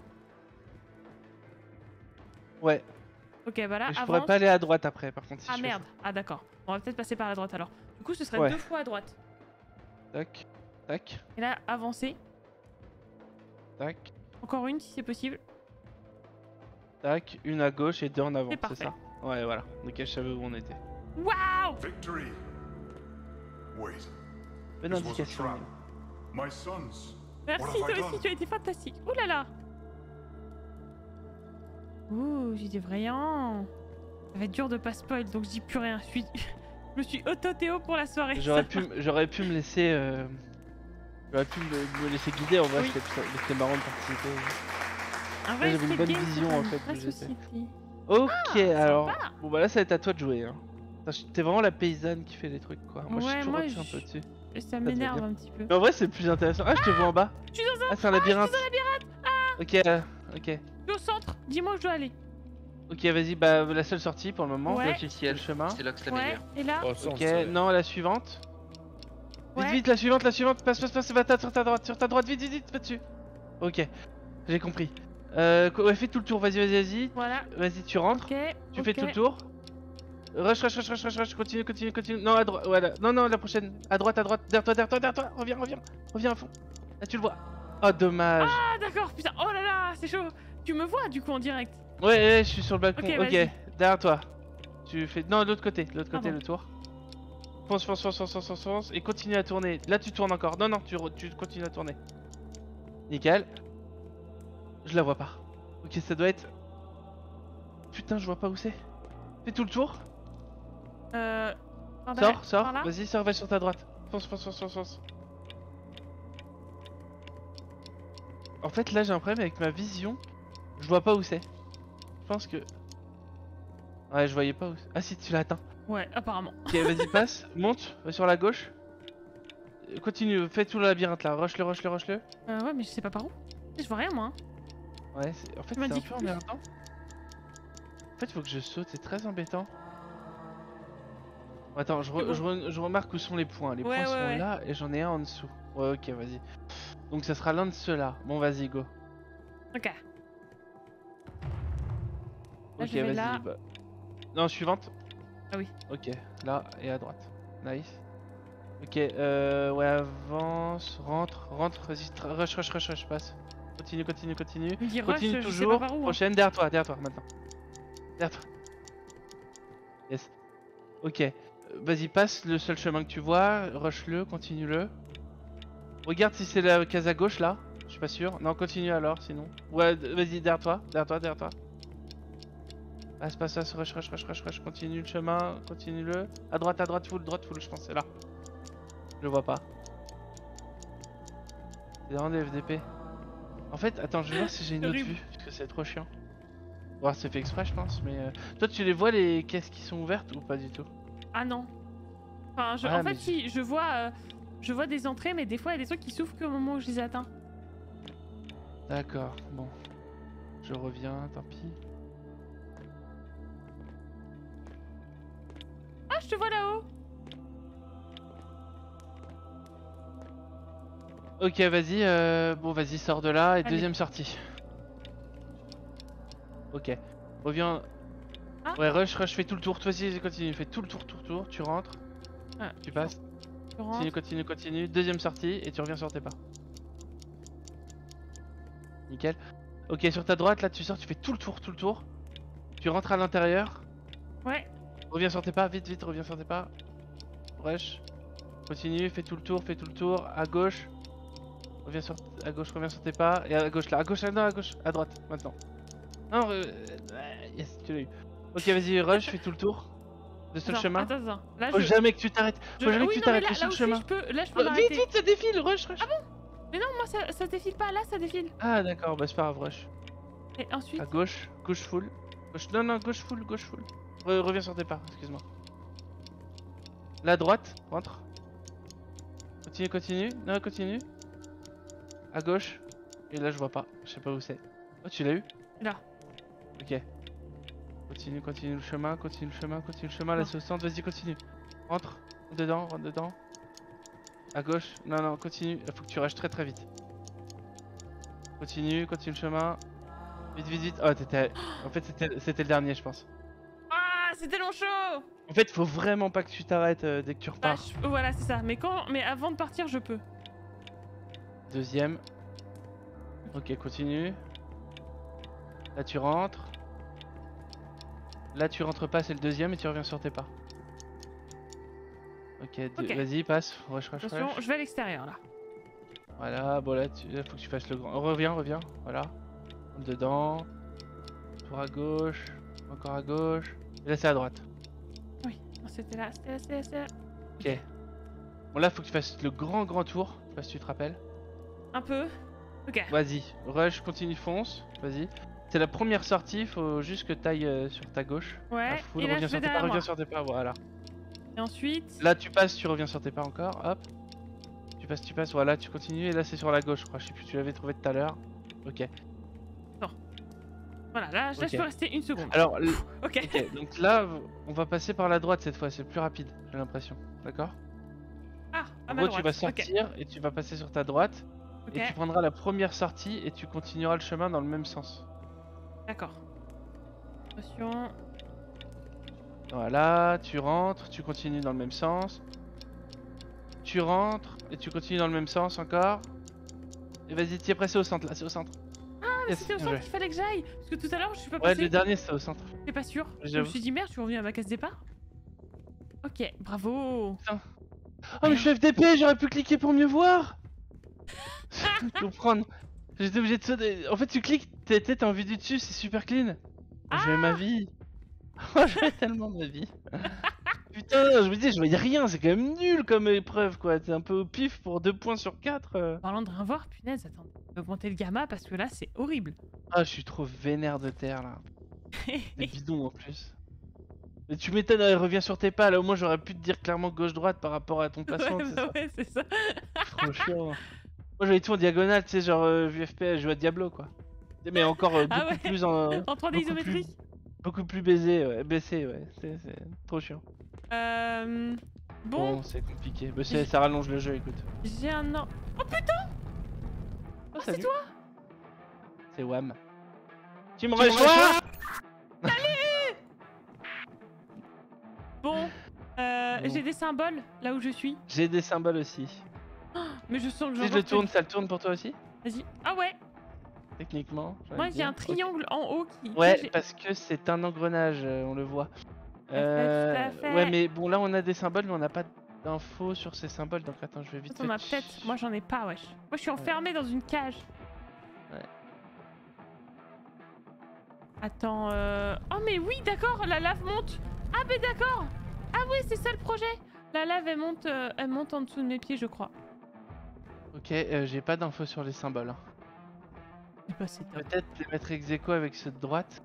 Ouais. Ok, bah là, Mais je avance. pourrais pas aller à droite après, par contre. Si Ah je fais merde. Ah d'accord. On va peut-être passer par la droite alors. Du coup, ce serait Ouais. deux fois à droite. ça. Tac. Tac. Et là, avancer. Tac. Encore une si c'est possible. Tac. Une à gauche et deux en avant, C'est c'est parfait. ça? Ouais, voilà. Ok, je savais où on était. Waouh! Victory! Wait, Bonne this was a indication. trap. My sons. Merci, What have I toi done? aussi, tu as été fantastique. Ouh là là! Ouh, j'ai des vrillants. Ça va être dur de pas spoil, donc je dis plus rien. Je, suis... je me suis auto-théo pour la soirée. J'aurais Ça pu, va. m- j'aurais pu me laisser, euh, j'aurais pu me, me laisser guider. En vrai, Oui. c'était plus- c'était marrant de participer. Un vrai j'avais une escape bonne game vision, sur en une fait, vraie où j'étais. société. Ok, alors, Ah, sympa. bon bah là, ça va être à toi de jouer. Hein. Putain, je- T'es vraiment la paysanne qui fait les trucs, quoi. Moi, je Ouais, suis toujours moi, au-dessus, un je- peu dessus. ça te m'énerve bien. un petit peu. Mais en vrai, c'est plus intéressant. Ah, je te vois en bas. Je suis dans un... Ah, c'est un labyrinthe. Ah, Ok, euh, ok. je suis au centre. Dis-moi où je dois aller. Ok, vas-y, bah la seule sortie pour le moment. Ouais. Là, tu le chemin. C'est Lox la Ouais, meilleure. et là? Oh, ça, on Ok, le savait. non, la suivante. Vite, Ouais. vite, la suivante, la suivante. Passe, passe, passe, va ta- sur ta droite, sur ta droite, vite, vite, vite, pas dessus. Ok, j'ai compris. Euh, quoi- ouais, fais tout le tour, vas-y, vas-y, vas-y. Voilà. Vas-y, tu rentres. Ok. Tu ok. fais tout le tour. Rush, rush, rush, rush, rush, rush, continue, continue, continue. Non, à droite, voilà. Non, non, la prochaine. À droite, à droite, derrière toi, derrière toi, derrière toi. Reviens, reviens, reviens à fond. Là, tu le vois. Oh, dommage. Ah, d'accord, putain. Oh là là, c'est chaud. Tu me vois du coup en direct. Ouais, ouais, je suis sur le balcon. Ok, Ok, vas-y. derrière toi. Tu fais. Non, de l'autre côté, de l'autre côté, Pardon. le tour. Fonce, fonce, fonce, fonce, fonce, fonce, fonce. Et continue à tourner. Là, tu tournes encore. Non, non, tu, re- tu continues à tourner. Nickel. Je la vois pas. Ok, ça doit être. Putain, je vois pas où c'est. Fais tout le tour. Euh. par Sors, derrière, sors. par là. Vas-y, sors, va sur ta droite. Fonce, fonce, fonce, fonce, fonce. En fait, là, j'ai un problème avec ma vision. Je vois pas où c'est. Je pense que. Ouais, je voyais pas où. Ah, si, tu l'as atteint. Ouais, apparemment. Ok, vas-y, passe. Monte, va sur la gauche. Euh, Continue, fais tout le labyrinthe là. Rush-le, rush-le, rush-le. Euh, ouais, mais je sais pas par où. Je vois rien moi. hein. Ouais, c'est- en fait, Tu m'as c'est un dit peu plus. emmerdant. En fait, il faut que je saute, c'est très embêtant. Attends, je, re- C'est bon. je, re- je remarque où sont les points. Les Ouais, points ouais, sont ouais. là et j'en ai un en dessous. Ouais, ok, vas-y. Donc ça sera l'un de ceux-là. Bon, vas-y, go. Ok. Là, Ok, je vais vas-y. là. bah. Non, suivante. Ah oui. Ok, là et à droite. Nice. Ok, euh, ouais, avance, rentre, rentre, vas-y, tra- rush, rush, rush, rush, passe. Continue, continue, continue. Il me dit rush, Continue je sais toujours. pas par où. hein. Prochaine, derrière toi, derrière toi, maintenant. Derrière toi. Yes. Ok. Euh, Vas-y, passe le seul chemin que tu vois, rush-le, continue-le. Regarde si c'est la case à gauche là. Je suis pas sûr. Non, continue alors, sinon. Ouais, d- vas-y, derrière toi, derrière toi, derrière toi. Passe, passe, passe, rush, rush, rush, rush, rush, continue le chemin, continue-le. À droite, à droite, full, droite, full, je pense, c'est là. Je le vois pas. C'est vraiment des F D P. En fait, attends, je vais voir si j'ai une autre Horrible. vue, parce que c'est trop chiant. Voir, c'est fait exprès, je pense, mais... euh, Toi, tu les vois, les caisses qui sont ouvertes, ou pas du tout? Ah non. Enfin, je- Ah, en mais fait, si, je vois, euh, je vois des entrées, mais des fois, il y a des trucs qui s'ouvrent qu'au moment où je les atteins. D'accord, bon. Je reviens, tant pis. Ah, je te vois là-haut. Ok, vas-y, euh... bon, vas-y, sors de là, et Allez. deuxième sortie. Ok. Reviens... Ah. Ouais, rush, rush, fais tout le tour, toi aussi, continue, fais tout le tour, tour, tour, tu rentres, Ah, tu passes, je rentre. continue, continue, continue, deuxième sortie, et tu reviens sur tes pas. Nickel. Ok, sur ta droite, là, tu sors, tu fais tout le tour, tout le tour. Tu rentres à l'intérieur, Ouais. reviens sur tes pas, vite, vite, reviens sur tes pas. Rush. Continue, fais tout le tour, fais tout le tour, à gauche. Reviens sur... à gauche, reviens sur tes pas, et à gauche là, à gauche, là, non, à gauche, à droite, maintenant. Non, euh... yes, tu l'as eu. Ok, vas-y, rush, fais tout le tour. De ce Attends, chemin. Attends, attends. Là, Faut je... jamais que tu t'arrêtes. je- Faut jamais oui, que tu non, mais t'arrêtes là, le là seul aussi, chemin. je peux, là, je peux Oh, vite, m'arrêter. vite, ça défile, rush, rush. Mais non, moi, ça, ça défile pas. Là, ça défile. Ah, d'accord, bah c'est pas grave, rush. Et ensuite, À gauche, gauche full. Gauche... Non, non, gauche full, gauche full. Re- reviens sur tes pas, excuse-moi. Là, à droite, rentre. Continue, continue. Non, continue. À gauche. Et là, je vois pas. Je sais pas où c'est. Oh, tu l'as eu? Là. Ok. Continue, continue le chemin, continue le chemin, continue le chemin. Là, Non. c'est au centre, vas-y, continue. Rentre. Rentre dedans, rentre dedans. À gauche. Non, non, continue. Il faut que tu rushes très très vite. Continue, continue le chemin. Vite, vite, vite. Oh, t'étais. En fait, c'était c'était le dernier, je pense. ah, c'est tellement chaud. En fait, faut vraiment pas que tu t'arrêtes euh, dès que tu Bah, repars. je- voilà, c'est ça. Mais quand, mais avant de partir, je peux. Deuxième. Ok, continue. Là, tu rentres. Là, tu rentres pas, c'est le deuxième et tu reviens sur tes pas. Ok, deux- Ok. vas-y, passe. Rush, rush, Attention, rush. je vais à l'extérieur là. Voilà, bon là, tu... là, faut que tu fasses le grand. Reviens, reviens, voilà. Rentre dedans. Tour à gauche. Encore à gauche. Et là, c'est à droite. Oui, non, c'était là, c'était là, c'était là, c'était là. Ok. Bon, là, faut que tu fasses le grand, grand tour. Je sais pas si tu te rappelles. Un peu. Ok. Vas-y, rush, continue, fonce. Vas-y. C'est la première sortie, faut juste que t'ailles euh, sur ta gauche. À Ouais. full, Et là, reviens je sur vais tes pas, derrière moi. reviens sur tes pas, voilà. Et ensuite. Là, tu passes, tu reviens sur tes pas encore, hop. passes, tu passes. Voilà, tu continues et là c'est sur la gauche, je crois. Je sais plus, tu l'avais trouvé tout à l'heure. Ok. Voilà, là, là Ok. je peux rester une seconde. Alors, l- Ok. ok, donc là, on va passer par la droite cette fois. C'est plus rapide, j'ai l'impression. D'accord? Ah, à En ma gros, droite. tu vas Ok. sortir et tu vas passer sur ta droite. Ok, Et tu prendras la première sortie et tu continueras le chemin dans le même sens. d'accord. Attention. Voilà, tu rentres, tu continues dans le même sens. Tu rentres et tu continues dans le même sens encore. Et vas-y, t'y es pressé au centre là, c'est au centre. Ah, mais Yes, c'était au bien centre joué. qu'il fallait que j'aille. Parce que tout à l'heure, je suis pas Ouais, passée. le dernier c'était au centre. J'étais pas sûre. Je me J'avoue. suis dit merde, je suis revenu à ma case départ. Ok, bravo. Oh, mais je suis F D P, j'aurais pu cliquer pour mieux voir. Comprendre. J'étais obligé de sauter. En fait, tu cliques, t'es t'es en vue du dessus, c'est super clean. Oh, je vais ma vie. Oh, je vais tellement ma vie. Putain, je me dis, je voyais rien, c'est quand même nul comme épreuve quoi. C'est un peu au pif pour deux points sur quatre. euh. Parlant de rien voir, punaise, attends. Je vais augmenter le gamma parce que là, c'est horrible. Ah, je suis trop vénère de terre là. C'est bidon en plus. Mais tu m'étonnes, elle revient sur tes pas là. Au moins, j'aurais pu te dire clairement gauche-droite par rapport à ton placement. Ouais, c'est bah ça. ouais, c'est ça. Trop chiant. Moi, j'avais tout en diagonale, tu sais, genre euh, vu F P S, je joue à Diablo quoi. Mais encore euh, beaucoup Ah ouais. plus en. En trois D beaucoup plus- isométrique. Beaucoup plus baisé, ouais, baissé, ouais. C'est c'est trop chiant. Euh... Bon, Bon, c'est compliqué. Bah, c'est- ça rallonge le jeu, écoute. j'ai un an. Oh putain. Oh, c'est salut. toi. C'est Wam. Tu me rejoins? Bon, euh, Bon. j'ai des symboles là où je suis. J'ai des symboles aussi. Mais je sens que Si j'en je le tourne, ça le tourne pour toi aussi? Vas-y. Ah ouais. Techniquement. j'ai Moi envie de j'ai dire. un triangle en haut qui. Ok. Ouais, j'ai- parce que c'est un engrenage, euh, on le voit. à fait, tout à ouais, fait. mais bon, là on a des symboles, mais on n'a pas d'infos sur ces symboles, donc attends, je vais vite On a fait. peut-être. Moi j'en ai pas, wesh. Moi je suis enfermé dans une cage. Ouais. Attends. Euh... Oh mais oui, d'accord. La lave monte. Ah mais d'accord. Ah oui, c'est ça le projet. La lave elle monte, euh, elle monte en dessous de mes pieds, je crois. Ok, euh, j'ai pas d'infos sur les symboles. hein. Eh ben, c'est top. Peut-être les mettre ex aequo avec ceux de droite.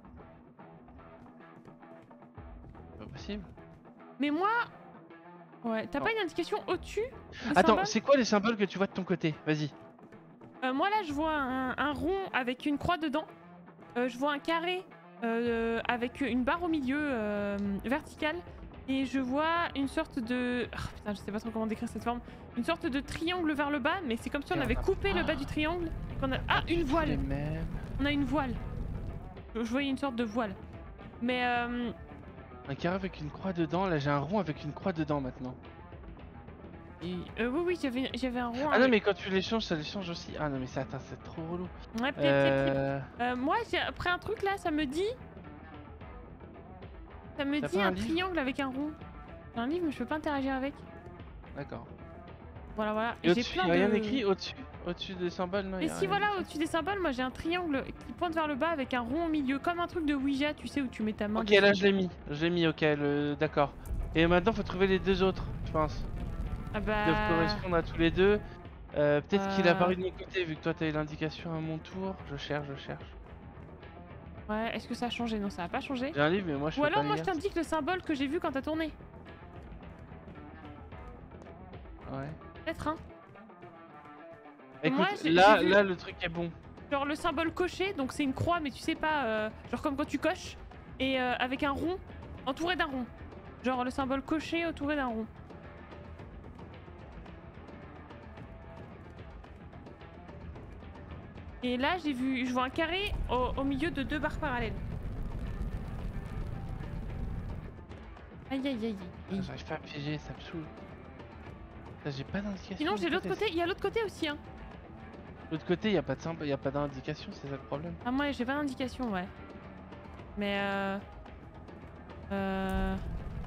Pas possible. Mais moi. Ouais, t'as Non. pas une indication au-dessus des Attends, symboles c'est quoi les symboles que tu vois de ton côté? Vas-y. Euh, Moi là je vois un, un rond avec une croix dedans. Euh, je vois un carré euh, avec une barre au milieu euh, verticale. Et je vois une sorte de... Ah, putain, je sais pas trop comment décrire cette forme. Une sorte de triangle vers le bas, mais c'est comme si on Et on avait a- coupé le bas du triangle. Et qu'on a... Ah, une Les voile. mêmes. On a une voile. Je, je voyais une sorte de voile. Mais euh, Un carré avec une croix dedans. Là, j'ai un rond avec une croix dedans maintenant. et- euh, oui, oui, j'avais j'avais un rond. Ah non, avec- mais quand tu les changes, ça les change aussi. Ah non, mais ça, attends, c'est trop relou. Ouais, plip, plip, plip. Euh... Euh, moi, j'ai après un truc là, ça me dit. Ça me T'as dit pas un, un livre triangle avec un rond. J'ai un livre, mais je peux pas interagir avec. D'accord. Voilà, voilà. Et J'ai au-dessus, plein y a rien de. écrit au-dessus? Au-dessus des symboles, non? Mais y a si, rien voilà, écrit. au-dessus des symboles, moi j'ai un triangle qui pointe vers le bas avec un rond au milieu, comme un truc de Ouija, tu sais, où tu mets ta main. Ok, dessus. là, je l'ai mis. Je l'ai mis, ok, le... d'accord. Et maintenant, faut trouver les deux autres, je pense. Ah Ils bah. doivent correspondre à tous les deux. Euh, Peut-être qu'il a Euh. apparu de mon côté, vu que toi, t'as eu l'indication à mon tour. Je cherche, je cherche. Ouais, est-ce que ça a changé? Non, ça a pas changé. J'ai un livre, mais moi, je Ou peux alors, pas moi je lire. t'indique le symbole que j'ai vu quand t'as tourné. Ouais. Peut-être, hein. Écoute, Moi, j'ai- là, j'ai vu- là, le truc est bon. Genre le symbole coché, donc c'est une croix, mais tu sais pas, euh, genre comme quand tu coches, et euh, avec un rond, entouré d'un rond. Genre le symbole coché entouré d'un rond. Et là, j'ai vu, je vois un carré au, au milieu de deux barres parallèles. Aïe aïe aïe Ah, aïe. J'arrive pas à piéger, ça me saoule. Ça, j'ai pas d'indication. Sinon, de j'ai l'autre côté, il y a l'autre côté aussi, hein. De l'autre côté, y a pas de symbole, y a pas d'indication, c'est ça le problème. Ah, moi, j'ai pas d'indication, ouais. Mais euh. Euh.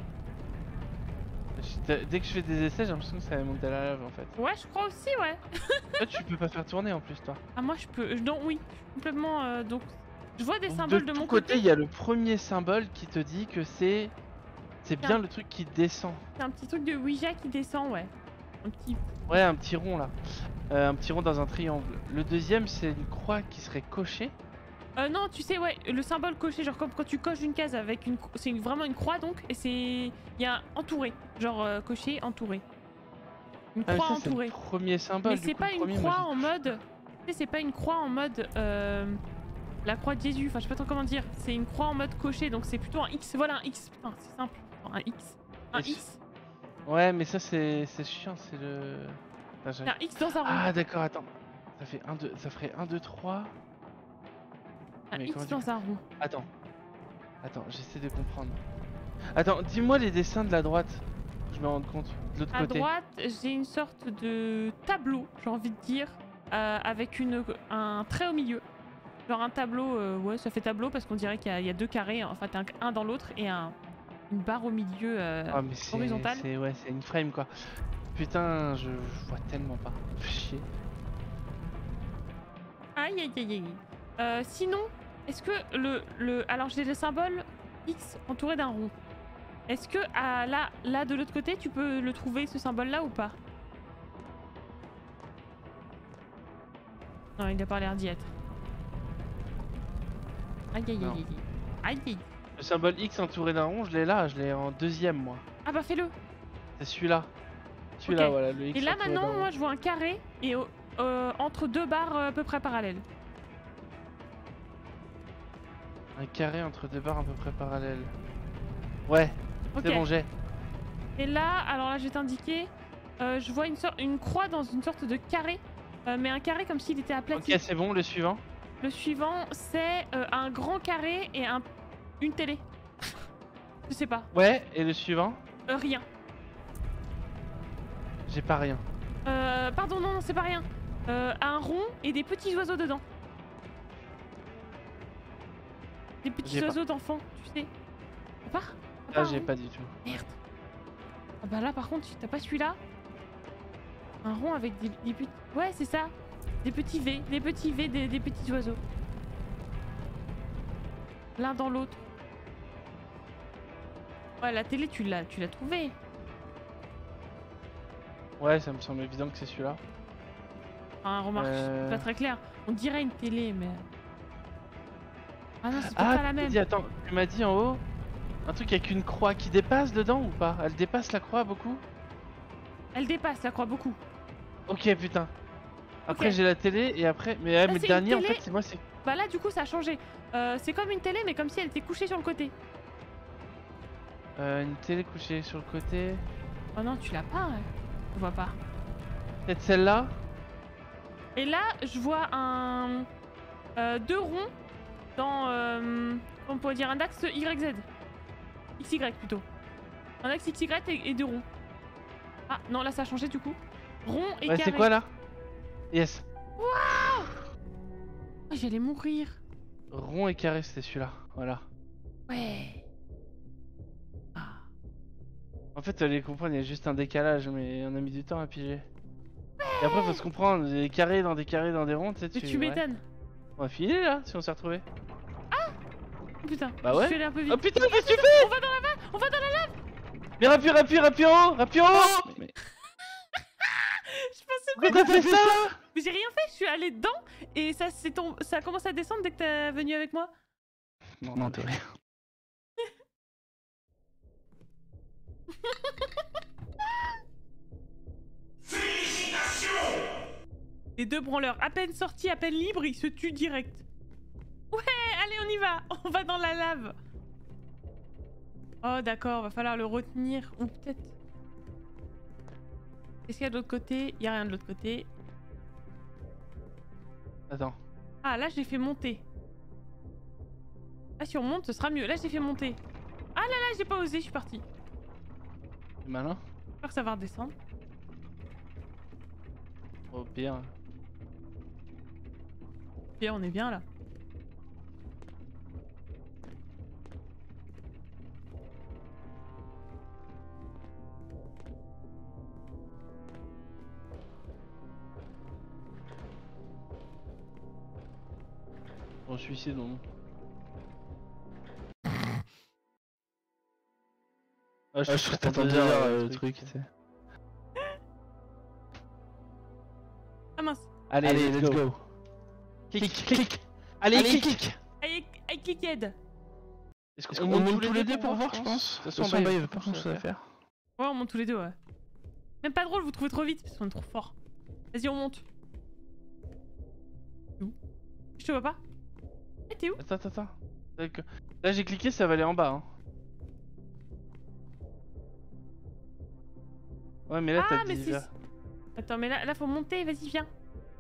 Je- Dès que je fais des essais, j'ai l'impression que ça va monter à la lave en fait. Ouais, je crois aussi, ouais. Toi, tu peux pas faire tourner en plus, toi. Ah, moi, je peux. je- Non, oui, complètement. euh, donc, je vois des Donc, symboles de de ton mon côté, côté. il y a le premier symbole qui te dit que c'est. C'est bien Tiens. le truc qui descend. C'est un petit truc de Ouija qui descend, ouais. Un petit. Ouais, un petit rond là. Euh, un petit rond dans un triangle. Le deuxième, c'est une croix qui serait cochée. Euh, non, tu sais, ouais, le symbole coché, genre comme quand tu coches une case avec une. C'est une- vraiment une croix donc, et c'est. Il y a entouré. Genre euh, coché, entouré. Une Ah, mais croix ça, c'est entourée. le premier symbole. Mais du c'est coup, pas le une premier, croix moi, en mode. Tu sais, c'est pas une croix en mode. Euh... La croix de Jésus, enfin je sais pas trop comment dire. C'est une croix en mode coché, donc c'est plutôt un X. Voilà un X. Putain, c'est simple. Un X. Un Et je- X. j'ai- Ouais, mais ça, c'est c'est chiant, c'est le. Attends, C'est j'arrive. un X dans un rond. Ah, d'accord, attends. Ça fait un, deux, ça ferait un, deux, trois. un mais X comment tu dans fais un rond. Attends. Attends, j'essaie de comprendre. Attends, dis-moi les dessins de la droite. Je me rends compte. De l'autre À côté. droite, j'ai une sorte de tableau, j'ai envie de dire, euh, avec une, un trait au milieu. Genre un tableau, euh, ouais, ça fait tableau parce qu'on dirait qu'il y, a- il y a deux carrés, en fait, un, un dans l'autre et un, une barre au milieu euh, Ah, mais c'est. horizontale. C'est ouais, c'est une frame quoi. Putain, je, je vois tellement pas. Fais chier. Aïe aïe aïe aïe. Euh, sinon, est-ce que le, le. Alors j'ai le symbole X entouré d'un rond. Est-ce que à, là, là de l'autre côté, tu peux le trouver ce symbole là ou pas? Non, il a pas l'air d'y être. Aïe aïe aïe Non. aïe. Aïe aïe. Le symbole X entouré d'un rond, je l'ai là, je l'ai en deuxième moi. Ah bah fais-le. C'est celui-là. Celui-là, Ok. voilà, le X Et là entouré d'un maintenant, rond. moi je vois un carré et au- euh, entre deux barres euh, à peu près parallèles. Un carré entre deux barres à peu près parallèles. Ouais, Ok. c'est bon, j'ai. Et là, alors là je vais t'indiquer, euh, je vois une, sorte, une croix dans une sorte de carré, euh, mais un carré comme s'il était aplati. Ok, c'est bon, le suivant. Le suivant, c'est euh, un grand carré et un, une télé. Je sais pas, Ouais, et le suivant, Euh, rien. j'ai pas rien. Euh, pardon, non, non, c'est pas rien. Euh, un rond et des petits oiseaux dedans. Des petits J'ai pas. oiseaux d'enfants, tu sais. T'as pas T'as Là, un j'ai rond pas du tout. Merde. Ah bah là, par contre, t'as pas celui-là. Un rond avec des, des petits... Ouais, c'est ça. Des petits V, des petits V, des, des petits oiseaux. L'un dans l'autre. Ouais, la télé, tu l'as, tu l'as trouvé. Ouais, ça me semble évident que c'est celui-là. Enfin, remarque, Euh. c'est pas très clair. On dirait une télé, mais... Ah non, c'est peut-être Ah, pas la tu m'as même. dit, attends, tu m'as dit en haut un truc avec une croix qui dépasse dedans ou pas? Elle dépasse la croix beaucoup? Elle dépasse, la croix, beaucoup. Ok, putain. Après Ok. j'ai la télé et après. Mais, ouais, Là, mais c'est le une dernier en télé. fait, c'est moi, c'est. Bah là, du coup, ça a changé. Euh, c'est comme une télé, mais comme si elle était couchée sur le côté. Euh, une télé couchée sur le côté. Oh non, tu l'as pas, hein. Je vois pas. Peut-être celle-là? Et là, je vois un... euh, deux ronds dans... Euh, on pourrait dire un axe Y Z. X Y plutôt. Un axe X Y et, et deux ronds. Ah non, là ça a changé du coup. Rond et Ouais, carré. c'est quoi là? Yes. Oh, j'allais mourir. Rond et carré, c'était celui-là. Voilà. Ouais. Ah. En fait, les comprendre, il y a juste un décalage, mais on a mis du temps à piger. Et après, faut se comprendre, des carrés dans des carrés dans des ronds, tu sais, Mais tu. tu ouais. m'étonnes. On va finir là, si on s'est retrouvés. Oh, putain. Bah ouais. Je suis allé un peu vite. Oh putain, qu'est-ce que tu fais? On va dans la lave. On va dans la lave. Mais rappuie, rappuie, rappuie en haut, rappuie en haut. Mais Je pensais pourquoi t'as fait ça? Mais j'ai rien fait. Je suis allé dedans et ça c'est tom... ça a commencé à descendre dès que t'es venu avec moi. Non, t'es rien. Les deux branleurs, à peine sortis, à peine libres, ils se tuent direct. Ouais, allez, on y va. On va dans la lave. Oh, d'accord, va falloir le retenir. Ou peut-être... Qu'est-ce qu'il y a de l'autre côté? Il y a rien de l'autre côté. Attends. Ah, là, je l'ai fait monter. Ah, si on monte, ce sera mieux. Là, je l'ai fait monter. Ah là là, j'ai pas osé, je suis partie. C'est malin. J'espère que ça va redescendre. Au pire. Bien, on est bien là. Bon, suicide, non. Ah, je suis T'attends deux heures euh, le truc, tu sais. Ah mince. Allez, Allez, let's, let's go. go. Clic, clic. Allez, Allez, clic. Allez, allez, click aide. Est-ce On monte tous les deux pour voir, je pense. De De toute façon, bah, il y avait pas grand chose à faire. Ouais, on monte tous les deux, ouais. Même pas drôle, vous trouvez trop vite parce qu'on est trop fort. Vas-y, on monte. Où? Je te vois pas. Eh, t'es où? Attends, attends, attends. D'accord. Là j'ai cliqué, ça va aller en bas. Hein. Ouais, mais là Ah, t'as mais dit. c'est... là. Attends, mais là, là faut monter, vas-y, viens.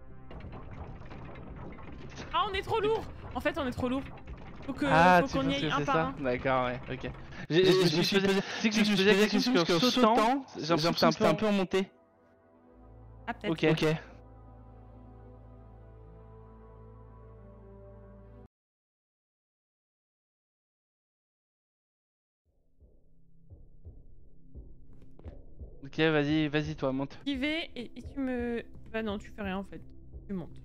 Ah, on est trop lourd. En fait, on est trop lourd. Faut que Ah, faut tu qu'on penses y aille que un c'est par ça? un. D'accord, ouais, ok. J'ai- Je- Je je me me suis suis posé posé- c'est que je me suis posé la question parce qu'en sautant, j'ai l'impression que c'est un peu en monté. Ah, peut-être. Ok. Ok. Ok, vas-y, vas-y toi, monte. J'y vais et, et tu me... Bah non, tu fais rien en fait. Tu montes.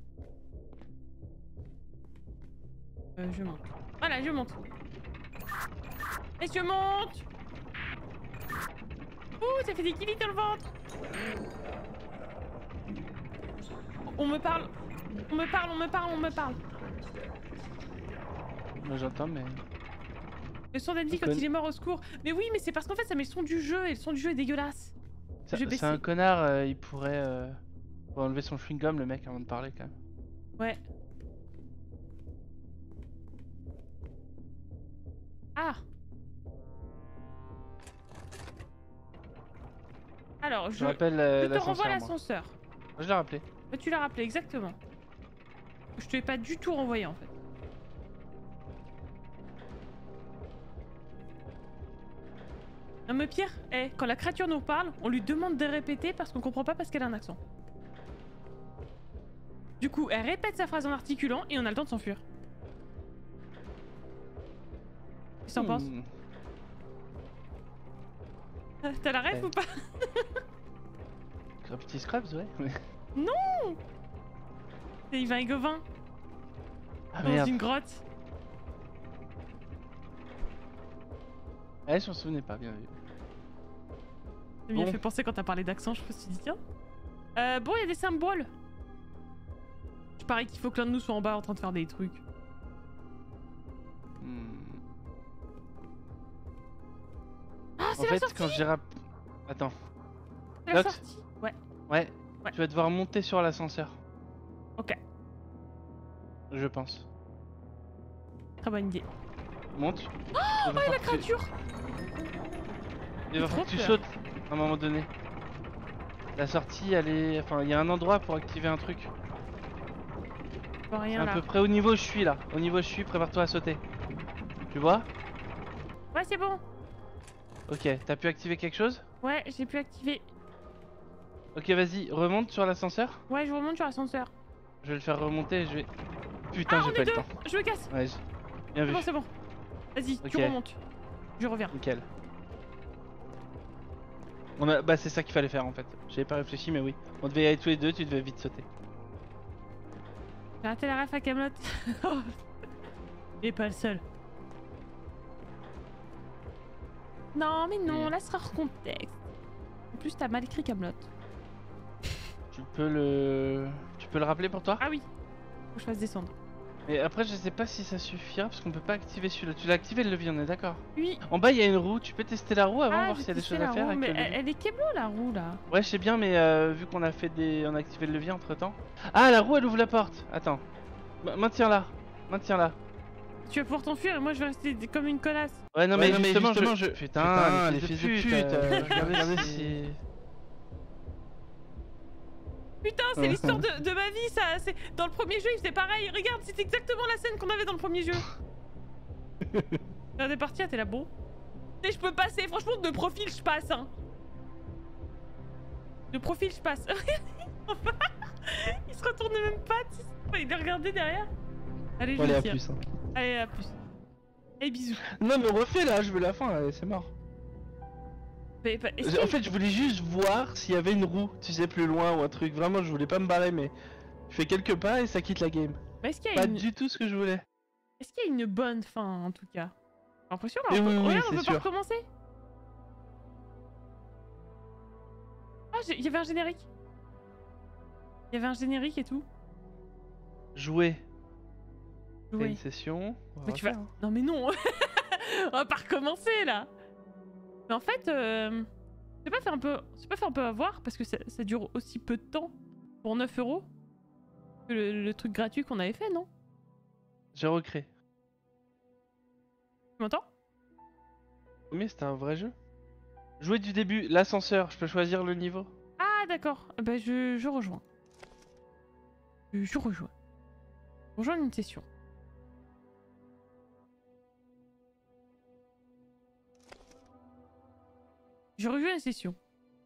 Euh, je monte. Voilà, je monte. Et je monte. Ouh, ça fait des killis dans le ventre. On me parle. On me parle, on me parle, on me parle. Moi j'entends, mais. Le son d'Andy quand Con- il est mort au secours. Mais oui, mais c'est parce qu'en fait ça met le son du jeu et le son du jeu est dégueulasse. Ça- Je vais C'est un baisser. connard, euh, il pourrait. Euh... pourrait enlever son chewing-gum, le mec, avant de parler quand même. Ouais. Ah. Alors, Je je, rappelle euh, je te renvoie l'ascenseur. moi. l'ascenseur. Je l'ai rappelé. Bah, tu l'as rappelé, exactement. Je te l'ai pas du tout renvoyé en fait. Non mais pire, eh, quand la créature nous parle, on lui demande de répéter parce qu'on comprend pas parce qu'elle a un accent. Du coup, elle répète sa phrase en articulant et on a le temps de s'enfuir. Qu'est-ce que t'en penses? Hmm. T'as la ref Ouais. ou pas? Un petit Scrubs, ouais. C'est Yvain et Gauvin Ah dans merde. une grotte. Eh, je m'en souvenais pas, bien vu. Ça m'y a Bon. fait penser quand t'as parlé d'accent, je me suis dit tiens. Euh, bon, il y a des symboles. Je parie qu'il faut que l'un de nous soit en bas en train de faire des trucs. Hmm. Ah, En c'est la fait, sortie! quand j'ai rap... Attends. C'est la Lox. sortie! Ouais, Ouais. Ouais. Tu vas devoir monter sur l'ascenseur, ok. je pense. Très bonne idée. Monte. Oh, Il va falloir la que tu- créature! Il va J'ai falloir que trop tu peur. sautes à un moment donné. La sortie, elle est. Enfin, il y a un endroit pour activer un truc. Je vois C'est rien à là. peu près au niveau où je suis là. Au niveau où je suis, prépare-toi à sauter. Tu vois? Ouais, c'est bon. Ok, t'as pu activer quelque chose? Ouais, j'ai pu activer. Ok, vas-y, remonte sur l'ascenseur. Ouais, je remonte sur l'ascenseur. Je vais le faire remonter et je vais. Putain, Ah, j'ai on pas est eu le deux. temps. Je me casse. Ouais, j'ai- bien C'est vu. bon, c'est bon. Vas-y, tu Ok. remontes. Je reviens. Nickel. On a... Bah, c'est ça qu'il fallait faire en fait. J'avais pas réfléchi, mais oui. On devait y aller tous les deux, tu devais vite sauter. J'ai raté la ref à Camelot. Il est pas le seul. Non, mais non, Et- là sera hors contexte. En plus, t'as mal écrit Camelot. Tu peux le. Tu peux le rappeler pour toi? Ah oui. Faut que je fasse descendre. Mais après, je sais pas si ça suffira parce qu'on peut pas activer celui-là. Tu l'as activé le levier, on est d'accord? Oui. En bas, il y a une roue. Tu peux tester la roue avant, Ah, voir j'ai s'il y a des testé choses à la faire roue, avec mais le levier. elle, elle est Keblo la roue là. Ouais, je sais bien, mais euh, vu qu'on a fait des. On a activé le levier entre temps. Ah, la roue elle ouvre la porte. Attends. Ma- Maintiens-la. Maintiens-la. Tu vas pouvoir t'enfuir et moi je vais rester d- comme une connasse. Ouais, non, Ouais, mais, non, mais justement, justement, je... je- Putain, Putain, les les fils de fils de pute. pute, euh, euh, regardez regardez si. si- Putain, c'est l'histoire de, de ma vie ça. C'est dans le premier jeu il faisait pareil. Regarde, c'est exactement la scène qu'on avait dans le premier jeu. Regardez partir, t'es là bon. Et je peux passer, franchement de profil je passe hein. De profil je passe. Il se retourne même pas. Tu sais, il est regardé derrière. Allez, je Allez, le à tire. plus. hein. Allez, à plus. Allez, bisous. Non, mais refais là, je veux la fin, allez, c'est mort. Mais, bah, est-ce En qu'il- fait, je voulais juste voir s'il y avait une roue, tu sais, plus loin ou un truc. Vraiment, je voulais pas me barrer, mais je fais quelques pas et ça quitte la game. bah, est-ce qu'il y a Pas une... du tout ce que je voulais. Est-ce qu'il y a une bonne fin en tout cas? J'ai l'impression là, Et on peut, oui, oui, regarde, on c'est peut pas sûr. recommencer. Ah, j'ai- il y avait un générique. Il y avait un générique et tout. Jouer. Fais Oui. une session. on va Mais tu vas... refaire, hein. Non mais non. On va pas recommencer là. Mais en fait, euh... C'est pas fait un peu, c'est pas fait un peu avoir parce que ça, ça dure aussi peu de temps pour neuf euros que le, le truc gratuit qu'on avait fait, non? J'ai recréé. Tu m'entends? Mais c'était un vrai jeu. Jouer du début, l'ascenseur, je peux choisir le niveau. Ah d'accord, bah je, je rejoins. Je, je rejoins. Rejoindre une session. Je rejoins une session.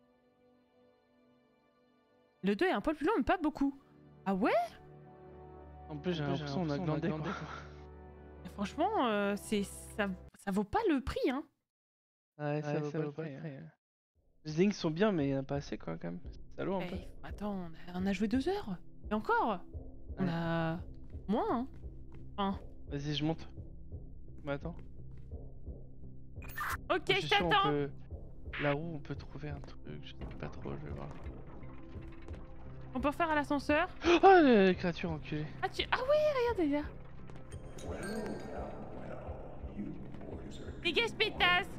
Le deux est un poil plus long, mais pas beaucoup. Ah ouais? En plus, j'ai l'impression qu'on a glandé quoi. Franchement, euh, c'est ça, ça vaut pas le prix, hein. Ouais, ça, Ouais, vaut ça pas vaut le pas prix, le hein. prix, hein. Les dings sont bien, mais il y en a pas assez quoi, quand même. C'est salaud un peu. Eh, attends, on a, on a joué deux heures. Et encore, on Ouais. a moins, hein. Enfin, Vas-y, je monte. Mais attends. ok, Je je suis sûr, on t'attends. peut... La roue, on peut trouver un truc. Je sais pas trop, je vais voir. On peut refaire à l'ascenseur. Oh, les créatures enculées. Ah, tu... ah oui, regarde déjà. Dégage pétasse.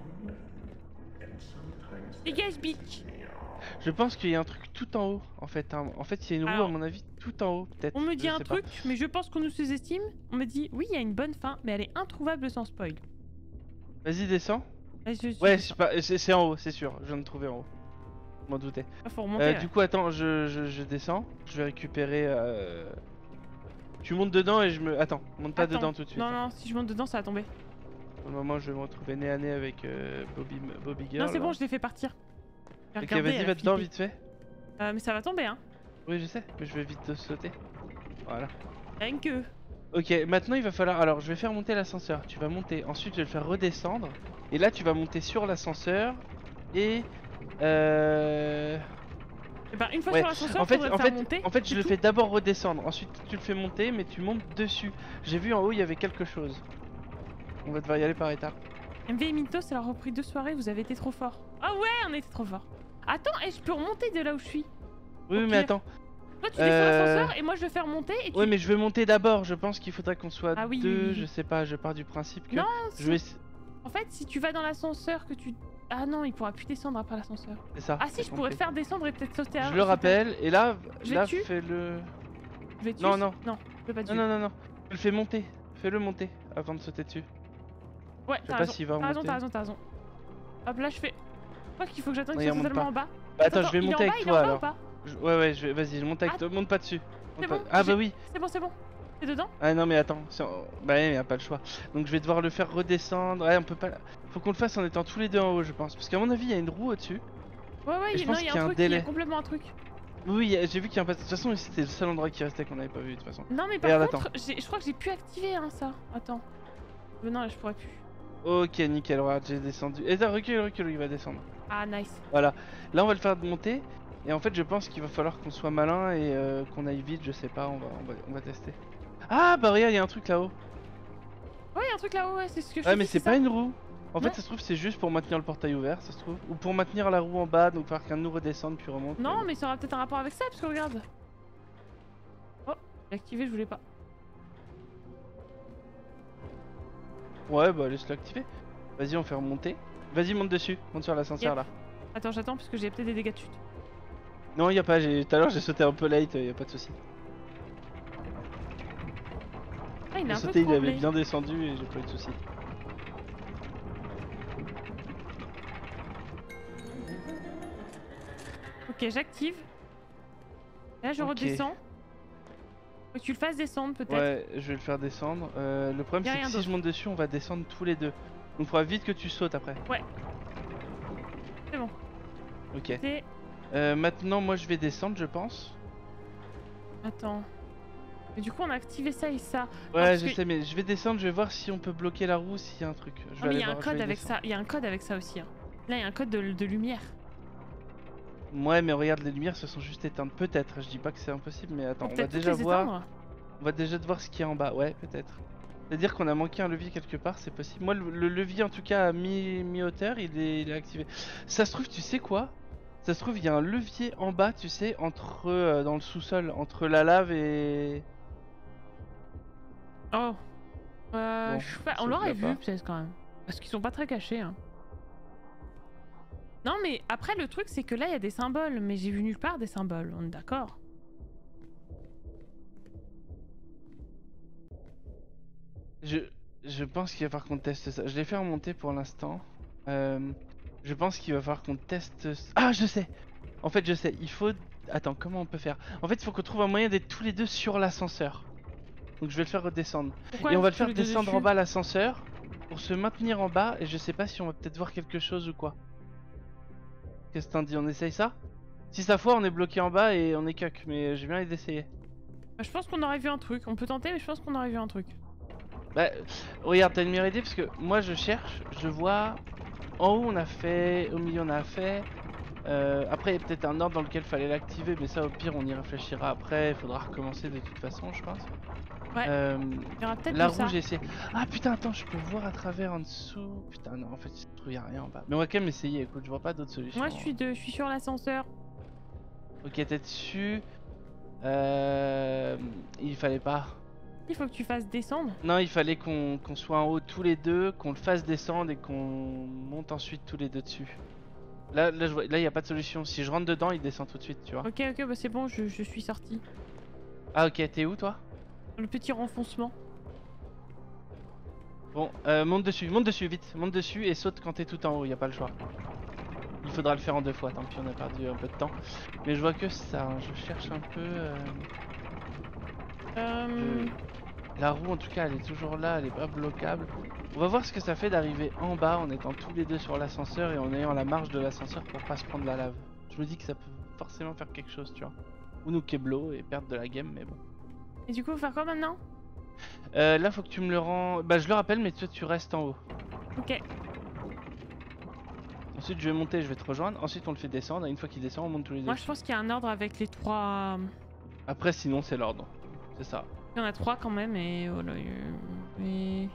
Dégage bitch. Je pense qu'il y a un truc tout en haut, en fait. Hein. En fait, il y a une roue, Alors, à mon avis, tout en haut, peut-être. On me dit je un sais pas. truc, mais je pense qu'on nous sous-estime. On me dit, oui, il y a une bonne fin, mais elle est introuvable sans spoil. Vas-y, descends. Ah, je- je- Ouais, c'est pas... c'est c'est en haut, c'est sûr. Je viens de trouver en haut. Je m'en doutais. Ah, faut remonter. Euh, là. du coup, attends, je, je, je descends. Je vais récupérer. Euh... Tu montes dedans et je me. Attends, monte pas Attends. dedans tout de suite. Non, non, si je monte dedans, ça va tomber. Au moment, je vais me retrouver nez à nez avec euh, Bobby, Bobby Girl. non, c'est là. bon, je l'ai fait partir. J'ai Ok, regardé, vas-y, elle va a dedans flippé. vite fait. Euh, mais ça va tomber, hein. Oui, je sais, mais je vais vite te sauter. Voilà. Rien que. Ok, maintenant il va falloir. Alors, je vais faire monter l'ascenseur. Tu vas monter, ensuite, je vais le faire redescendre. Et là, tu vas monter sur l'ascenseur. Et. Euh. Eh ben, une fois Ouais. sur l'ascenseur, En fait, faudrait en le faire fait, monter. en fait, je c'est le tout. fais d'abord redescendre. Ensuite, tu le fais monter, mais tu montes dessus. J'ai vu en haut, il y avait quelque chose. On va devoir y aller par étapes. M V et Mintos, ça leur a repris deux soirées, vous avez été trop fort. Ah ouais, on était trop fort. Attends, et je peux remonter de là où je suis. Oui, Au mais pire. attends. Toi, tu descends Euh, l'ascenseur et moi je le fais remonter et tu. Ouais, mais je vais monter d'abord. Je pense qu'il faudra qu'on soit Ah oui, deux. oui, oui. Je sais pas. Je pars du principe que. Non, je si- vais. En fait, si tu vas dans l'ascenseur, que tu. Ah non, il pourra plus descendre après l'ascenseur. C'est ça. Ah si, j'ai je pourrais compris. te faire descendre et peut-être sauter à. Je sauter le à- rappelle. Et là, Je là, le tue fais-le. Je vais te Non, tuer non. Non, je vais pas te Non, tuer. non, non, non. Tu le fais monter. Fais-le monter avant de sauter dessus. Ouais, sais t'as pas raison. s'il va T'as raison, remonter. t'as raison, t'as raison. Hop, là je fais. Je crois qu'il faut que j'attende Non, qu'il il soit remonte totalement pas. en bas. Bah, attends, je vais il est monter en bas, avec il est en toi bas ou alors. pas Je- Ouais, ouais, je vais... vas-y, je monte avec Ah, toi. Monte pas dessus. c'est Monte bon, pas- Ah, j'ai- bah oui. C'est bon, c'est bon. T'es dedans? Ah non mais attends, c'est en- bah ouais, mais y a pas le choix. Donc je vais devoir le faire redescendre. Ouais, on peut pas. Faut qu'on le fasse en étant tous les deux en haut, je pense. Parce qu'à mon avis, il y a une roue au-dessus. Ouais, ouais, Et je il- non, pense il y a qu'il y a un un truc, il y a délai. complètement un truc. Oui, y a- j'ai vu qu'il y a un pas. De toute façon, c'était le seul endroit qui restait qu'on avait pas vu de toute façon. Non, mais par Regarde, contre, j'ai- je crois que j'ai pu activer hein, ça. Attends. Mais non, là je pourrais plus. Ok, nickel, regarde, j'ai descendu. Et là, recule, recule, il va descendre. Ah, nice. Voilà. Là, on va le faire monter. Et en fait, je pense qu'il va falloir qu'on soit malin et euh, qu'on aille vite, je sais pas, on va, on va, on va tester. Ah, bah regarde, il y a un truc là-haut. Ouais, il y a un truc là-haut, ouais, c'est ce que je Ouais, te mais dis, c'est ça. pas une roue. En fait, Non. ça se trouve, c'est juste pour maintenir le portail ouvert, ça se trouve. Ou pour maintenir la roue en bas, donc faire qu'un de nous redescende puis remonte. Non, mais ça aura peut-être un rapport avec ça, parce que regarde. Oh, j'ai activé, je voulais pas. Ouais, bah laisse-le activer. Vas-y, on fait remonter. Vas-y, monte dessus, monte sur l'ascenseur Yep. là. Attends, j'attends, parce que j'ai peut-être des dégâts de chute. Non, y a pas, j'ai- tout à l'heure j'ai sauté un peu late, y a pas de souci. Ah, il J'ai a un peu sauté, il avait tremblé. bien descendu et j'ai pas eu de souci. Ok, j'active. Là, je Ok. redescends. Faut que tu le fasses descendre, peut-être. Ouais, je vais le faire descendre. Euh, le problème Y a c'est que rien si d'autre. je monte dessus, on va descendre tous les deux. Donc faudra vite que tu sautes après. C'est bon. Ok. C'est... Euh, maintenant, moi je vais descendre, je pense. Attends. Mais du coup, on a activé ça et ça. Ouais, parce je que- sais, mais je vais descendre, je vais voir si on peut bloquer la roue, s'il y a un truc. Je vais Ah, mais il aller y a un voir, je code vais avec descendre. ça. Il y a un code avec ça aussi. hein. Là, il y a un code de, de lumière. Ouais, mais regarde, les lumières se sont juste éteintes. Peut-être, je dis pas que c'est impossible, mais attends, Faut on va peut-être toutes déjà les voir. éteindre. On va déjà voir ce qu'il y a en bas. Ouais, peut-être. C'est-à-dire qu'on a manqué un levier quelque part, c'est possible. Moi, le, le levier en tout cas à mi- mi-hauteur, il, est, il est activé. Ça se trouve, tu sais quoi? Ça se trouve, il y a un levier en bas, tu sais, entre euh, dans le sous-sol, entre la lave et. Oh. Euh, Bon, je sais pas, ça on se l'aurait l'a vu pas. peut-être quand même. Parce qu'ils sont pas très cachés. Hein. Non, mais après, le truc, c'est que là, il y a des symboles. Mais j'ai vu nulle part des symboles, on est d'accord? Je, je pense qu'il va falloir qu'on teste ça. Je l'ai fait remonter pour l'instant. Euh, je pense qu'il va falloir qu'on teste... Ah, je sais. En fait, je sais. Il faut... Attends, comment on peut faire? En fait, il faut qu'on trouve un moyen d'être tous les deux sur l'ascenseur. Donc je vais le faire redescendre. Pourquoi Et on va le tous faire les deux descendre dessus en bas l'ascenseur pour se maintenir en bas. Et je sais pas si on va peut-être voir quelque chose ou quoi. Qu'est-ce que t'en dis? On essaye ça? Si ça foire, on est bloqué en bas et on est cuck. Mais j'ai bien envie d'essayer. Bah, je pense qu'on aurait vu un truc. On peut tenter, mais je pense qu'on aurait vu un truc. Bah, regarde, t'as une meilleure idée parce que moi je cherche, je vois en haut on a fait, au milieu on a fait. Euh, après il y a peut-être un ordre dans lequel fallait l'activer, mais ça au pire on y réfléchira après. Il faudra recommencer de toute façon, je pense. Ouais. Euh, Il y aura peut-être la de ça. rouge, j'ai essayé. Ah putain, attends, je peux voir à travers en dessous. Putain, non, en fait, il se trouve y a rien en bas. Mais on va quand même essayer. Écoute, je vois pas d'autre solution. Moi, je suis, de... je suis sur l'ascenseur. Ok, t'es dessus. Euh... Il fallait pas. Il faut que tu fasses descendre. Non, il fallait qu'on qu'on soit en haut tous les deux, qu'on le fasse descendre et qu'on monte ensuite tous les deux dessus. Là, là, je vois, là, il y a pas de solution. Si je rentre dedans, il descend tout de suite, tu vois. Ok, ok, bah c'est bon, je, je suis sorti. Ah, ok, t'es où toi? Le petit renfoncement. Bon, euh, monte dessus, monte dessus, vite, monte dessus et saute quand t'es tout en haut, y a pas le choix. Il faudra le faire en deux fois, tant pis, on a perdu un peu de temps. Mais je vois que ça, hein, je cherche un peu. Euh... Euh... Je- La roue, en tout cas, elle est toujours là, elle est pas bloquable. On va voir ce que ça fait d'arriver en bas en étant tous les deux sur l'ascenseur et en ayant la marge de l'ascenseur pour pas se prendre la lave. Je me dis que ça peut forcément faire quelque chose, tu vois. Ou nous keblo et perdre de la game, mais bon. Et du coup, faut faire quoi maintenant? Euh, là, faut que tu me le rends. Bah, je le rappelle, mais toi, tu restes en haut. Ok. Ensuite, je vais monter, je vais te rejoindre. Ensuite, on le fait descendre. Et une fois qu'il descend, on monte tous les deux. Moi, je pense qu'il y a un ordre avec les trois... Après, sinon, c'est l'ordre. C'est ça. Il y en a trois quand même, et... Oh là, euh, mais...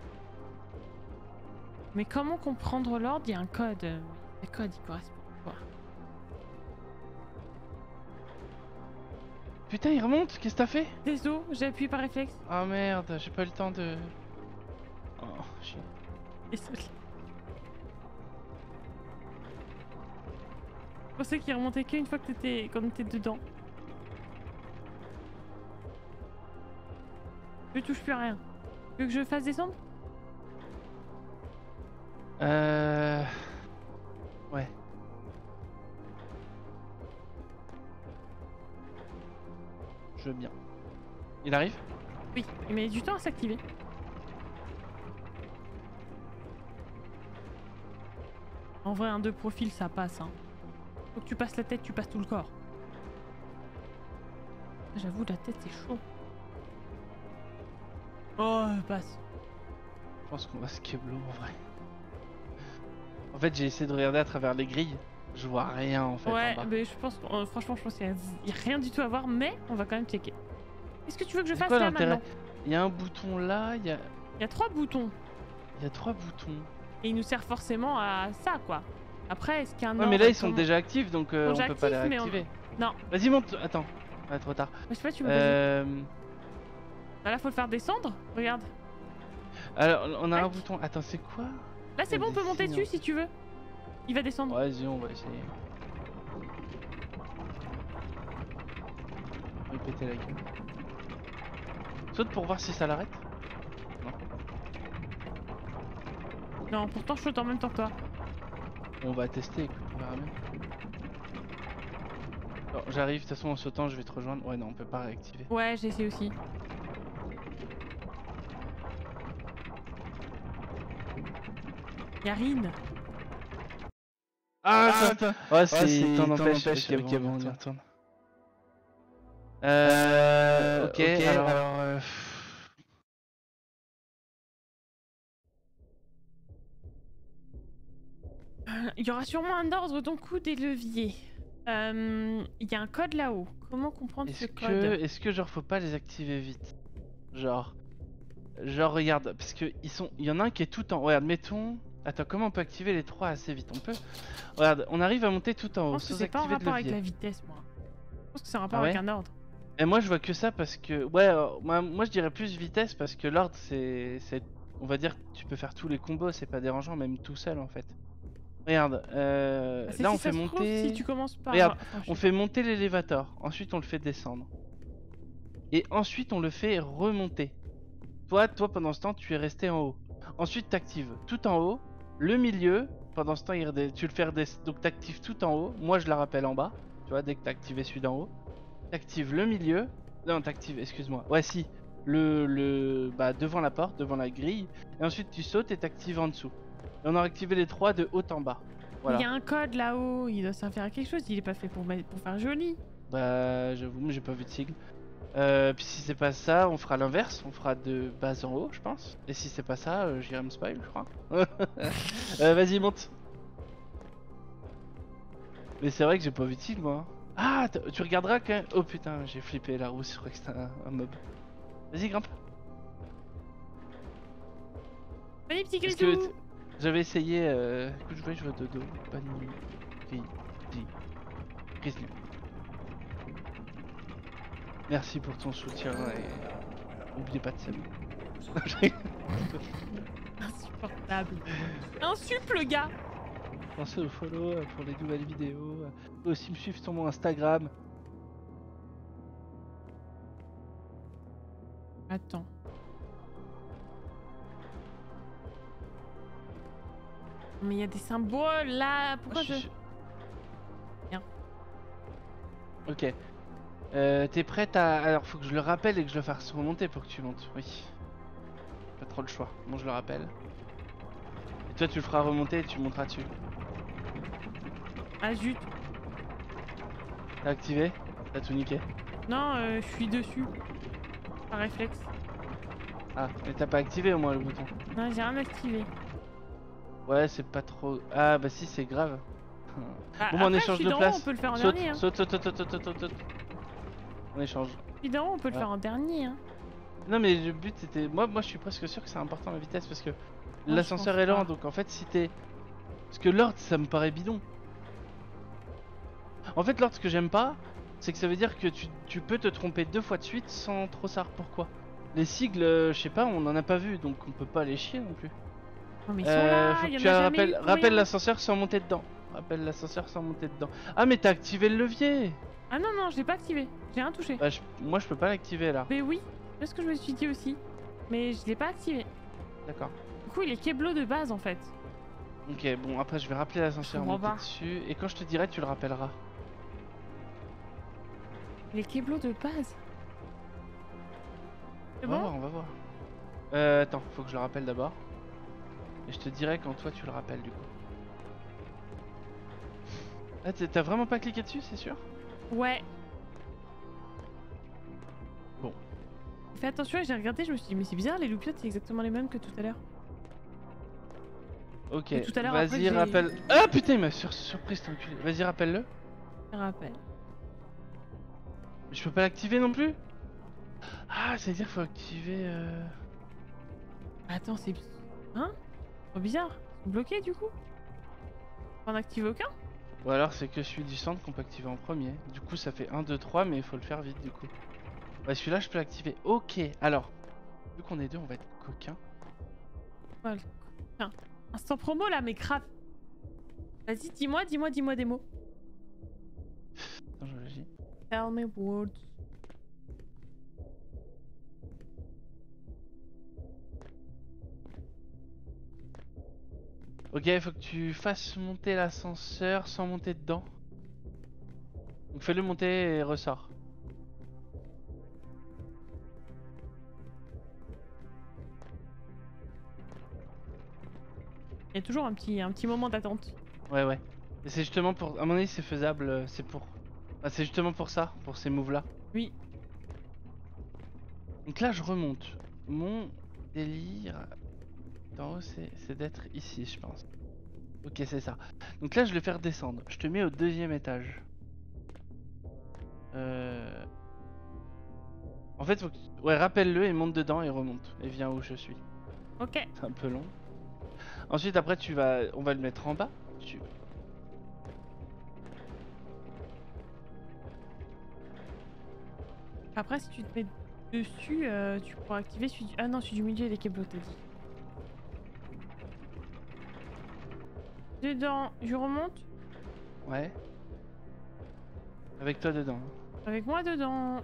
Mais comment comprendre l'ordre? Il y a un code. Le code, il correspond à quoi? Putain, il remonte. Qu'est-ce que t'as fait? Désolé, j'ai appuyé par réflexe. Ah merde, j'ai pas eu le temps de... Oh, chier. Désolé. Je pensais qu'il remontait qu'une fois que t'étais... quand t'étais dedans. Je touche plus à rien. Tu veux que je fasse descendre? Euh... Ouais. Je veux bien. Il arrive? Oui, il met du temps à s'activer. En vrai, un deux profils, ça passe. Hein. Faut que tu passes la tête, tu passes tout le corps. J'avoue, la tête, c'est chaud. Oh, passe. Je pense qu'on va se keblo en vrai. En fait, j'ai essayé de regarder à travers les grilles. Je vois rien en fait. Ouais, en bas. mais je pense, euh, franchement, je pense qu'il y, y a rien du tout à voir, mais on va quand même checker. Qu'est-ce que tu veux que je C'est fasse quoi là l'intérêt? maintenant? Il y a un bouton là, il y a... Il y a trois boutons. il y a trois boutons. Et ils nous servent forcément à ça, quoi. Après, est-ce qu'il y a un Ouais, ordre mais là ils sont comment- déjà actifs donc euh, Ils on sont peut pas les actifs, mais on- réactiver. Non. Vas-y, monte. Attends. Ah, trop tard. Je sais pas, tu me Euh... Bah là, faut le faire descendre. Regarde. Alors, on a un Tac. bouton. Attends, c'est quoi? Là, c'est Il y a bon, on des peut monter signes, dessus hein. si tu veux. Il va descendre. Vas-y, on va essayer. On va péter la gueule. Saute pour voir si ça l'arrête. Non. Non, pourtant, je saute en même temps que toi. On va tester, écoute, on verra bien. Alors, j'arrive, de toute façon en sautant je vais te rejoindre. Ouais non, on peut pas réactiver. Ouais, j'ai essayé aussi. Yarine. Ah, ça... Ouais, c'est c'est t'en t'en empêche, empêche, ok, ok, bon, bon, on y on y retourne. Euh... Ok, ok, alors... alors, euh, Il y aura sûrement un ordre, donc coup des leviers. Euh, Il y a un code là-haut. Comment comprendre ce Est-ce code? que... Est-ce que genre faut pas les activer vite? Genre... Genre regarde, parce que ils sont... Il y en a un qui est tout en... Regarde, mettons... Attends, comment on peut activer les trois assez vite? On peut... Regarde, on arrive à monter tout en Je haut pense que sans c'est pas en activer de rapport avec levier. la vitesse, moi. Je pense que c'est en rapport Ah avec ouais un ordre. Et moi je vois que ça parce que... Ouais, euh, moi, moi je dirais plus vitesse parce que l'ordre c'est... c'est- On va dire que tu peux faire tous les combos, c'est pas dérangeant même tout seul en fait. Regarde, euh, Ah, c'est là si on ça fait se trouve, monter. si tu commences par... Regarde, Attends, je on sais fait monter l'élévateur, ensuite on le fait descendre. Et ensuite on le fait remonter. Toi, toi pendant ce temps, tu es resté en haut. Ensuite, tu actives tout en haut, le milieu. Pendant ce temps, il redé- tu le fais redescendre. Donc, tu actives tout en haut. Moi, je la rappelle en bas. Tu vois, dès que tu as activé celui d'en haut, tu actives le milieu. Non, tu actives, excuse-moi. Ouais, si. Le, le, bah, devant la porte, devant la grille. Et ensuite, tu sautes et tu actives en dessous. Et on a activé les trois de haut en bas. Voilà. Il y a un code là-haut, il doit servir à quelque chose, il est pas fait pour, mettre- pour faire joli. Bah, j'avoue, mais j'ai pas vu de sigle. Euh, puis si c'est pas ça, on fera l'inverse, on fera de bas en haut, je pense. Et si c'est pas ça, euh, j'irai me spoil, je crois. euh, Vas-y, monte. Mais c'est vrai que j'ai pas vu de sigle, moi. Ah, t- tu regarderas quand même. Oh putain, j'ai flippé la roue, je crois que c'était un, un mob. Vas-y, grimpe. Allez, petit Parce grisou. que t- j'avais essayé. Euh... Écoute, je vais, je vais dodo. Bonne nuit. Gris. Gris. Gris. Merci pour ton soutien et n'oubliez pas de s'abonner. Insupportable. Insup le gars. Pensez au follow euh, pour les nouvelles vidéos. Vous pouvez aussi me suivre sur mon Instagram. Attends. Mais il y a des symboles là. Pourquoi Ah, je... suis- Bien. Ok. Euh, T'es prête à... Alors faut que je le rappelle et que je le fasse remonter pour que tu montes. Oui. Pas trop le choix. Bon, je le rappelle. Et toi tu le feras remonter et tu monteras dessus. Ah zut. T'as activé? T'as tout niqué? Non, euh, je suis dessus. Par réflexe. Ah, mais t'as pas activé au moins le bouton. Non, j'ai rien activé. Ouais, c'est pas trop... Ah bah si, c'est grave. Ah, Bon, bah, on après, échange je suis de d'en haut, place. on peut le faire en Saute, dernier. Hein. saute, saute, saute, saute, saute, saute, saute. On échange. Je suis d'en haut, on peut le Ouais. faire en dernier. Hein. Non mais le but c'était... Moi, moi je suis presque sûr que c'est important la vitesse parce que je l'ascenseur pense est lent pas. donc en fait si t'es... Parce que l'ordre ça me paraît bidon. En fait l'ordre ce que j'aime pas c'est que ça veut dire que tu, tu peux te tromper deux fois de suite sans trop savoir pourquoi. Les sigles, euh, je sais pas, on en a pas vu donc on peut pas les chier non plus. Non, mais ils sont Euh, là, faut il que y tu en a jamais rappelles, eu pour rappelle rien. l'ascenseur sans monter dedans. Rappelle l'ascenseur sans monter dedans. Ah mais t'as activé le levier. Ah non, non, je l'ai pas activé. J'ai rien touché. Bah, je- moi je peux pas l'activer là. Mais oui, c'est ce que je me suis dit aussi. Mais je l'ai pas activé. D'accord. Du coup, il est Keblo de base en fait. Ok, bon après je vais rappeler l'ascenseur, Je comprends monter pas. dessus. Et quand je te dirai tu le rappelleras. Il est Keblo de base. C'est On va bon? voir, on va voir. Euh, attends, faut que je le rappelle d'abord. Et je te dirai quand toi tu le rappelles du coup. Ah, t'as t'as vraiment pas cliqué dessus, c'est sûr? Ouais. Bon. Fais attention, j'ai regardé, je me suis dit, mais c'est bizarre, les loupiottes c'est exactement les mêmes que tout à l'heure. Ok, Et tout à l'heure, après, vas-y j'ai- rappelle... Ah putain il m'a sur surprise cet enculé. Vas-y rappelle-le. Je me rappelle. Je peux pas l'activer non plus? Ah, c'est à dire qu'il faut activer... Euh... Attends, c'est... Hein? C'est bizarre. Ils sont bloqués du coup? On en active aucun? Ou alors c'est que celui du centre qu'on peut activer en premier. Du coup ça fait un, deux, trois mais il faut le faire vite du coup. Ouais celui-là je peux l'activer. Ok, alors. Vu qu'on est deux on va être coquin. Ouais, le- Tiens, instant promo là, mais grave. Vas-y, dis-moi, dis-moi, dis-moi des mots. Attends, je réagis. Tell me words. Ok, il faut que tu fasses monter l'ascenseur sans monter dedans. Donc fais-le monter et ressort. Il y a toujours un petit, un petit moment d'attente. Ouais ouais. Et c'est justement pour... À mon avis c'est faisable, euh, c'est pour... Ah, c'est justement pour ça, pour ces moves là. Oui. Donc là je remonte. Mon délire d'en haut c'est c'est d'être ici je pense. Ok c'est ça. Donc là je vais le faire descendre. Je te mets au deuxième étage. Euh... En fait faut que... Ouais rappelle-le et monte dedans et remonte. Et viens où je suis. Ok. C'est un peu long. Ensuite après tu vas... On va le mettre en bas. Tu... Après, si tu te mets dessus, euh, tu pourras activer celui du... Ah non, celui du milieu, il est Keblo, t'as dit. Dedans, je remonte Ouais. Avec toi dedans. avec moi dedans.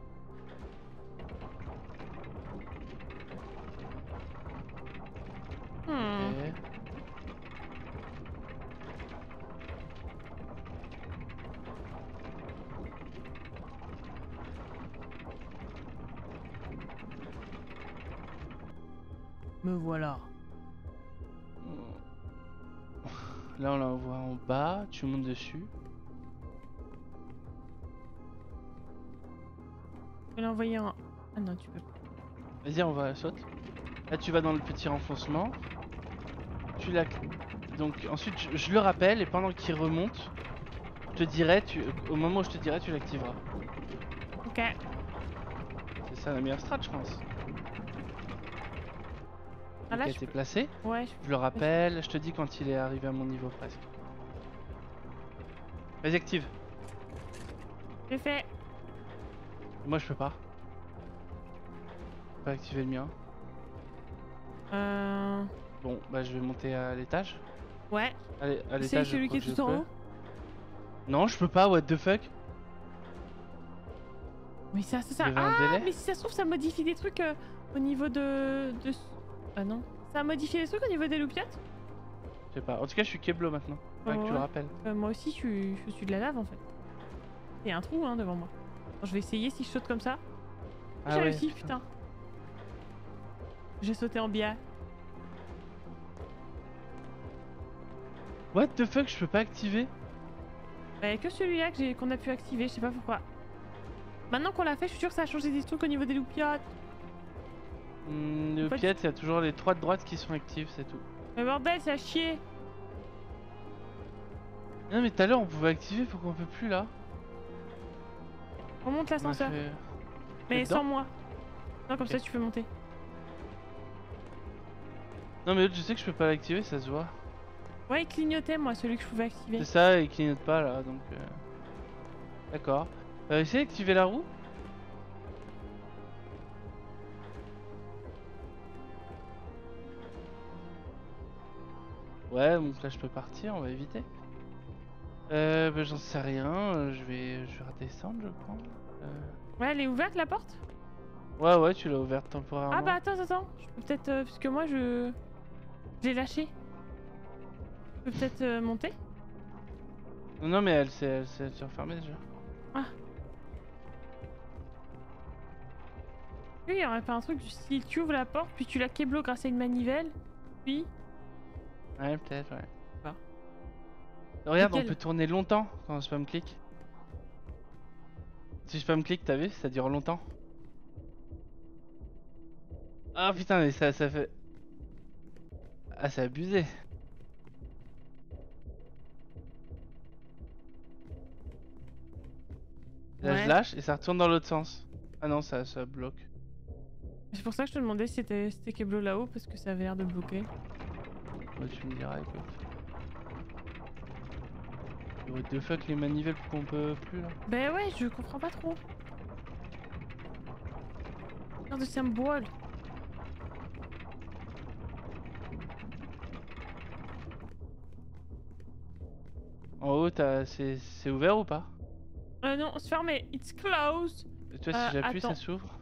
Hmm. Ok. Me voilà. Là on la voit en bas, tu montes dessus. Je vais l'envoyer en... Ah non, tu peux pas. Vas-y, on va saute. Là tu vas dans le petit renfoncement. Tu la... Donc ensuite je, je le rappelle et pendant qu'il remonte, je te dirai, tu... au moment où je te dirai, tu l'activeras. Ok. C'est ça la meilleure strat, je pense. Ah là, Ok, je t'es peux... placé. Ouais, je... Je le rappelle, je te dis quand il est arrivé à mon niveau presque. Vas-y, active. j'ai fait. Moi je peux pas. Je peux pas activer le mien. Euh... Bon, bah je vais monter à l'étage. Ouais. Allez, à C'est l'étage. je celui qui crois est que tout je en peux. haut. Non, je peux pas, what the fuck. Mais ça, c'est Il ça. y avait un Ah, délai. mais si ça se trouve, ça modifie des trucs euh, au niveau de... de... Ah non. Ça a modifié des trucs au niveau des loupiottes. Je sais pas. En tout cas, je suis Keblo maintenant. Faudrait que tu le Ouais. rappelles. Euh, moi aussi, je suis... je suis de la lave en fait. Il y a un trou hein, devant moi. Attends, je vais essayer si je saute comme ça. Ah J'ai ouais, réussi, putain. putain. J'ai sauté en biais. What the fuck, je peux pas activer. Bah, y a que celui-là que j'ai qu'on a pu activer, je sais pas pourquoi. Maintenant qu'on l'a fait, je suis sûr que ça a changé des trucs au niveau des loupiottes. Hmm, le En fait, pied, il y a toujours les trois de droite qui sont actifs, c'est tout. Mais bordel, c'est à chier. Non, mais tout à l'heure on pouvait activer, pourquoi on peut plus là? On monte On a l'ascenseur. fait- Mais dedans sans moi. Non, comme Ok. ça tu peux monter. Non, mais l'autre, je sais que je peux pas l'activer, ça se voit. Ouais, il clignotait moi, celui que je pouvais activer. C'est ça, il clignote pas là, donc. Euh... D'accord. Euh, essayez d'activer la roue. Ouais, donc là je peux partir, on va éviter. Euh, bah j'en sais rien, euh, je vais, je vais redescendre, je crois. Euh... Ouais, elle est ouverte la porte? Ouais, ouais, tu l'as ouverte temporairement. Ah bah attends, attends. Je peux peut-être... euh, parce que moi je... J'ai lâché. Je peux peut-être euh, monter? Non, non, mais elle s'est, elle s'est elle s'est refermée déjà. Oui, il y aurait pas un truc du style tu ouvres la porte, puis tu la keblo grâce à une manivelle, puis... Ouais, peut-être, ouais. Pas. Regarde, Lequel on peut tourner longtemps quand on spam click. Si je spam click, t'as vu, ça dure longtemps. Ah putain, mais ça, ça fait. Ah, c'est abusé. Là, Ouais. je lâche et ça retourne dans l'autre sens. Ah non, ça, ça bloque. C'est pour ça que je te demandais si c'était c'était keblo là-haut, parce que ça avait l'air de bloquer. Ouais, tu me diras, écoute. What the fuck, les manivelles, pourquoi on peut plus là? Ben ouais, je comprends pas trop. Genre de symbole. En haut, t'as... c'est c'est ouvert ou pas? Euh non, c'est fermé. It's closed. Et toi, Euh, si j'appuie, ça attends. s'ouvre?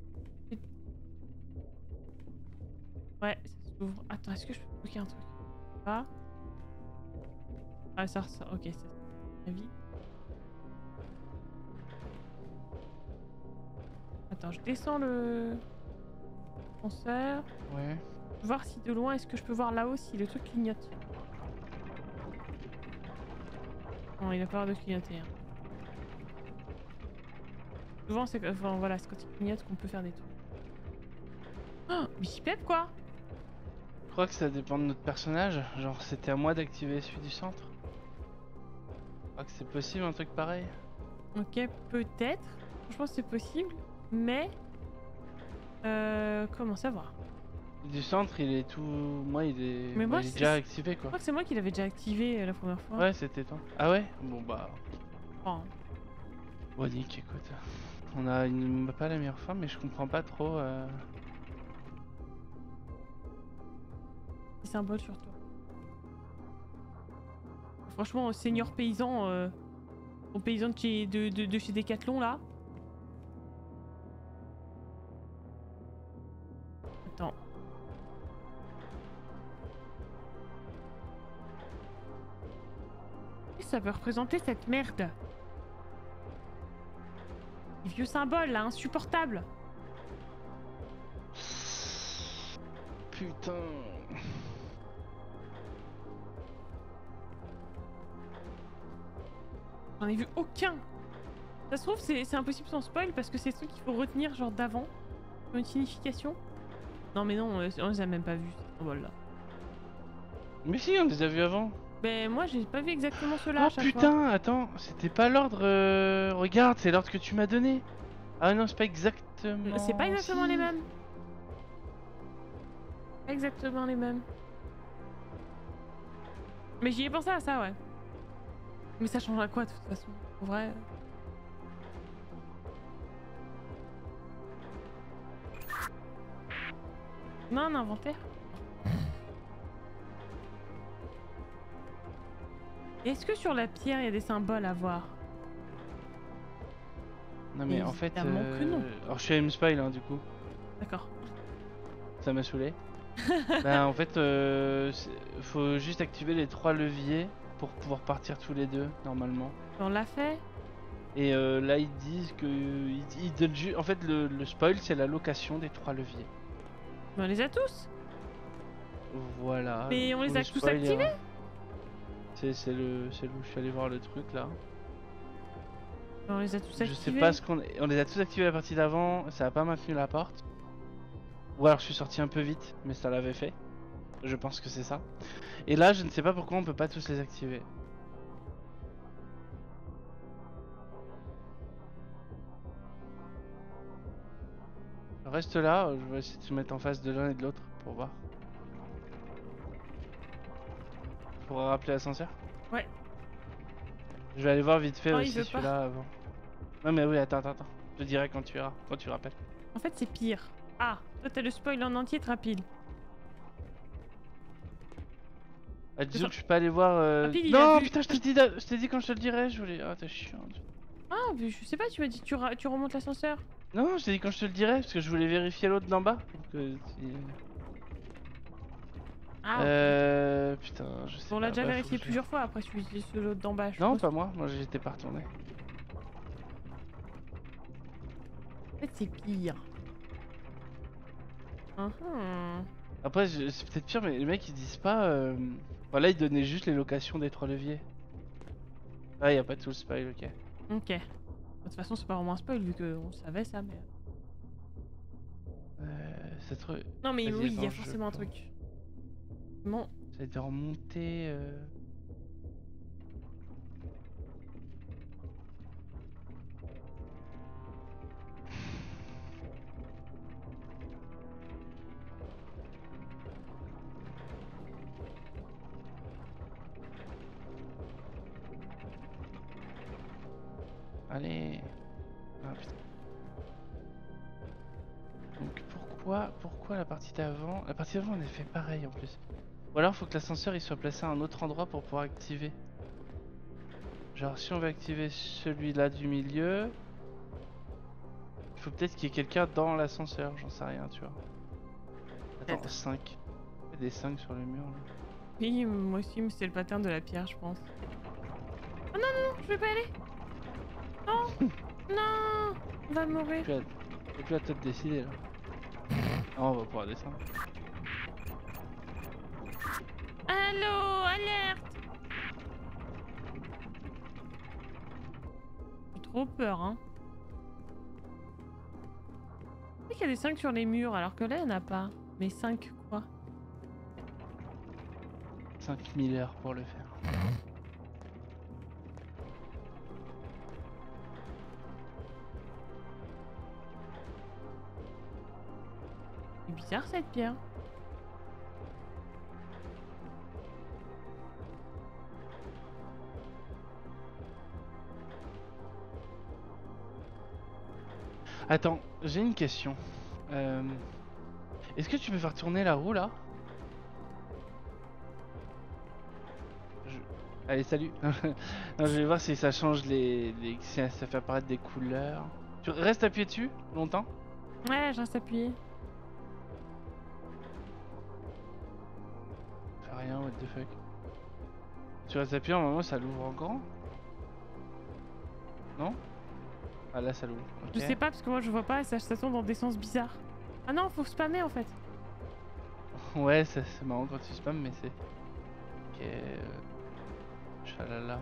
Ouais, ça s'ouvre. Attends, est-ce que je peux bloquer un truc? Ah. Ah, ça ressort. Ok, ça. La vie. Attends, je descends le. Ascenseur. Ouais. Voir si de loin, est-ce que je peux voir là-haut si le truc clignote. Non, il a pas l'air de clignoter. Hein. Souvent, c'est que- enfin, voilà, c'est quand il clignote qu'on peut faire des trucs. Oh, bicipète quoi! Je crois que ça dépend de notre personnage. Genre, c'était à moi d'activer celui du centre. Je crois que c'est possible un truc pareil. Ok, peut-être. Franchement, c'est possible. Mais. Euh. Comment savoir? Du centre, il est tout. Moi, il est. Mais bah, moi, il est c'est- déjà activé Je quoi. crois que c'est moi qui l'avais déjà activé euh, la première fois. Ouais, c'était toi. Ah ouais? Bon bah. Oh. Bon, Nick, écoute. On a une... pas la meilleure fin, mais je comprends pas trop. Euh... Des symboles sur toi. franchement, senior paysan, euh, au paysan de chez, de, de, de chez Decathlon là. Attends. Qu'est-ce que ça peut représenter cette merde? Les vieux symboles là, insupportables. Putain. J'en ai vu aucun. Ça se trouve, c'est impossible sans spoil parce que c'est ce truc qu'il faut retenir genre d'avant. Une signification. Non mais non, euh, on les a même pas vus, ces symboles là. Mais si, on les a vus avant. Ben moi j'ai pas vu exactement ceux-là. Oh à chaque putain, fois. attends, c'était pas l'ordre. euh, Regarde, c'est l'ordre que tu m'as donné. Ah non, c'est pas exactement. C'est pas exactement si. les mêmes. Pas exactement les mêmes. Mais j'y ai pensé à ça, ouais. Mais ça change à quoi de toute façon? En vrai. Non, un inventaire. Est-ce que sur la pierre il y a des symboles à voir? Non mais en fait. Évidemment que non. Alors je suis à M-Spile hein, du coup. D'accord. Ça m'a saoulé. Bah en fait, euh, c'est- faut juste activer les trois leviers pour pouvoir partir tous les deux normalement. On l'a fait? Et euh, là ils disent que ils, ils donnent ju- en fait le, le spoil c'est la location des trois leviers. Mais on les a tous. Voilà. Mais on les Le a tous spoil, activés? hein. C'est c'est le c'est où je suis allé voir le truc là. On les a tous activés. Je sais pas ce qu'on on les a tous activés la partie d'avant, ça a pas maintenu la porte. Ou alors je suis sorti un peu vite, mais ça l'avait fait. Je pense que c'est ça. Et là, je ne sais pas pourquoi on peut pas tous les activer. Reste là, je vais essayer de se mettre en face de l'un et de l'autre pour voir. Pour rappeler l'ascenseur? Ouais. Je vais aller voir vite fait Oh, il aussi veut pas. celui-là avant. Non mais oui, attends, attends, attends. Je te dirai quand tu iras, quand tu rappelles. En fait, c'est pire. Ah, toi t'as le spoil en entier, rapide. Ah, disons ça. que je suis pas allé voir. euh, Rapide, il a Non, vu. putain, je t'ai dit, je t'ai dit quand je te le dirai. Je voulais. Ah, t'es chiant. Ah, mais je sais pas, tu m'as dit tu, ra- tu remontes l'ascenseur. Non, je t'ai dit quand je te le dirai parce que je voulais vérifier l'autre d'en bas. Donc, euh, si- Ah, Euh. Putain, je sais on l'a pas, déjà bah, faut vérifié que je- plusieurs fois après celui de l'autre d'en bas. je Non, suppose. pas moi. Moi, j'étais pas retourné. En fait, c'est pire. Mhm. Après, je- c'est peut-être pire, mais les mecs ils disent pas. Euh... Voilà, ils donnaient juste les locations des trois leviers. Ah, y a pas de tout le spoil, ok. Ok. De toute façon, c'est pas vraiment un spoil vu qu'on savait ça, mais. Euh. C'est trop. Non, mais Vas-y, oui, il y a attends, je forcément un prends. truc. Bon, Ça a été remonté. Euh... Allez. Ah putain. Donc pourquoi pourquoi la partie d'avant La partie d'avant on a fait pareil en plus. Ou alors faut que l'ascenseur il soit placé à un autre endroit pour pouvoir activer. Genre si on veut activer celui-là du milieu, il faut peut-être qu'il y ait quelqu'un dans l'ascenseur, j'en sais rien tu vois. Attends, Peut-être. cinq. Il y a des cinq sur le mur là. oui, moi aussi, mais c'est le pattern de la pierre, je pense. Oh non, non, non, je vais pas y aller. Non, non, on va mourir. Tu as, tu as peut-être décidé là. Ah, on va pouvoir descendre. Allô, alerte. J'ai trop peur, hein. Tu sais qu'il y a des cinq sur les murs, alors que là, il n'y en a pas. Mais cinq quoi? cinq mille heures pour le faire. C'est bizarre cette pierre. Attends, j'ai une question. Euh, Est-ce que tu peux faire tourner la roue là? Je- Allez, salut. Non, je vais voir si ça change les, les... si ça fait apparaître des couleurs. Tu restes appuyé dessus longtemps? Ouais, je reste appuyé. Ça fait rien, what the fuck. Tu restes appuyé, à un moment ça l'ouvre en grand? Non? Ah là ça l'ouvre. Ok. Je sais pas parce que moi je vois pas, ça, ça tombe dans des sens bizarres. Ah non, faut spammer en fait. Ouais, ça- c'est marrant quand tu spams, mais c'est. Ok. euh, Chalala.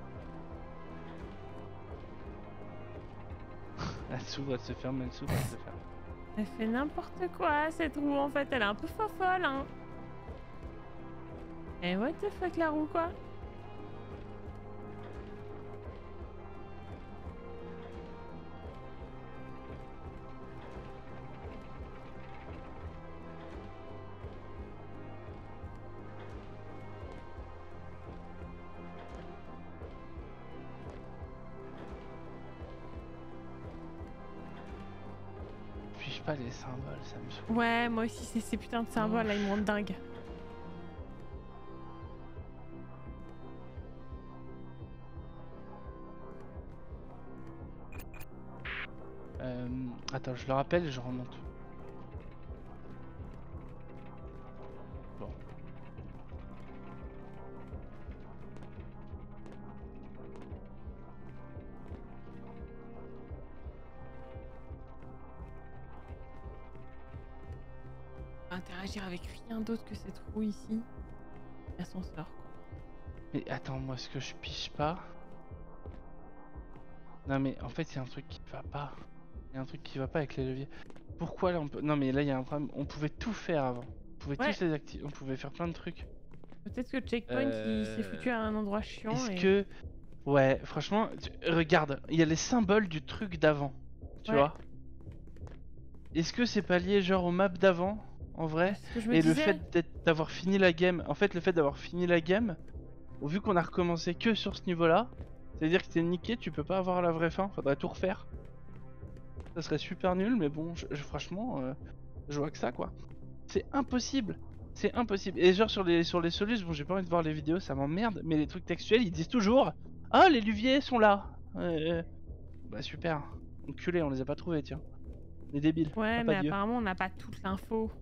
Elle s'ouvre, elle se ferme, elle s'ouvre, elle se ferme. Elle fait n'importe quoi cette roue en fait, elle est un peu fofolle hein. Et what the fuck la roue quoi. Puis-je pas les symboles, ça me saoule. Ouais, moi aussi c'est ces putains de symboles là, ils me rendent dingue. Euh, attends, je le rappelle et je remonte. Bon. Interagir avec rien d'autre que cette roue ici. L'ascenseur quoi. Mais attends, moi ce que je piche pas. Non mais en fait il y a un truc qui va pas. Il y a un truc qui va pas avec les leviers. Pourquoi là on peut. Non mais là il y a un problème. On pouvait tout faire avant. On pouvait Ouais. tous les activer. On pouvait faire plein de trucs. Peut-être que le checkpoint il s'est Euh, foutu à un endroit chiant. Est-ce et... que. Ouais, franchement, tu- regarde, il y a les symboles du truc d'avant. Tu Ouais. vois? Est-ce que c'est pas lié genre aux maps d'avant en vrai? C'est ce que je me Et le disais. fait d'être- d'avoir fini la game, en fait le fait d'avoir fini la game, vu qu'on a recommencé que sur ce niveau là, ça veut dire que t'es niqué, tu peux pas avoir la vraie fin, faudrait tout refaire. Ça serait super nul, mais bon, je, je- franchement, euh, je vois que ça quoi. C'est impossible, c'est impossible. Et genre sur les sur les solus, bon j'ai pas envie de voir les vidéos, ça m'emmerde, mais les trucs textuels ils disent toujours ah les leviers sont là. Euh, bah super, enculé, on les a pas trouvés tiens. On est débiles. Ouais, Ah, mais pas Dieu. apparemment on n'a pas toute l'info.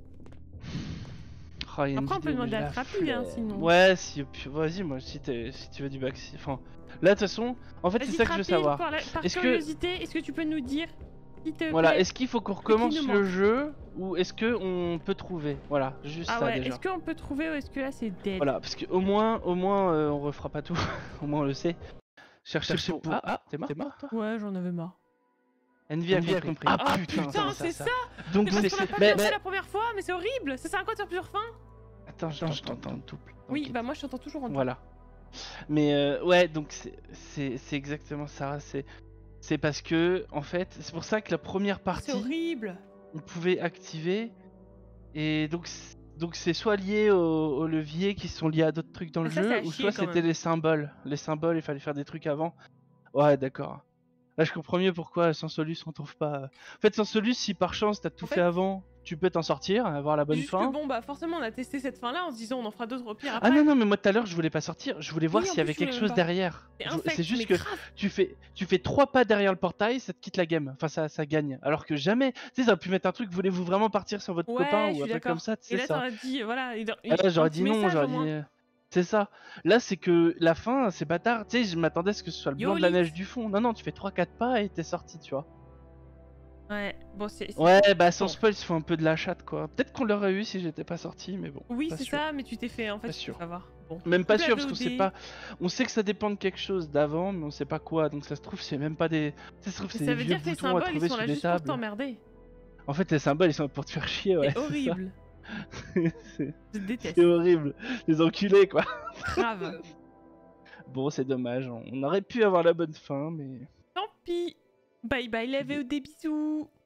Oh, y a une Après, on peut vidéo, mais demander à la Trappy, hein, flemme. sinon. Ouais, si, puis vas-y, moi, si, t'es- si tu veux du bac, si- enfin, là, de toute façon, en fait, c'est Vas-y, ça que je veux Trappy, savoir. par, la- par Est-ce que- curiosité, est-ce que tu peux nous dire, s'il te Voilà, plaît. est-ce qu'il faut qu'on recommence nous le manque. jeu ou est-ce que on peut trouver? Voilà, juste Ah ça ouais, déjà. est-ce qu'on peut trouver ou est-ce que là c'est dead? Voilà, parce qu'au moins, au moins, euh, on refera pas tout. Au moins, on le sait. Chercher Chercher pour. pour- Ah, ah, t'es mort, toi? Ouais, j'en avais marre. Envy a Envy a compris. compris. Ah, Ah putain, putain, c'est ça. Donc, Mais parce c'est. qu'on a pas mais- commencé mais- la première fois, mais c'est horrible. Ça sert à quoi de faire plusieurs fins? Attends, je je t'entends t'entends. en double. Oui, Donc, bah moi je t'entends toujours en double. Voilà. Mais euh, ouais, donc c'est- c'est c'est exactement ça. C'est c'est parce que, en fait, c'est pour ça que la première C'est partie, horrible. on pouvait activer. Et donc, c'est- donc c'est soit lié au, au levier qui sont liés à d'autres trucs dans le Ah, ça, jeu, c'est à ou chier, soit quand c'était même. les symboles. Les symboles, il fallait faire des trucs avant. Ouais, d'accord. Là, je comprends mieux pourquoi sans Solus on trouve pas. En fait, sans Solus, si par chance t'as tout En fait, fait- avant, tu peux t'en sortir, avoir la bonne Juste fin. que bon, bah forcément on a testé cette fin là en se disant on en fera d'autres au pire après. Ah non, non, mais moi tout à l'heure, je voulais pas sortir, je voulais voir Oui, en s'il y plus, avait tu quelque voulais chose même pas. derrière. C'est Je- infect, C'est juste mais que grave. tu fais, tu fais trois pas derrière le portail, ça te quitte la game. Enfin, ça, ça gagne. Alors que jamais, tu sais, ça aurait pu mettre un truc, voulez-vous vraiment partir sur votre Ouais, copain je ou suis un truc d'accord. comme ça, tu Et sais là ça. t'aurais dit, voilà. il- Ah là, un j'aurais petit dit non, message, j'aurais au moins. dit. euh, C'est ça. Là, c'est que la fin, c'est bâtard. Tu sais, je m'attendais à ce que ce soit le blanc de la Yolit. neige du fond. Non, non, tu fais trois quatre pas et t'es sorti, tu vois. Ouais, bon c'est... c'est- Ouais, bah sans Bon. spoil, il se faut un peu de la chatte, quoi. Peut-être qu'on l'aurait eu si j'étais pas sorti, mais bon. Oui pas c'est sûr. ça, mais tu t'es fait en fait, Pas tu sûr. peux avoir. Bon. Même pas Coupe la sûr parce qu'on sait V O D. pas. On sait que ça dépend de quelque chose d'avant, mais on sait pas quoi. Donc ça se trouve, c'est même pas des. Ça se trouve, Mais c'est ça des veut vieux dire que les boutons à symboles ils trouver sont sur là des juste pour tables. t'emmerder. En fait, les symboles, ils sont là pour te faire chier, ouais. C'est horrible. c'est Je déteste. c'est horrible. Les enculés, quoi. Grave. Bon, c'est dommage. On aurait pu avoir la bonne fin, mais. Tant pis. Bye bye la V O D, bisous.